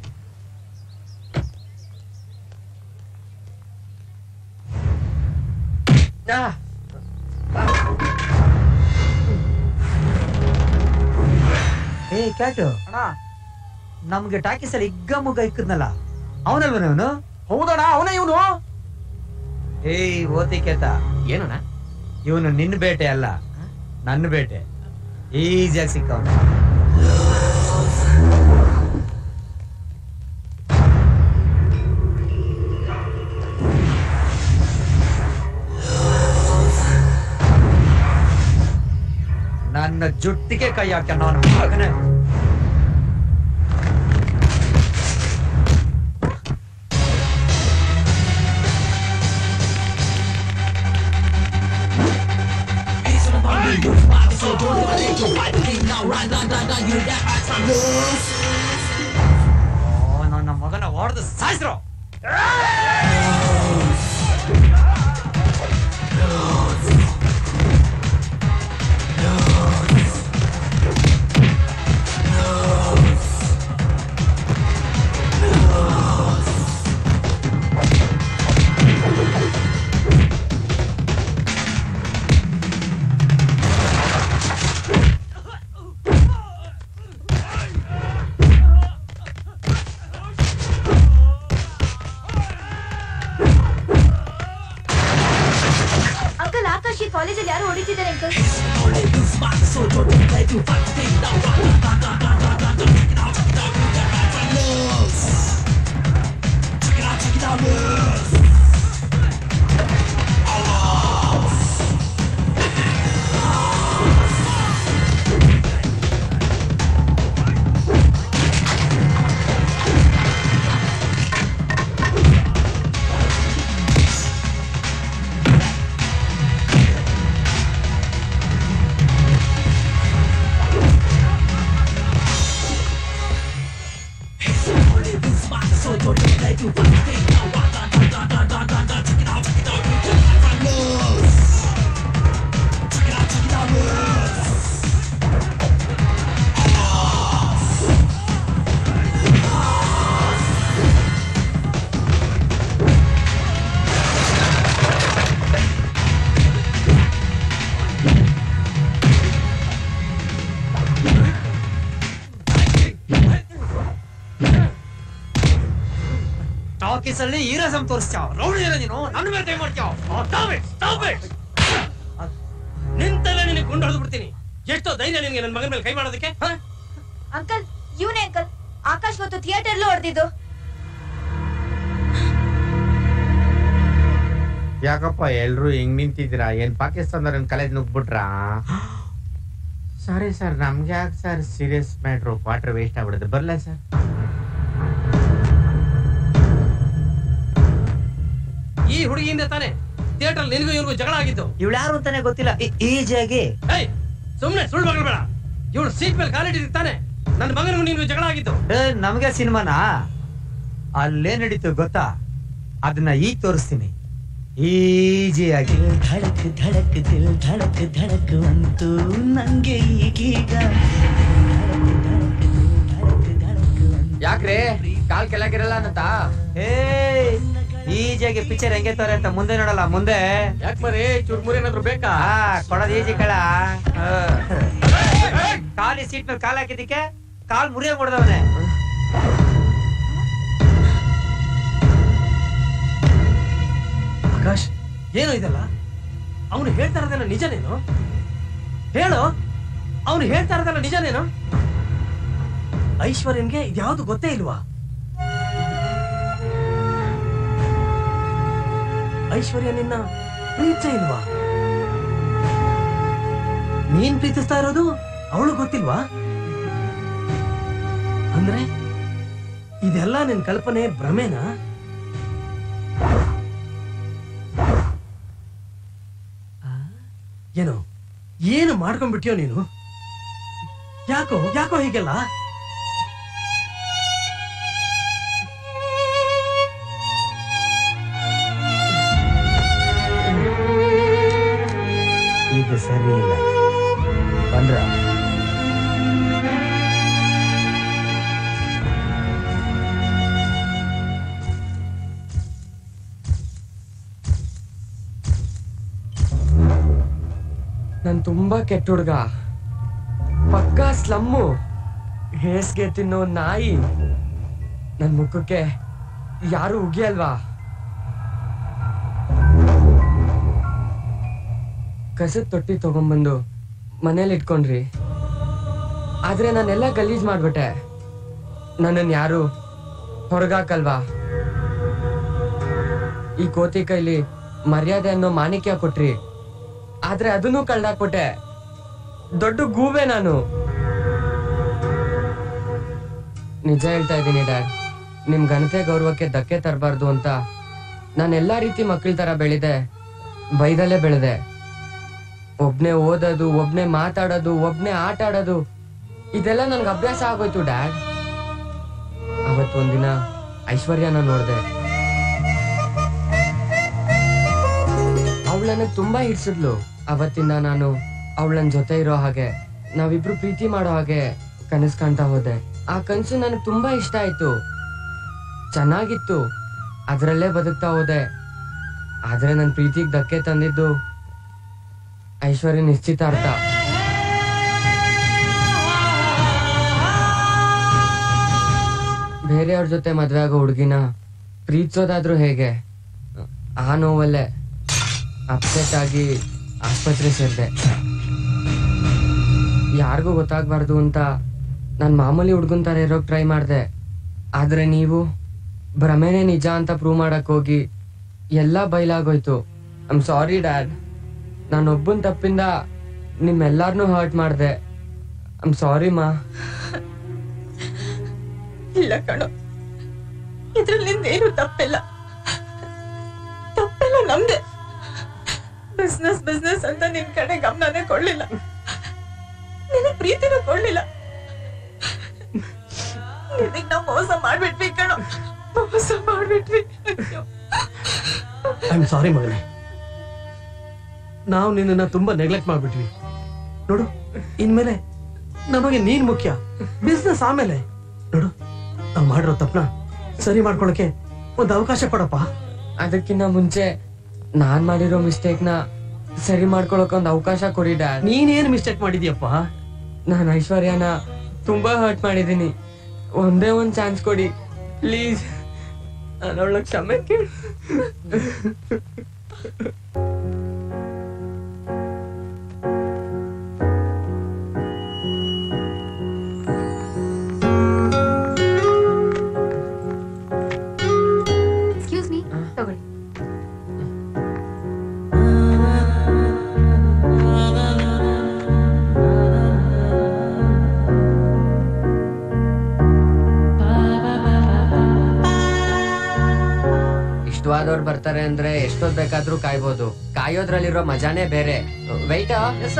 ಏ ಕ್ಯಾಟು, ನಮ್ಗೆ ಟಾಕೀಸ್ ಅಲ್ಲಿ ಇಗ್ಗ ಮುಗ್ಗ ಇಕ್ಕದ್ನಲ್ಲ, ಅವನಲ್ವನ ಅವನು? ಹೌದಣ್ಣ, ಅವನೇ ಇವನು. ಏಯ್ ಓತಿ ಕೇತ, ಏನಣ್ಣ ಇವನು ನಿನ್ನ ಬೇಟೆ ಅಲ್ಲ, ನನ್ನ ಬೇಟೆ. ಈಸಿಯಾಗಿ ಸಿಕ್ಕವನು. ನನ್ನ ಜುಟ್ಟಿಗೆ ಕೈ ಹಾಕ ನಾನು ಮಗನೇ. ನನ್ನ ಮಗನ ಹೊಡೆದು ಸಾಯಿಸ್ರು. ಅಂಕಲ್ ಆಕಾಶ್, ಈ ಕಾಲೇಜಲ್ಲಿ ಯಾರು ಹೊಡಿತಿದ್ದಾರೆ ಅಂಕಲ್? ಟಾಕೀಸಲ್ಲಿ ಹೀರೋಸಂ ತೋರಿಸ್ತಾವ, ರೌಡಿ ಇಲ್ಲ ನೀನು, ನನ್ನ ಮೇಲೆ ಕೈ ಮಾಡ್ತಾವ. ನಿಂತಲ್ಲೇ ನಿನಗೆ ಗುಂಡು ಹೊಡೆದು ಬಿಡ್ತೀನಿ. ಎಷ್ಟೋ ಧೈರ್ಯ ನಿನಗೆ ನನ್ನ ಮಗನ ಮೇಲೆ ಕೈ ಮಾಡೋದಕ್ಕೆ? ಅಂಕಲ್, ಇವನೇ ಅಂಕಲ್. ಆಕಾಶ್ ಗೊತ್ತು, ಥಿಯೇಟರ್ಲೂ ಹೊಡೆದಿದ್ದು. ಯಾಕಪ್ಪ ಎಲ್ರು ಹಿಂಗ್ ನಿಂತಿದ್ದೀರಾ? ಏನ್ ಪಾಕಿಸ್ತಾನದವ್ರ ಕಾಲೇಜ್ ನುಗ್ಬಿಟ್ರಾ? ಸಾರಿ ಸರ್, ನಮ್ಗೆ ಯಾಕೆ sir serious matter, quarter waste ಆಗ್ಬಿಡುತ್ತೆ. ಬರ್ಲಾ ಸರ್? ಈ ಹುಡುಗಿಯಿಂದ ತಾನೆ ಥಿಯೇಟರ್ ನಿನಗೂ ಇವನಿಗೂ ಜಗಳ ಆಗಿದ್ದು. ಇವಳು ಯಾರು ಅಂತಾನೆ ಗೊತ್ತಿಲ್ಲ. ಈಜಿಯಾಗಿ ಸುಮ್ನೆ ಸುಳ್ಳು ಮಗಳು. ಇವಳು ಸೀಟ್ ಮೇಲೆ ಕಾಲಿಟ್ಟಿರ್ತಾನೆ. ನನ್ನ ಮಗನಿಗೂ ನಿನ್ಗೂ ಜಗಳ ಆಗಿದ್ದು. ನಮ್ಗೆ ಸಿನಿಮಾನ ಅಲ್ಲೇ ನಡೀತು ಗೊತ್ತಾ? ಅದನ್ನ ಈಗ ತೋರಿಸ್ತೀನಿ ಈಜಿಯಾಗಿ. ಧಡಕ್ ಧಡಕ್ ದಿಲ್ ಧಡಕ್ ಧಡಕ್ ಅಂತೂ ನಂಗೆ ಈಗೀಗ. ಯಾಕ್ರೆ ಕಾಲ್ ಕೆಳಗಿರಲ್ಲ ಅಂತ? ಏ ಈಜಿಯಾಗಿ ಪಿಕ್ಚರ್ ಹೆಂಗೆ ತೋರೆ ಅಂತ ಮುಂದೆ ನೋಡಲ್ಲ. ಮುಂದೆ ಯಾಕೆ ಮರಿ ಚುರ್ಮುರಿ ಏನಾದ್ರು ಬೇಕಾ? ಕೊಡೋದು ಈಜಿ ಕಳ. ಖಾಲಿ ಸೀಟ್ ಮೇಲೆ ಕಾಲ್ ಹಾಕಿದ್ದಕ್ಕೆ ಕಾಲ್ ಮುರಿಯ ಕೊಡ್ದವನೆ. ಆಕಾಶ್, ಏನು ಇದಲ್ಲ? ಅವನು ಹೇಳ್ತಾ ಇರೋದೆಲ್ಲ ನಿಜನೇನು? ಹೇಳು, ಅವನು ಹೇಳ್ತಾ ಇರೋದೆಲ್ಲ ನಿಜನೇನು? ಐಶ್ವರ್ಯನ್ಗೆ ಇದ್ಯಾವುದು ಗೊತ್ತೇ ಇಲ್ವಾ? ಐಶ್ವರ್ಯ ನಿನ್ನ ಪ್ರೀತಿಸೇ ಇಲ್ವಾ? ನೀನ್ ಪ್ರೀತಿಸ್ತಾ ಇರೋದು ಅವಳು ಗೊತ್ತಿಲ್ವಾ? ಅಂದ್ರೆ ಇದೆಲ್ಲ ನಿನ್ ಕಲ್ಪನೆ, ಭ್ರಮೆನಾ? ಏನು ಏನು ಮಾಡ್ಕೊಂಡ್ಬಿಟ್ಯೋ ನೀನು? ಯಾಕೋ ಯಾಕೋ ಹೀಗೆಲ್ಲ? ಇದು ಸರಿ ಇಲ್ಲ. ಬಂದ್ರ ನಾನ್ ತುಂಬಾ ಕೆಟ್ಟ ಹುಡ್ಗ, ಪಕ್ಕಾ ಸ್ಲಮ್ಮು, ಹೇಸ್ಗೆ ತಿನ್ನೋ ನಾಯಿ. ನನ್ ಮುಖಕ್ಕೆ ಯಾರು ಉಗಿಯಲ್ವಾ? ಕಸದ ತೊಟ್ಟಿ ತಗೊಂಡ್ಬಂದು ಮನೇಲಿ ಇಟ್ಕೊಂಡ್ರಿ, ಆದ್ರೆ ನಾನೆಲ್ಲ ಗಲೀಜ್ ಮಾಡ್ಬಿಟ್ಟೆ. ನನ್ನನ್ ಯಾರು ಹೊರಗಾಕಲ್ವಾ? ಈ ಕೋತಿ ಕೈಲಿ ಮರ್ಯಾದೆ ಅನ್ನೋ ಮಾಣಿಕ್ಯ ಕೊಟ್ರಿ, ಆದ್ರೆ ಅದನ್ನೂ ಕಳ್ದಾಕ್ಬಿಟ್ಟೆ. ದೊಡ್ಡ ಗೂಬೆ ನಾನು. ನಿಜ ಹೇಳ್ತಾ ಇದ್ದೀನಿ ಡ್ಯಾಡ್, ನಿಮ್ ಘನತೆ ಗೌರವಕ್ಕೆ ಧಕ್ಕೆ ತರಬಾರ್ದು ಅಂತ ನಾನು ಎಲ್ಲಾ ರೀತಿ ಮಕ್ಕಳ ತರ ಬೆಳೆದೆ, ಬೈದಲ್ಲೇ ಬೆಳೆದೆ. ಒಬ್ನೇ ಓದೋದು, ಒಬ್ನೇ ಮಾತಾಡೋದು, ಒಬ್ನೇ ಆಟ ಆಡೋದು, ಇದೆಲ್ಲ ನನ್ಗೆ ಅಭ್ಯಾಸ ಆಗೋಯ್ತು ಡ್ಯಾಡ್. ಅವತ್ತೊಂದಿನ ಐಶ್ವರ್ಯನ ನೋಡ್ದೆ. ಅವಳು ನನಗೆ ತುಂಬಾ ಹಿಡ್ಸಿದ್ಲು. ಅವತ್ತಿಂದ ನಾನು ಅವಳನ್ ಜೊತೆ ಇರೋ ಹಾಗೆ, ನಾವಿಬ್ರು ಪ್ರೀತಿ ಮಾಡೋ ಹಾಗೆ ಕನಸು ಕಾಣ್ತಾ ಹೋದೆ. ಆ ಕನಸು ನನಗೆ ತುಂಬಾ ಇಷ್ಟ ಆಯ್ತು, ಚೆನ್ನಾಗಿತ್ತು, ಅದ್ರಲ್ಲೇ ಬದುಕ್ತಾ ಹೋದೆ. ಆದ್ರೆ ನನ್ ಪ್ರೀತಿಗೆ ಧಕ್ಕೆ ತಂದಿದ್ದು ಐಶ್ವರ್ಯ ನಿಶ್ಚಿತಾರ್ಥ. ಬೇರೆಯವ್ರ ಜೊತೆ ಮದ್ವೆ ಆಗೋ ಹುಡುಗಿನ ಪ್ರೀತಿಸೋದಾದ್ರೂ ಹೇಗೆ? ಆ ನೋವಲ್ಲೇ ಅಪ್ಸೆಟ್ ಆಗಿ ಆಸ್ಪತ್ರೆ ಸೇರಿದೆ. ಯಾರಿಗೂ ಗೊತ್ತಾಗ್ಬಾರ್ದು ಅಂತ ನಾನು ಮಾಮೂಲಿ ಹುಡ್ಗನ್ ತರ ಇರೋಕ್ ಟ್ರೈ ಮಾಡಿದೆ. ಆದ್ರೆ ನೀವು ಭ್ರಮೆನೇ ನಿಜ ಅಂತ ಪ್ರೂವ್ ಮಾಡಕ್ ಹೋಗಿ ಎಲ್ಲ ಬಯಲಾಗೋಯ್ತು. I am sorry dad. ನಾನೊಬ್ಬನ್ ತಪ್ಪಿಂದ ನಿಮ್ಮೆಲ್ಲಾರ್ನೂ ಹರ್ಟ್ ಮಾಡಿದೆ. I am sorry ma. ಇಲ್ಲ ಕಣೋ, ಇದ್ರಲ್ಲಿ ನಿಂದೇನು ತಪ್ಪಿಲ್ಲ. ತಪ್ಪೆಲ್ಲ ನಮ್ದೆ. ಬಿಸ್ನೆಸ್ ಬಿಸ್ನೆಸ್ ಅಂತ ನಿನ್ ಕಡೆ ಗಮನನೇ ಕೊಡ್ಲಿಲ್ಲ, ನಿನ್ನ ಪ್ರೀತಿನೂ ಕೊಡ್ಲಿಲ್ಲ. ನಿನಗ್ ನಾವು ಮೋಸ ಮಾಡ್ಬಿಟ್ವಿ ಕಣೋ, ಮೋಸ ಮಾಡ್ಬಿಟ್ವಿ. ಐ ಆಮ್ ಸಾರಿ ಮಗನೇ, ನಾವು ನಿನ್ನ ತುಂಬಾ ನೆಗ್ಲೆಕ್ಟ್ ಮಾಡ್ಬಿಟ್ವಿ. ನೋಡು, ಇನ್ಮೇಲೆ ನಮಗೆ ನೀನ್ ಮುಖ್ಯ, ಬಿಸ್ನೆಸ್ ಆಮೇಲೆ. ನೋಡು, ನಾವು ಮಾಡಿರೋ ತಪ್ಪನ ಸರಿ ಮಾಡ್ಕೊಳಕ್ಕೆ ಒಂದು ಅವಕಾಶ ಕೊಡಪ್ಪ. ಅದಕ್ಕಿಂತ ಮುಂಚೆ ನಾನ್ ಮಾಡಿರೋ ಮಿಸ್ಟೇಕ್ ನ ಸರಿ ಮಾಡ್ಕೊಳಕ್ ಒಂದು ಅವಕಾಶ ಕೊಡಿ ಡ್ಯಾಡ್. ನೀನೇನ್ ಮಿಸ್ಟೇಕ್ ಮಾಡಿದ್ಯಪ್ಪ? ನಾನು ಐಶ್ವರ್ಯನ ತುಂಬಾ ಹರ್ಟ್ ಮಾಡಿದೀನಿ. ಒಂದೇ ಒಂದ್ ಚಾನ್ಸ್ ಕೊಡಿ ಪ್ಲೀಸ್. ನಾನು ಅವಳ ಕ್ಷಮೆ ಕೇಳಿ. ಎಕ್ಸ್ಕ್ಯೂಸ್ ಮೀ, ತಗೊಳ್ಳಿ. ಇಷ್ಟವಾದವ್ರು ಬರ್ತಾರೆ ಅಂದ್ರೆ ಎಷ್ಟೊತ್ ಬೇಕಾದ್ರೂ ಕಾಯ್ಬೋದು. ಕಾಯೋದ್ರಲ್ಲಿರೋ ಮಜಾನೇ ಬೇರೆ. ವೈಟಾ?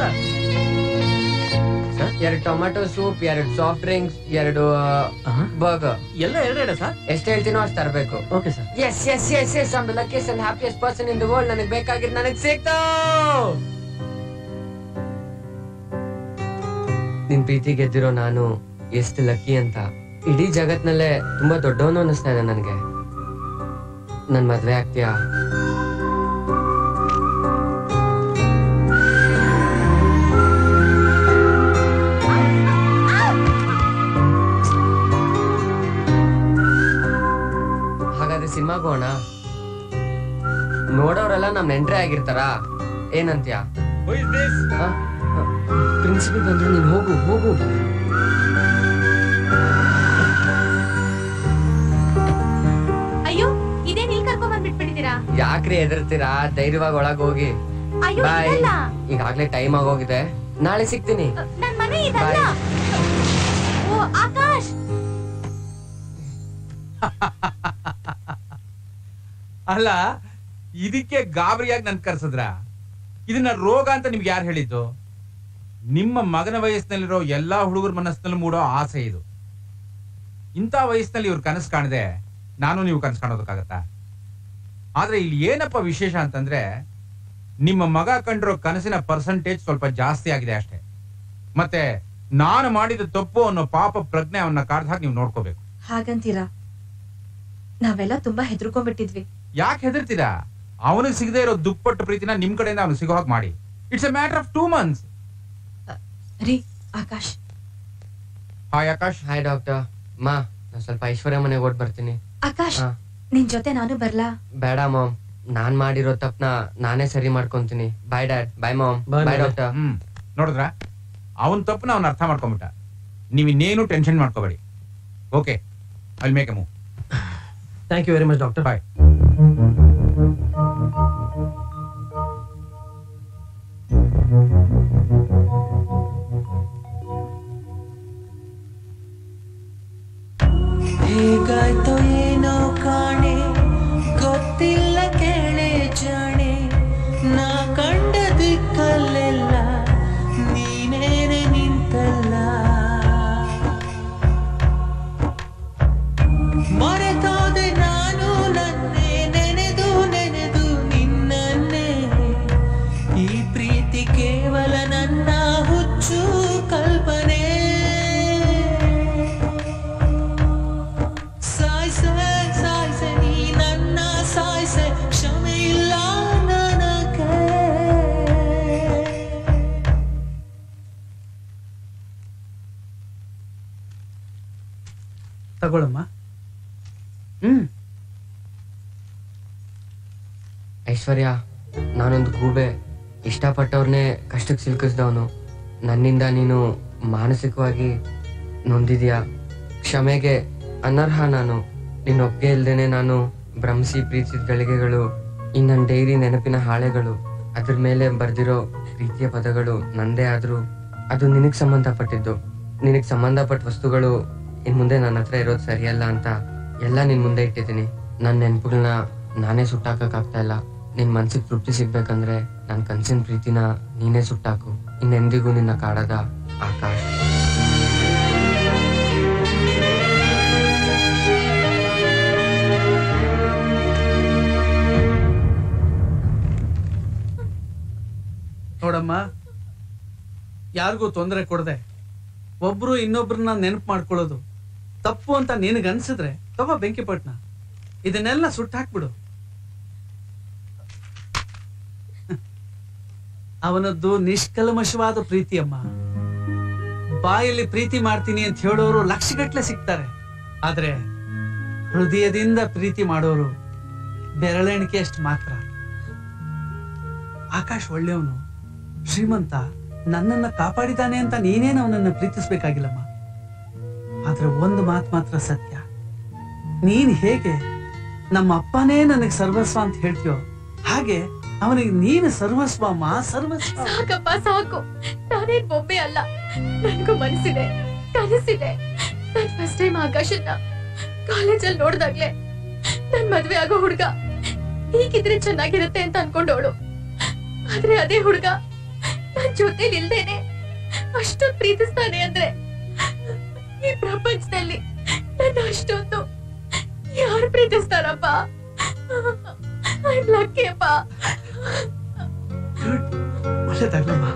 ಎರಡು ಟೊಮ್ಯಾಟೊ ಸೂಪ್, ಎರಡು ಸಾಫ್ಟ್ ಡ್ರಿಂಕ್ಸ್, ಎರಡು ಬರ್ಗರ್. ಎಲ್ಲ ಎರಡೆರಡ ಸರ್? ಎಷ್ಟು ಹೇಳ್ತೀನೋ ಅಷ್ಟು ತರಬೇಕು. Okay sir. Yes yes yes yes I am the luckiest and happiest person in the world. ನನಗೆ ಬೇಕಾಗಿದ್ದು ನನಗೆ ಸಿಕ್ತು. ನಿನ್ ಪ್ರೀತಿ ಗೆದ್ದಿರೋ ನಾನು ಎಷ್ಟು ಲಕ್ಕಿ ಅಂತ ಇಡೀ ಜಗತ್ನಲ್ಲೇ ತುಂಬಾ ದೊಡ್ಡವನು ಅನ್ನಿಸ್ತಾ ಇದೆ ನನಗೆ. ನನ್ ಮದ್ವೆ ಆಗ್ತೀಯಾ? ಹಾಗಾದ್ರೆ ಸಿನಿಮಾಗ ಹೋಗೋಣ. ನೋಡೋರೆಲ್ಲ ನಮ್ ನೆಂಟ್ರೆ ಆಗಿರ್ತಾರ, ಏನಂತ್ಯಾ? ಪ್ರಿನ್ಸಿಪಲ್ ಬಂದ್ರು, ನೀನ್ ಹೋಗು ಹೋಗು. ಅಯ್ಯೋ, ಇದೇನ್ ಇಲ್ಲಿ ಕರ್ಕೊಂಡ್ ಬಂದ್ಬಿಟ್ಬಿಟ್ಟಿದ್ದೀರಾ? ಯಾಕ್ರಿ ಹೆದರ್ತೀರಾ? ಧೈರ್ಯವಾಗಿ ಒಳಗ್ ಹೋಗಿ. ಅಯ್ಯೋ, ಬಾಯ್. ಇದಲ್ಲ. ಈಗಾಗ್ಲೇ ಟೈಮ್ ಆಗೋಗಿದೆ, ನಾಳೆ ಸಿಗ್ತೀನಿ. ನನ್ ಮನೆ ಇದಲ್ಲ. ಓ ಆಕಾಶ್. ಅಲ್ಲ, ಇದಕ್ಕೆ ಗಾಬರಿಯಾಗಿ ನನ್ ಕರ್ಸದ್ರ? ಇದನ್ನ ರೋಗ ಅಂತ ನಿಮ್ಗೆ ಯಾರು ಹೇಳಿದ್ದು? ನಿಮ್ಮ ಮಗನ ವಯಸ್ಸಿನಲ್ಲಿರೋ ಎಲ್ಲಾ ಹುಡುಗರ ಮನಸ್ಸಿನಲ್ಲಿ ಮೂಡೋ ಆಸೆ ಇದು. ಇಂಥ ವಯಸ್ಸಿನಲ್ಲಿ ಇವ್ರು ಕನಸು ಕಾಣದೆ ನಾನು ನೀವು ಕನಸು ಕಾಣೋದಕ್ಕಾಗತ್ತಾ? ಆದ್ರೆ ಇಲ್ಲಿ ಏನಪ್ಪ ವಿಶೇಷ ಅಂತಂದ್ರೆ, ನಿಮ್ಮ ಮಗ ಕಂಡಿರೋ ಕನಸಿನ ಪರ್ಸೆಂಟೇಜ್ ಸ್ವಲ್ಪ ಜಾಸ್ತಿ ಆಗಿದೆ ಅಷ್ಟೇ. ಮತ್ತೆ ನಾನು ಮಾಡಿದ ತಪ್ಪು ಅನ್ನೋ ಪಾಪ ಪ್ರಜ್ಞೆ ಅವನ್ನ ಕಾಡ್ದಾಗ ನೀವು ನೋಡ್ಕೋಬೇಕು. ಹಾಗಂತೀರಾ? ನಾವೆಲ್ಲ ತುಂಬಾ ಹೆದರ್ಕೊಂಡ್ಬಿಟ್ಟಿದ್ವಿ. ಯಾಕೆ ಹೆದರ್ತೀರಾ? ಅವನಿಗೆ ಸಿಗದೆ ಇರೋ ದುಪ್ಪಟ್ಟು ಪ್ರೀತಿನ ನಿಮ್ ಕಡೆಯಿಂದ ಅವನಿಗೆ ಸಿಗೋ ಹಾಗೆ ಮಾಡಿ. It's a matter of two months. ರೀ Akash. Hi Akash. Hi doctor. ಮಾ ನಾನು ಸ್ವಲ್ಪ ಐಶ್ವರ್ಯ ಮನೆಗೆ ಓಡ್ ಬರ್ತೀನಿ. ಆಕಾಶ್ ನಿನ್ ಜೊತೆ ನಾನು ಬರ್ಲಾ? ಬೇಡ ಮಾಮ್, ನಾನ್ ಮಾಡಿರೋ ತಪ್ಪನ ನಾನೇ ಸರಿ ಮಾಡ್ಕೊಂತೀನಿ. Bye dad. Bye mom. Bye doctor. Hmm ನೋಡಿದ್ರ ಅವನ್ ತಪ್ಪನ ಅವನ್ ಅರ್ಥ ಮಾಡ್ಕೊಂಬಿಟ್ಟ. ನೀವ್ ಇನ್ನೇನು ಟೆನ್ಷನ್ ಮಾಡ್ಕೋಬೇಡಿ. Okay, I will make a move. Thank you very much doctor. Bye. ಹೇಗಾಯ್ತೋ ಏನೋ ಕಾಣೆ, ಗೊತ್ತಿಲ್ಲ ಕೇಳೆ ಜಾಣೆ, ನಾ ಕಂಡ ದಿಕ್ಕಲ್ಲೆಲ್ಲ ನೀನೇನೆ ನಿಂತಲ್ಲ. ಮರೆತೋದೆ ನಾನು ನನ್ನೇ ನೆನೆದು ನೆನೆದು ನಿನ್ನನ್ನೇ. ಈ ಪ್ರೀತಿ ಕೇವಲ ನನ್ನ ಹುಚ್ಚು ಕಲ್ಪನೆ. ಸಾಯ್ಸೆ ಸಾಯ್ಸೆ ನೀ ನನ್ನ ಸಾಯ್ಸೆ, ಕ್ಷಮೆ ಇಲ್ಲ ನನಗೆ. ತಗೊಳಮ್ಮ. ಹ್ಮ್ ಐಶ್ವರ್ಯ, ನಾನೊಂದು ಗೂಬೆ. ಇಷ್ಟಪಟ್ಟವ್ರನ್ನೇ ಕಷ್ಟಕ್ಕೆ ಸಿಲುಕಿಸ್ದವನು. ನನ್ನಿಂದ ನೀನು ಮಾನಸಿಕವಾಗಿ ನೊಂದಿದ್ಯಾ. ಕ್ಷಮೆಗೆ ಅನರ್ಹ ನಾನು. ನಿನ್ನ ಒಪ್ಪಿಗೆ ಇಲ್ದೇನೆ ನಾನು ಭ್ರಮಿಸಿ ಪ್ರೀತಿಸಿದ ಗಳಿಗೆಗಳು, ಈ ನನ್ನ ಡೈರಿ ನೆನಪಿನ ಹಾಳೆಗಳು, ಅದ್ರ ಮೇಲೆ ಬರ್ದಿರೋ ಪ್ರೀತಿಯ ಪದಗಳು ನಂದೇ ಆದ್ರೂ ಅದು ನಿನಗ್ ಸಂಬಂಧಪಟ್ಟಿದ್ದು. ನಿನಗ್ ಸಂಬಂಧಪಟ್ಟ ವಸ್ತುಗಳು ಇನ್ ಮುಂದೆ ನನ್ನ ಹತ್ರ ಇರೋದು ಸರಿಯಲ್ಲ ಅಂತ ಎಲ್ಲ ನಿನ್ ಮುಂದೆ ಇಟ್ಟಿದ್ದೀನಿ. ನನ್ನ ನೆನಪುಗಳನ್ನ ನಾನೇ ಸುಟ್ಟಾಕಕ್ಕಾಗ್ತಾ ಇಲ್ಲ. ನಿನ್ ಮನ್ಸಿಗೆ ತೃಪ್ತಿ ಸಿಗ್ಬೇಕಂದ್ರೆ ನನ್ನ ಕನ್ಸಿನ ಪ್ರೀತಿನ ನೀನೇ ಸುಟ್ಟಾಕು. ಇನ್ನೆಂದಿಗೂ ನಿನ್ನ ಕಾಡದ ಆಕಾಶ್. ನೋಡಮ್ಮ, ಯಾರಿಗೂ ತೊಂದರೆ ಕೊಡದೆ ಒಬ್ರು ಇನ್ನೊಬ್ರನ್ನ ನೆನಪು ಮಾಡ್ಕೊಳ್ಳೋದು ತಪ್ಪು ಅಂತ ನಿನಗನ್ಸಿದ್ರೆ ತಗೋ ಬೆಂಕಿ ಪಟ್ನ, ಇದನ್ನೆಲ್ಲ ಸುಟ್ಟಾಕ್ಬಿಡು. ಅವನದ್ದು ನಿಷ್ಕಲ್ಮಶವಾದ ಪ್ರೀತಿ ಅಮ್ಮ. ಬಾಯಲ್ಲಿ ಪ್ರೀತಿ ಮಾಡ್ತೀನಿ ಅಂತ ಹೇಳೋರು ಲಕ್ಷಗಟ್ಲೆ ಸಿಗ್ತಾರೆ, ಆದ್ರೆ ಹೃದಯದಿಂದ ಪ್ರೀತಿ ಮಾಡೋರು ಬೆರಳೆಣಿಕೆ ಅಷ್ಟು ಮಾತ್ರ. ಆಕಾಶ್ ಒಳ್ಳೆಯವನು, ಶ್ರೀಮಂತ, ನನ್ನನ್ನ ಕಾಪಾಡಿದಾನೆ ಅಂತ ನೀನೇನು ಅವನನ್ನ ಪ್ರೀತಿಸ್ಬೇಕಾಗಿಲ್ಲಮ್ಮ. ಆದ್ರೆ ಒಂದು ಮಾತು ಮಾತ್ರ ಸತ್ಯ, ನೀನ್ ಹೇಗೆ ನಮ್ಮ ಅಪ್ಪನೇ ನನಗೆ ಸರ್ವಸ್ವ ಅಂತ ಹೇಳ್ತೀಯೋ ಹಾಗೆ ಅವನಿಗೆ ನೀನು ಸರ್ವಸ್ವ ಅಮ್ಮ, ಸರ್ವಸ್ವ. ಸಾಕಪ್ಪ ಸಾಕು, ನಾನೇನ್ ಬೊಬ್ಬೆ ಅಲ್ಲ, ನನ್ಗೂ ಮನಸ್ಸಿದೆ, ಕನಸಿದೆ. ನಾನ್ ಫಸ್ಟ್ ಟೈಮ್ ಆಕಾಶನ್ನ ಕಾಲೇಜಲ್ಲಿ ನೋಡ್ದಾಗ್ಲೆ ನನ್ ಮದ್ವೆ ಆಗೋ ಹುಡ್ಗ ಹೀಗಿದ್ರೆ ಚೆನ್ನಾಗಿರುತ್ತೆ ಅಂತ ಅನ್ಕೊಂಡವಳು. ಆದ್ರೆ ಅದೇ ಹುಡ್ಗ ನನ್ ಜೊತೆಲಿ ಇಲ್ದೇನೆ ಅಷ್ಟೊಂದು ಪ್ರೀತಿಸ್ತಾನೆ ಅಂದ್ರೆ ಈ ಪ್ರಪಂಚದಲ್ಲಿ ನನ್ನ ಅಷ್ಟೊಂದು ಯಾರು ಪ್ರೀತಿಸ್ತಾರಪ್ಪ? ಲಕ್ಕಿ ಅಪ್ಪ. ಒಳ್ಳೆದಾಗ್ಲಮ್ಮ.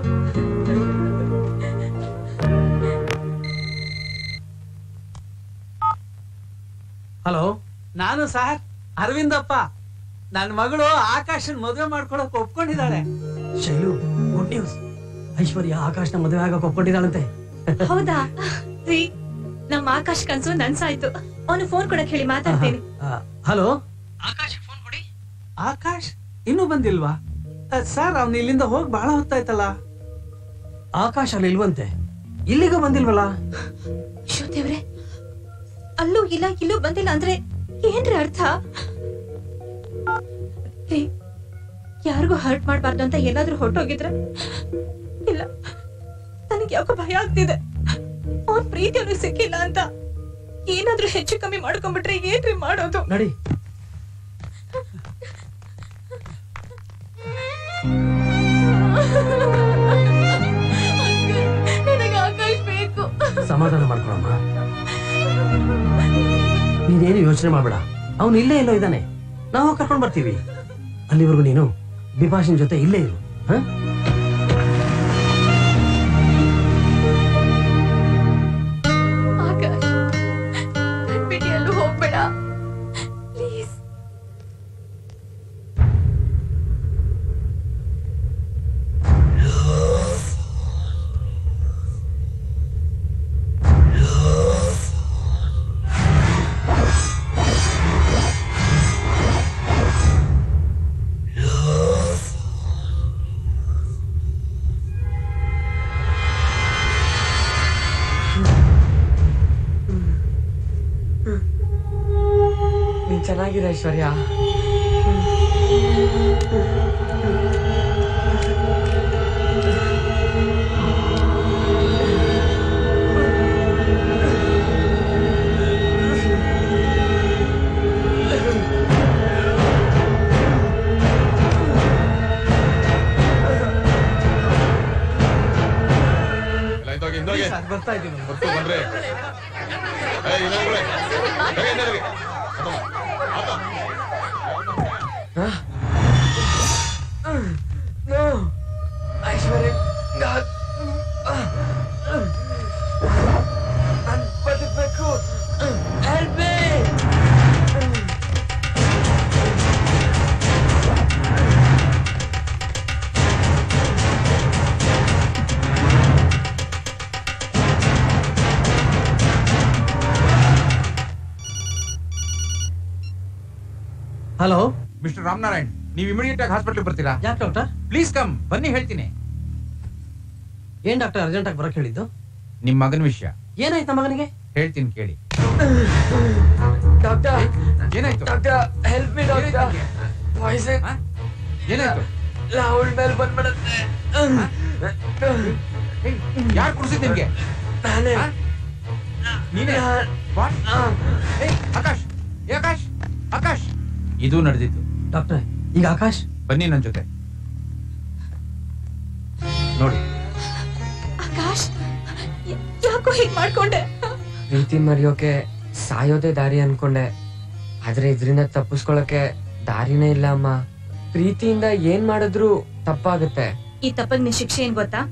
ಹಲೋ, ನಾನು ಸರ್ ಅರವಿಂದಪ್ಪ. ನನ್ನ ಮಗಳು ಆಕಾಶನ್ ಮದುವೆ ಮಾಡ್ಕೊಳಕ್ ಒಪ್ಕೊಂಡಿದ್ದಾಳೆ. Shailu, good news. ಐಶ್ವರ್ಯ ಆಕಾಶ್ನ ಮದುವೆ ಆಗಕ್ಕೆ ಒಪ್ಕೊಂಡಿದ್ದಾಳಂತೆ. ಹೌದಾ ರೀ? ನಮ್ಮ ಆಕಾಶ್ ಕನ್ಸು ನನ್ಸಾಯ್ತು. ಅವನು ಫೋನ್ ಕೊಡಕ್ ಹೇಳಿ ಮಾತಾಡ್ತೀನಿ. ಹಲೋ ಆಕಾಶ್ ಫೋನ್ ಕೊಡಿ. ಆಕಾಶ್ ಇನ್ನೂ ಬಂದಿಲ್ವಾ ಸರ್? ಅವ್ನು ಇಲ್ಲಿಂದ ಹೋಗಿ ಬಹಳ ಹೊತ್ತಾಯ್ತಲ್ಲ. ಆಕಾಶ್ ಅಲ್ಲಿ ಇಲ್ವಂತೆ, ಇಲ್ಲಿಗೂ ಬಂದಿಲ್ವಲ್ಲ? ದೇವ್ರೆ, ಅಲ್ಲೂ ಇಲ್ಲ ಇಲ್ಲೂ ಬಂದಿಲ್ಲ ಅಂದ್ರೆ ಏನ್ರಿ ಅರ್ಥ? ರೀ, ಯಾರಿಗೂ ಹರ್ಟ್ ಮಾಡ್ಬಾರ್ದು ಅಂತ ಏನಾದ್ರೂ ಹೊರಟೋಗಿದ್ರೆ? ಇಲ್ಲ, ನನಗೆ ಯಾಕೋ ಭಯ ಆಗ್ತಿದೆ. ಅವನ್ ಪ್ರೀತಿ ಅವನಿಗೆ ಸಿಕ್ಕಿಲ್ಲ ಅಂತ ಏನಾದ್ರೂ ಹೆಚ್ಚು ಕಮ್ಮಿ ಮಾಡ್ಕೊಂಡ್ಬಿಟ್ರೆ ಏನ್ರಿ ಮಾಡೋದು? ನಡಿ. ನನಗೆ ಆಕಾಶ್ ಬೇಕು. ಸಮಾಧಾನ ಮಾಡ್ಕೊಳಮ್ಮ, ನೀನೇನು ಯೋಚನೆ ಮಾಡ್ಬೇಡ. ಅವನು ಇಲ್ಲೇ ಎಲ್ಲೋ ಇದ್ದಾನೆ, ನಾವು ಕರ್ಕೊಂಡ್ ಬರ್ತೀವಿ. ಅಲ್ಲಿವರೆಗೂ ನೀನು ಬಿಪಾಶನ್ ಜೊತೆ ಇಲ್ಲೇ ಇರು. ಹ ಚೆನ್ನಾಗಿದೆ ಐಶ್ವರ್ಯ. ಬರ್ತಾ ಇದ್ದೀನಿ. ಐಶ್ವರ್ಯ ನಾನು ಬದುಕಬೇಕು. Help me. Hello mister Ramanarayan, ನೀವು ಇಮಿಡಿಯೇಟ್ ಆಗಿ ಹಾಸ್ಪಿಟಲ್ ಬರ್ತೀರಾ? ಯಾಕೆ ಡಾಕ್ಟರ್? ಪ್ಲೀಸ್ ಕಮ್, ಬನ್ನಿ ಹೇಳ್ತೀನಿ. ಏನ್ ಡಾಕ್ಟರ್ ಅರ್ಜೆಂಟ್ ಆಗಿ ಬರಕ್ ಹೇಳಿದ್ದು? ನಿಮ್ ಮಗನ ವಿಷಯ. ಏನಾಯ್ತು ಮಗನಿಗೆ? ಹೇಳ್ತೀನಿ ಕೇಳಿ. ಡಾಕ್ಟರ್ ಏನಾಯ್ತು? Doctor help me doctor. Poison. ಏನಾಯ್ತು? ರಾಹುಲ್ ಮೇಲೆ ಬಂದ್ಬಿಡುತ್ತೆ. ಯಾರು ಕುಡಿಸಿದ್ ನಿಮ್ಗೆ? ನಾನೇ. ನೀನೇ? ಆಕಾಶ್, ಏ ಆಕಾಶ್, ಆಕಾಶ್. ಇದು ನಡೆದಿತ್ತು. ಡಾಕ್ಟರ್ ಈಗ ಆಕಾಶ್ ಬನ್ನಿ ನನ್ನ ಜೊತೆ ನೋಡಿ. ಆಕಾಶ್ ಯಾಕೋ ಹೀಗ್ ಮಾಡ್ಕೊಂಡೆ? ಪ್ರೀತಿ ಮರೆಯೋಕೆ ಸಾಯೋದೇ ದಾರಿ ಅನ್ಕೊಂಡೆ, ಆದ್ರೆ ಇದ್ರಿಂದ ತಪ್ಪಿಸ್ಕೊಳಕ್ಕೆ ದಾರಿನೇ ಇಲ್ಲ ಅಮ್ಮ. ಪ್ರೀತಿಯಿಂದ ಏನ್ ಮಾಡಿದ್ರು ತಪ್ಪಾಗುತ್ತೆ. ಈ ತಪ್ಪಗ್ ನಿನ್ ಶಿಕ್ಷೆ ಏನ್ ಗೊತ್ತಾ?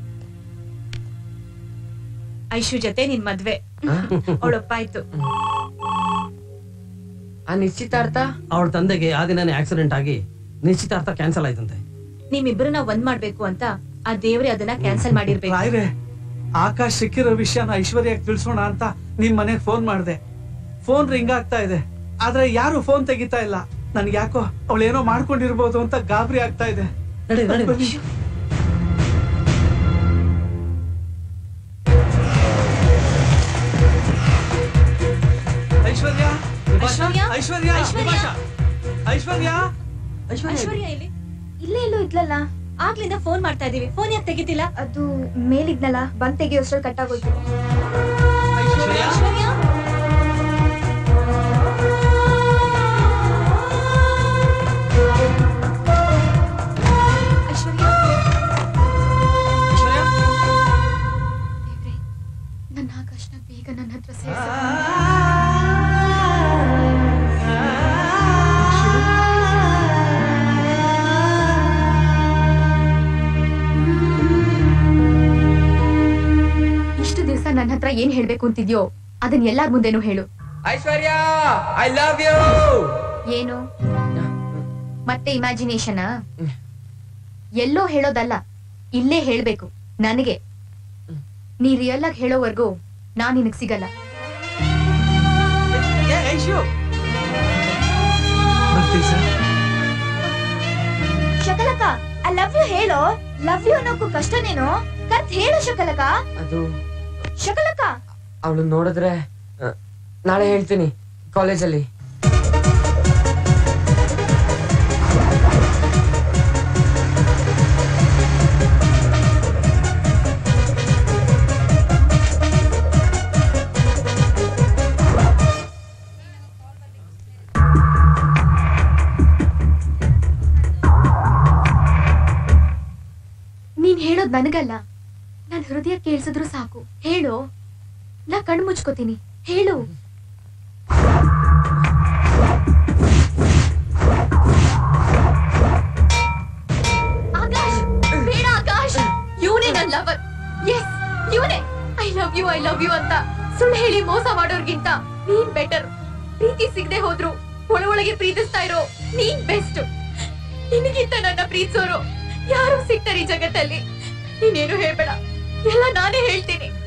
ಐಶು ಜೊತೆ ನಿನ್ ಮದ್ವೆ. ಅವಳೊಪ್ಪಾಯ್ತು. ಆ ನಿಶ್ಚಿತಾರ್ಥ? ಅವಳ ತಂದೆಗೆ ಆ ದಿನನೇ ಆಕ್ಸಿಡೆಂಟ್ ಆಗಿ ನಿಶ್ಚಿತಾರ್ಥ ಕ್ಯಾನ್ಸಲ್ ಆಯ್ತಂತೆ. ನಿಮ್ಮಿಬ್ಬರನ್ನ ಒಂದ್ ಮಾಡ್ಬೇಕು ಅಂತ ಆ ದೇವ್ರೆ ಅದನ್ನ ಕ್ಯಾನ್ಸಲ್ ಮಾಡಿರ್ಬೇಕು. ರಾಯ್ರೆ, ಆಕಾಶ್ ಸಿಕ್ಕಿರೋ ವಿಷಯನ ಐಶ್ವರ್ಯಕ್ಕೆ ತಿಳಿಸೋಣ ಅಂತ ನಿಮ್ ಮನೆಗ್ ಫೋನ್ ಮಾಡಿದೆ. ಫೋನ್ ರಿಂಗ್ ಆಗ್ತಾ ಇದೆ, ಆದ್ರೆ ಯಾರು ಫೋನ್ ತೆಗಿತಾ ಇಲ್ಲ. ನನ್ಗೆ ಯಾಕೋ ಅವಳೇನೋ ಮಾಡ್ಕೊಂಡಿರ್ಬೋದು ಅಂತ ಗಾಬರಿ ಆಗ್ತಾ ಇದೆ. ನಡಿ ನಡಿ. ಐಶ್ವರ್ಯ, ಐಶ್ವರ್ಯ, ಐಶ್ವರ್ಯ, ಐಶ್ವರ್ಯ, ಐಶ್ವರ್ಯ, ಐಶ್ವರ್ಯ ಇಲ್ಲಿ ಇಲ್ಲೇ ಎಲ್ಲೋ ಇದ್ಲಲ್ಲ. ಆಗ್ಲಿಂದ ಫೋನ್ ಮಾಡ್ತಾ ಇದೀವಿ, ಫೋನ್ ಯಾಕೆ ತೆಗಿತಿಲ್ಲ? ಅದು ಮೇಲಿದ್ನಲ್ಲ, ಬಂದ್ ತೆಗಿಯೋಷ್ಟ್ರಲ್ಲಿ ಕಟ್ಟಾಗೋಯ್ತು. ಐಶ್ವರ್ಯ, ಐಶ್ವರ್ಯ, ನನ್ನ ಆಕಾಶನ ಬೇಗ ನನ್ನ ಹತ್ರ ಸೇರಿಸ. ಇಷ್ಟು ದಿವಸ ನನ್ನ ಹತ್ರ ಏನ್ ಹೇಳ್ಬೇಕು ಅಂತಿದ್ಯೋ ಅದನ್ನ ಎಲ್ಲಾರ್ ಮುಂದೆನೂ ಹೇಳು. Aishwarya, I love you. ಏನು ಮತ್ತೆ ಇಮ್ಯಾಜಿನೇಷನ್? ಎಲ್ಲೋ ಹೇಳೋದಲ್ಲ, ಇಲ್ಲೇ ಹೇಳ್ಬೇಕು ನನಗೆ. ನೀ ರಿಯಲ್ ಆಗಿ ಹೇಳೋವರೆಗೂ ನಾನ್ ನಿನಗ್ ಸಿಗಲ್ಲ. ಶಕಲಕ, ಐ ಲವ್ ಯು ಹೇಳೋ. ಲವ್ ಯು ಅನ್ನೋಕ್ಕೂ ಕಷ್ಟನೇನೋ? ಕತ್ ಹೇಳು ಶಕಲಕ. ಅದು ಶಕಲಕ, ಅವಳು ನೋಡಿದ್ರೆ ನಾಳೆ ಹೇಳ್ತೀನಿ ಕಾಲೇಜಲ್ಲಿ. ನೀನ್ ಹೇಳೋದ್ ನನಗಲ್ಲ, ನನ್ ಹೃದಯ ಕೇಳಿಸಿದ್ರು ಸಾಕು. ಹೇಳು, ನಾ ಕಣ್ಣು ಮುಚ್ಕೋತೀನಿ. ಹೇಳು. ಆಕಾಶ್, ಬೇಡ ಆಕಾಶ್. ಇವನೇ ನನ್ ಲವರ್. ಎಸ್, ಇವನೇ. I love you, I love you ಅಂತ ಸುಳ್ಳು ಹೇಳಿ ಮೋಸ ಮಾಡೋರ್ಗಿಂತ ನೀನ್ ಬೆಟರ್. ಪ್ರೀತಿ ಸಿಗದೆ ಹೋದ್ರು ಒಳ ಒಳಗೆ ಪ್ರೀತಿಸ್ತಾ ಇರೋ ನೀನ್ ಬೆಸ್ಟ್. ನಿನಗಿಂತ ನನ್ನ ಪ್ರೀತಿಸೋರು ಯಾರು ಸಿಗ್ತಾರೆ ಈ ಜಗತ್ತಲ್ಲಿ? ನೀನೇನು ಹೇಳ್ಬೇಡ, ಎಲ್ಲ ನಾನೇ ಹೇಳ್ತೀನಿ.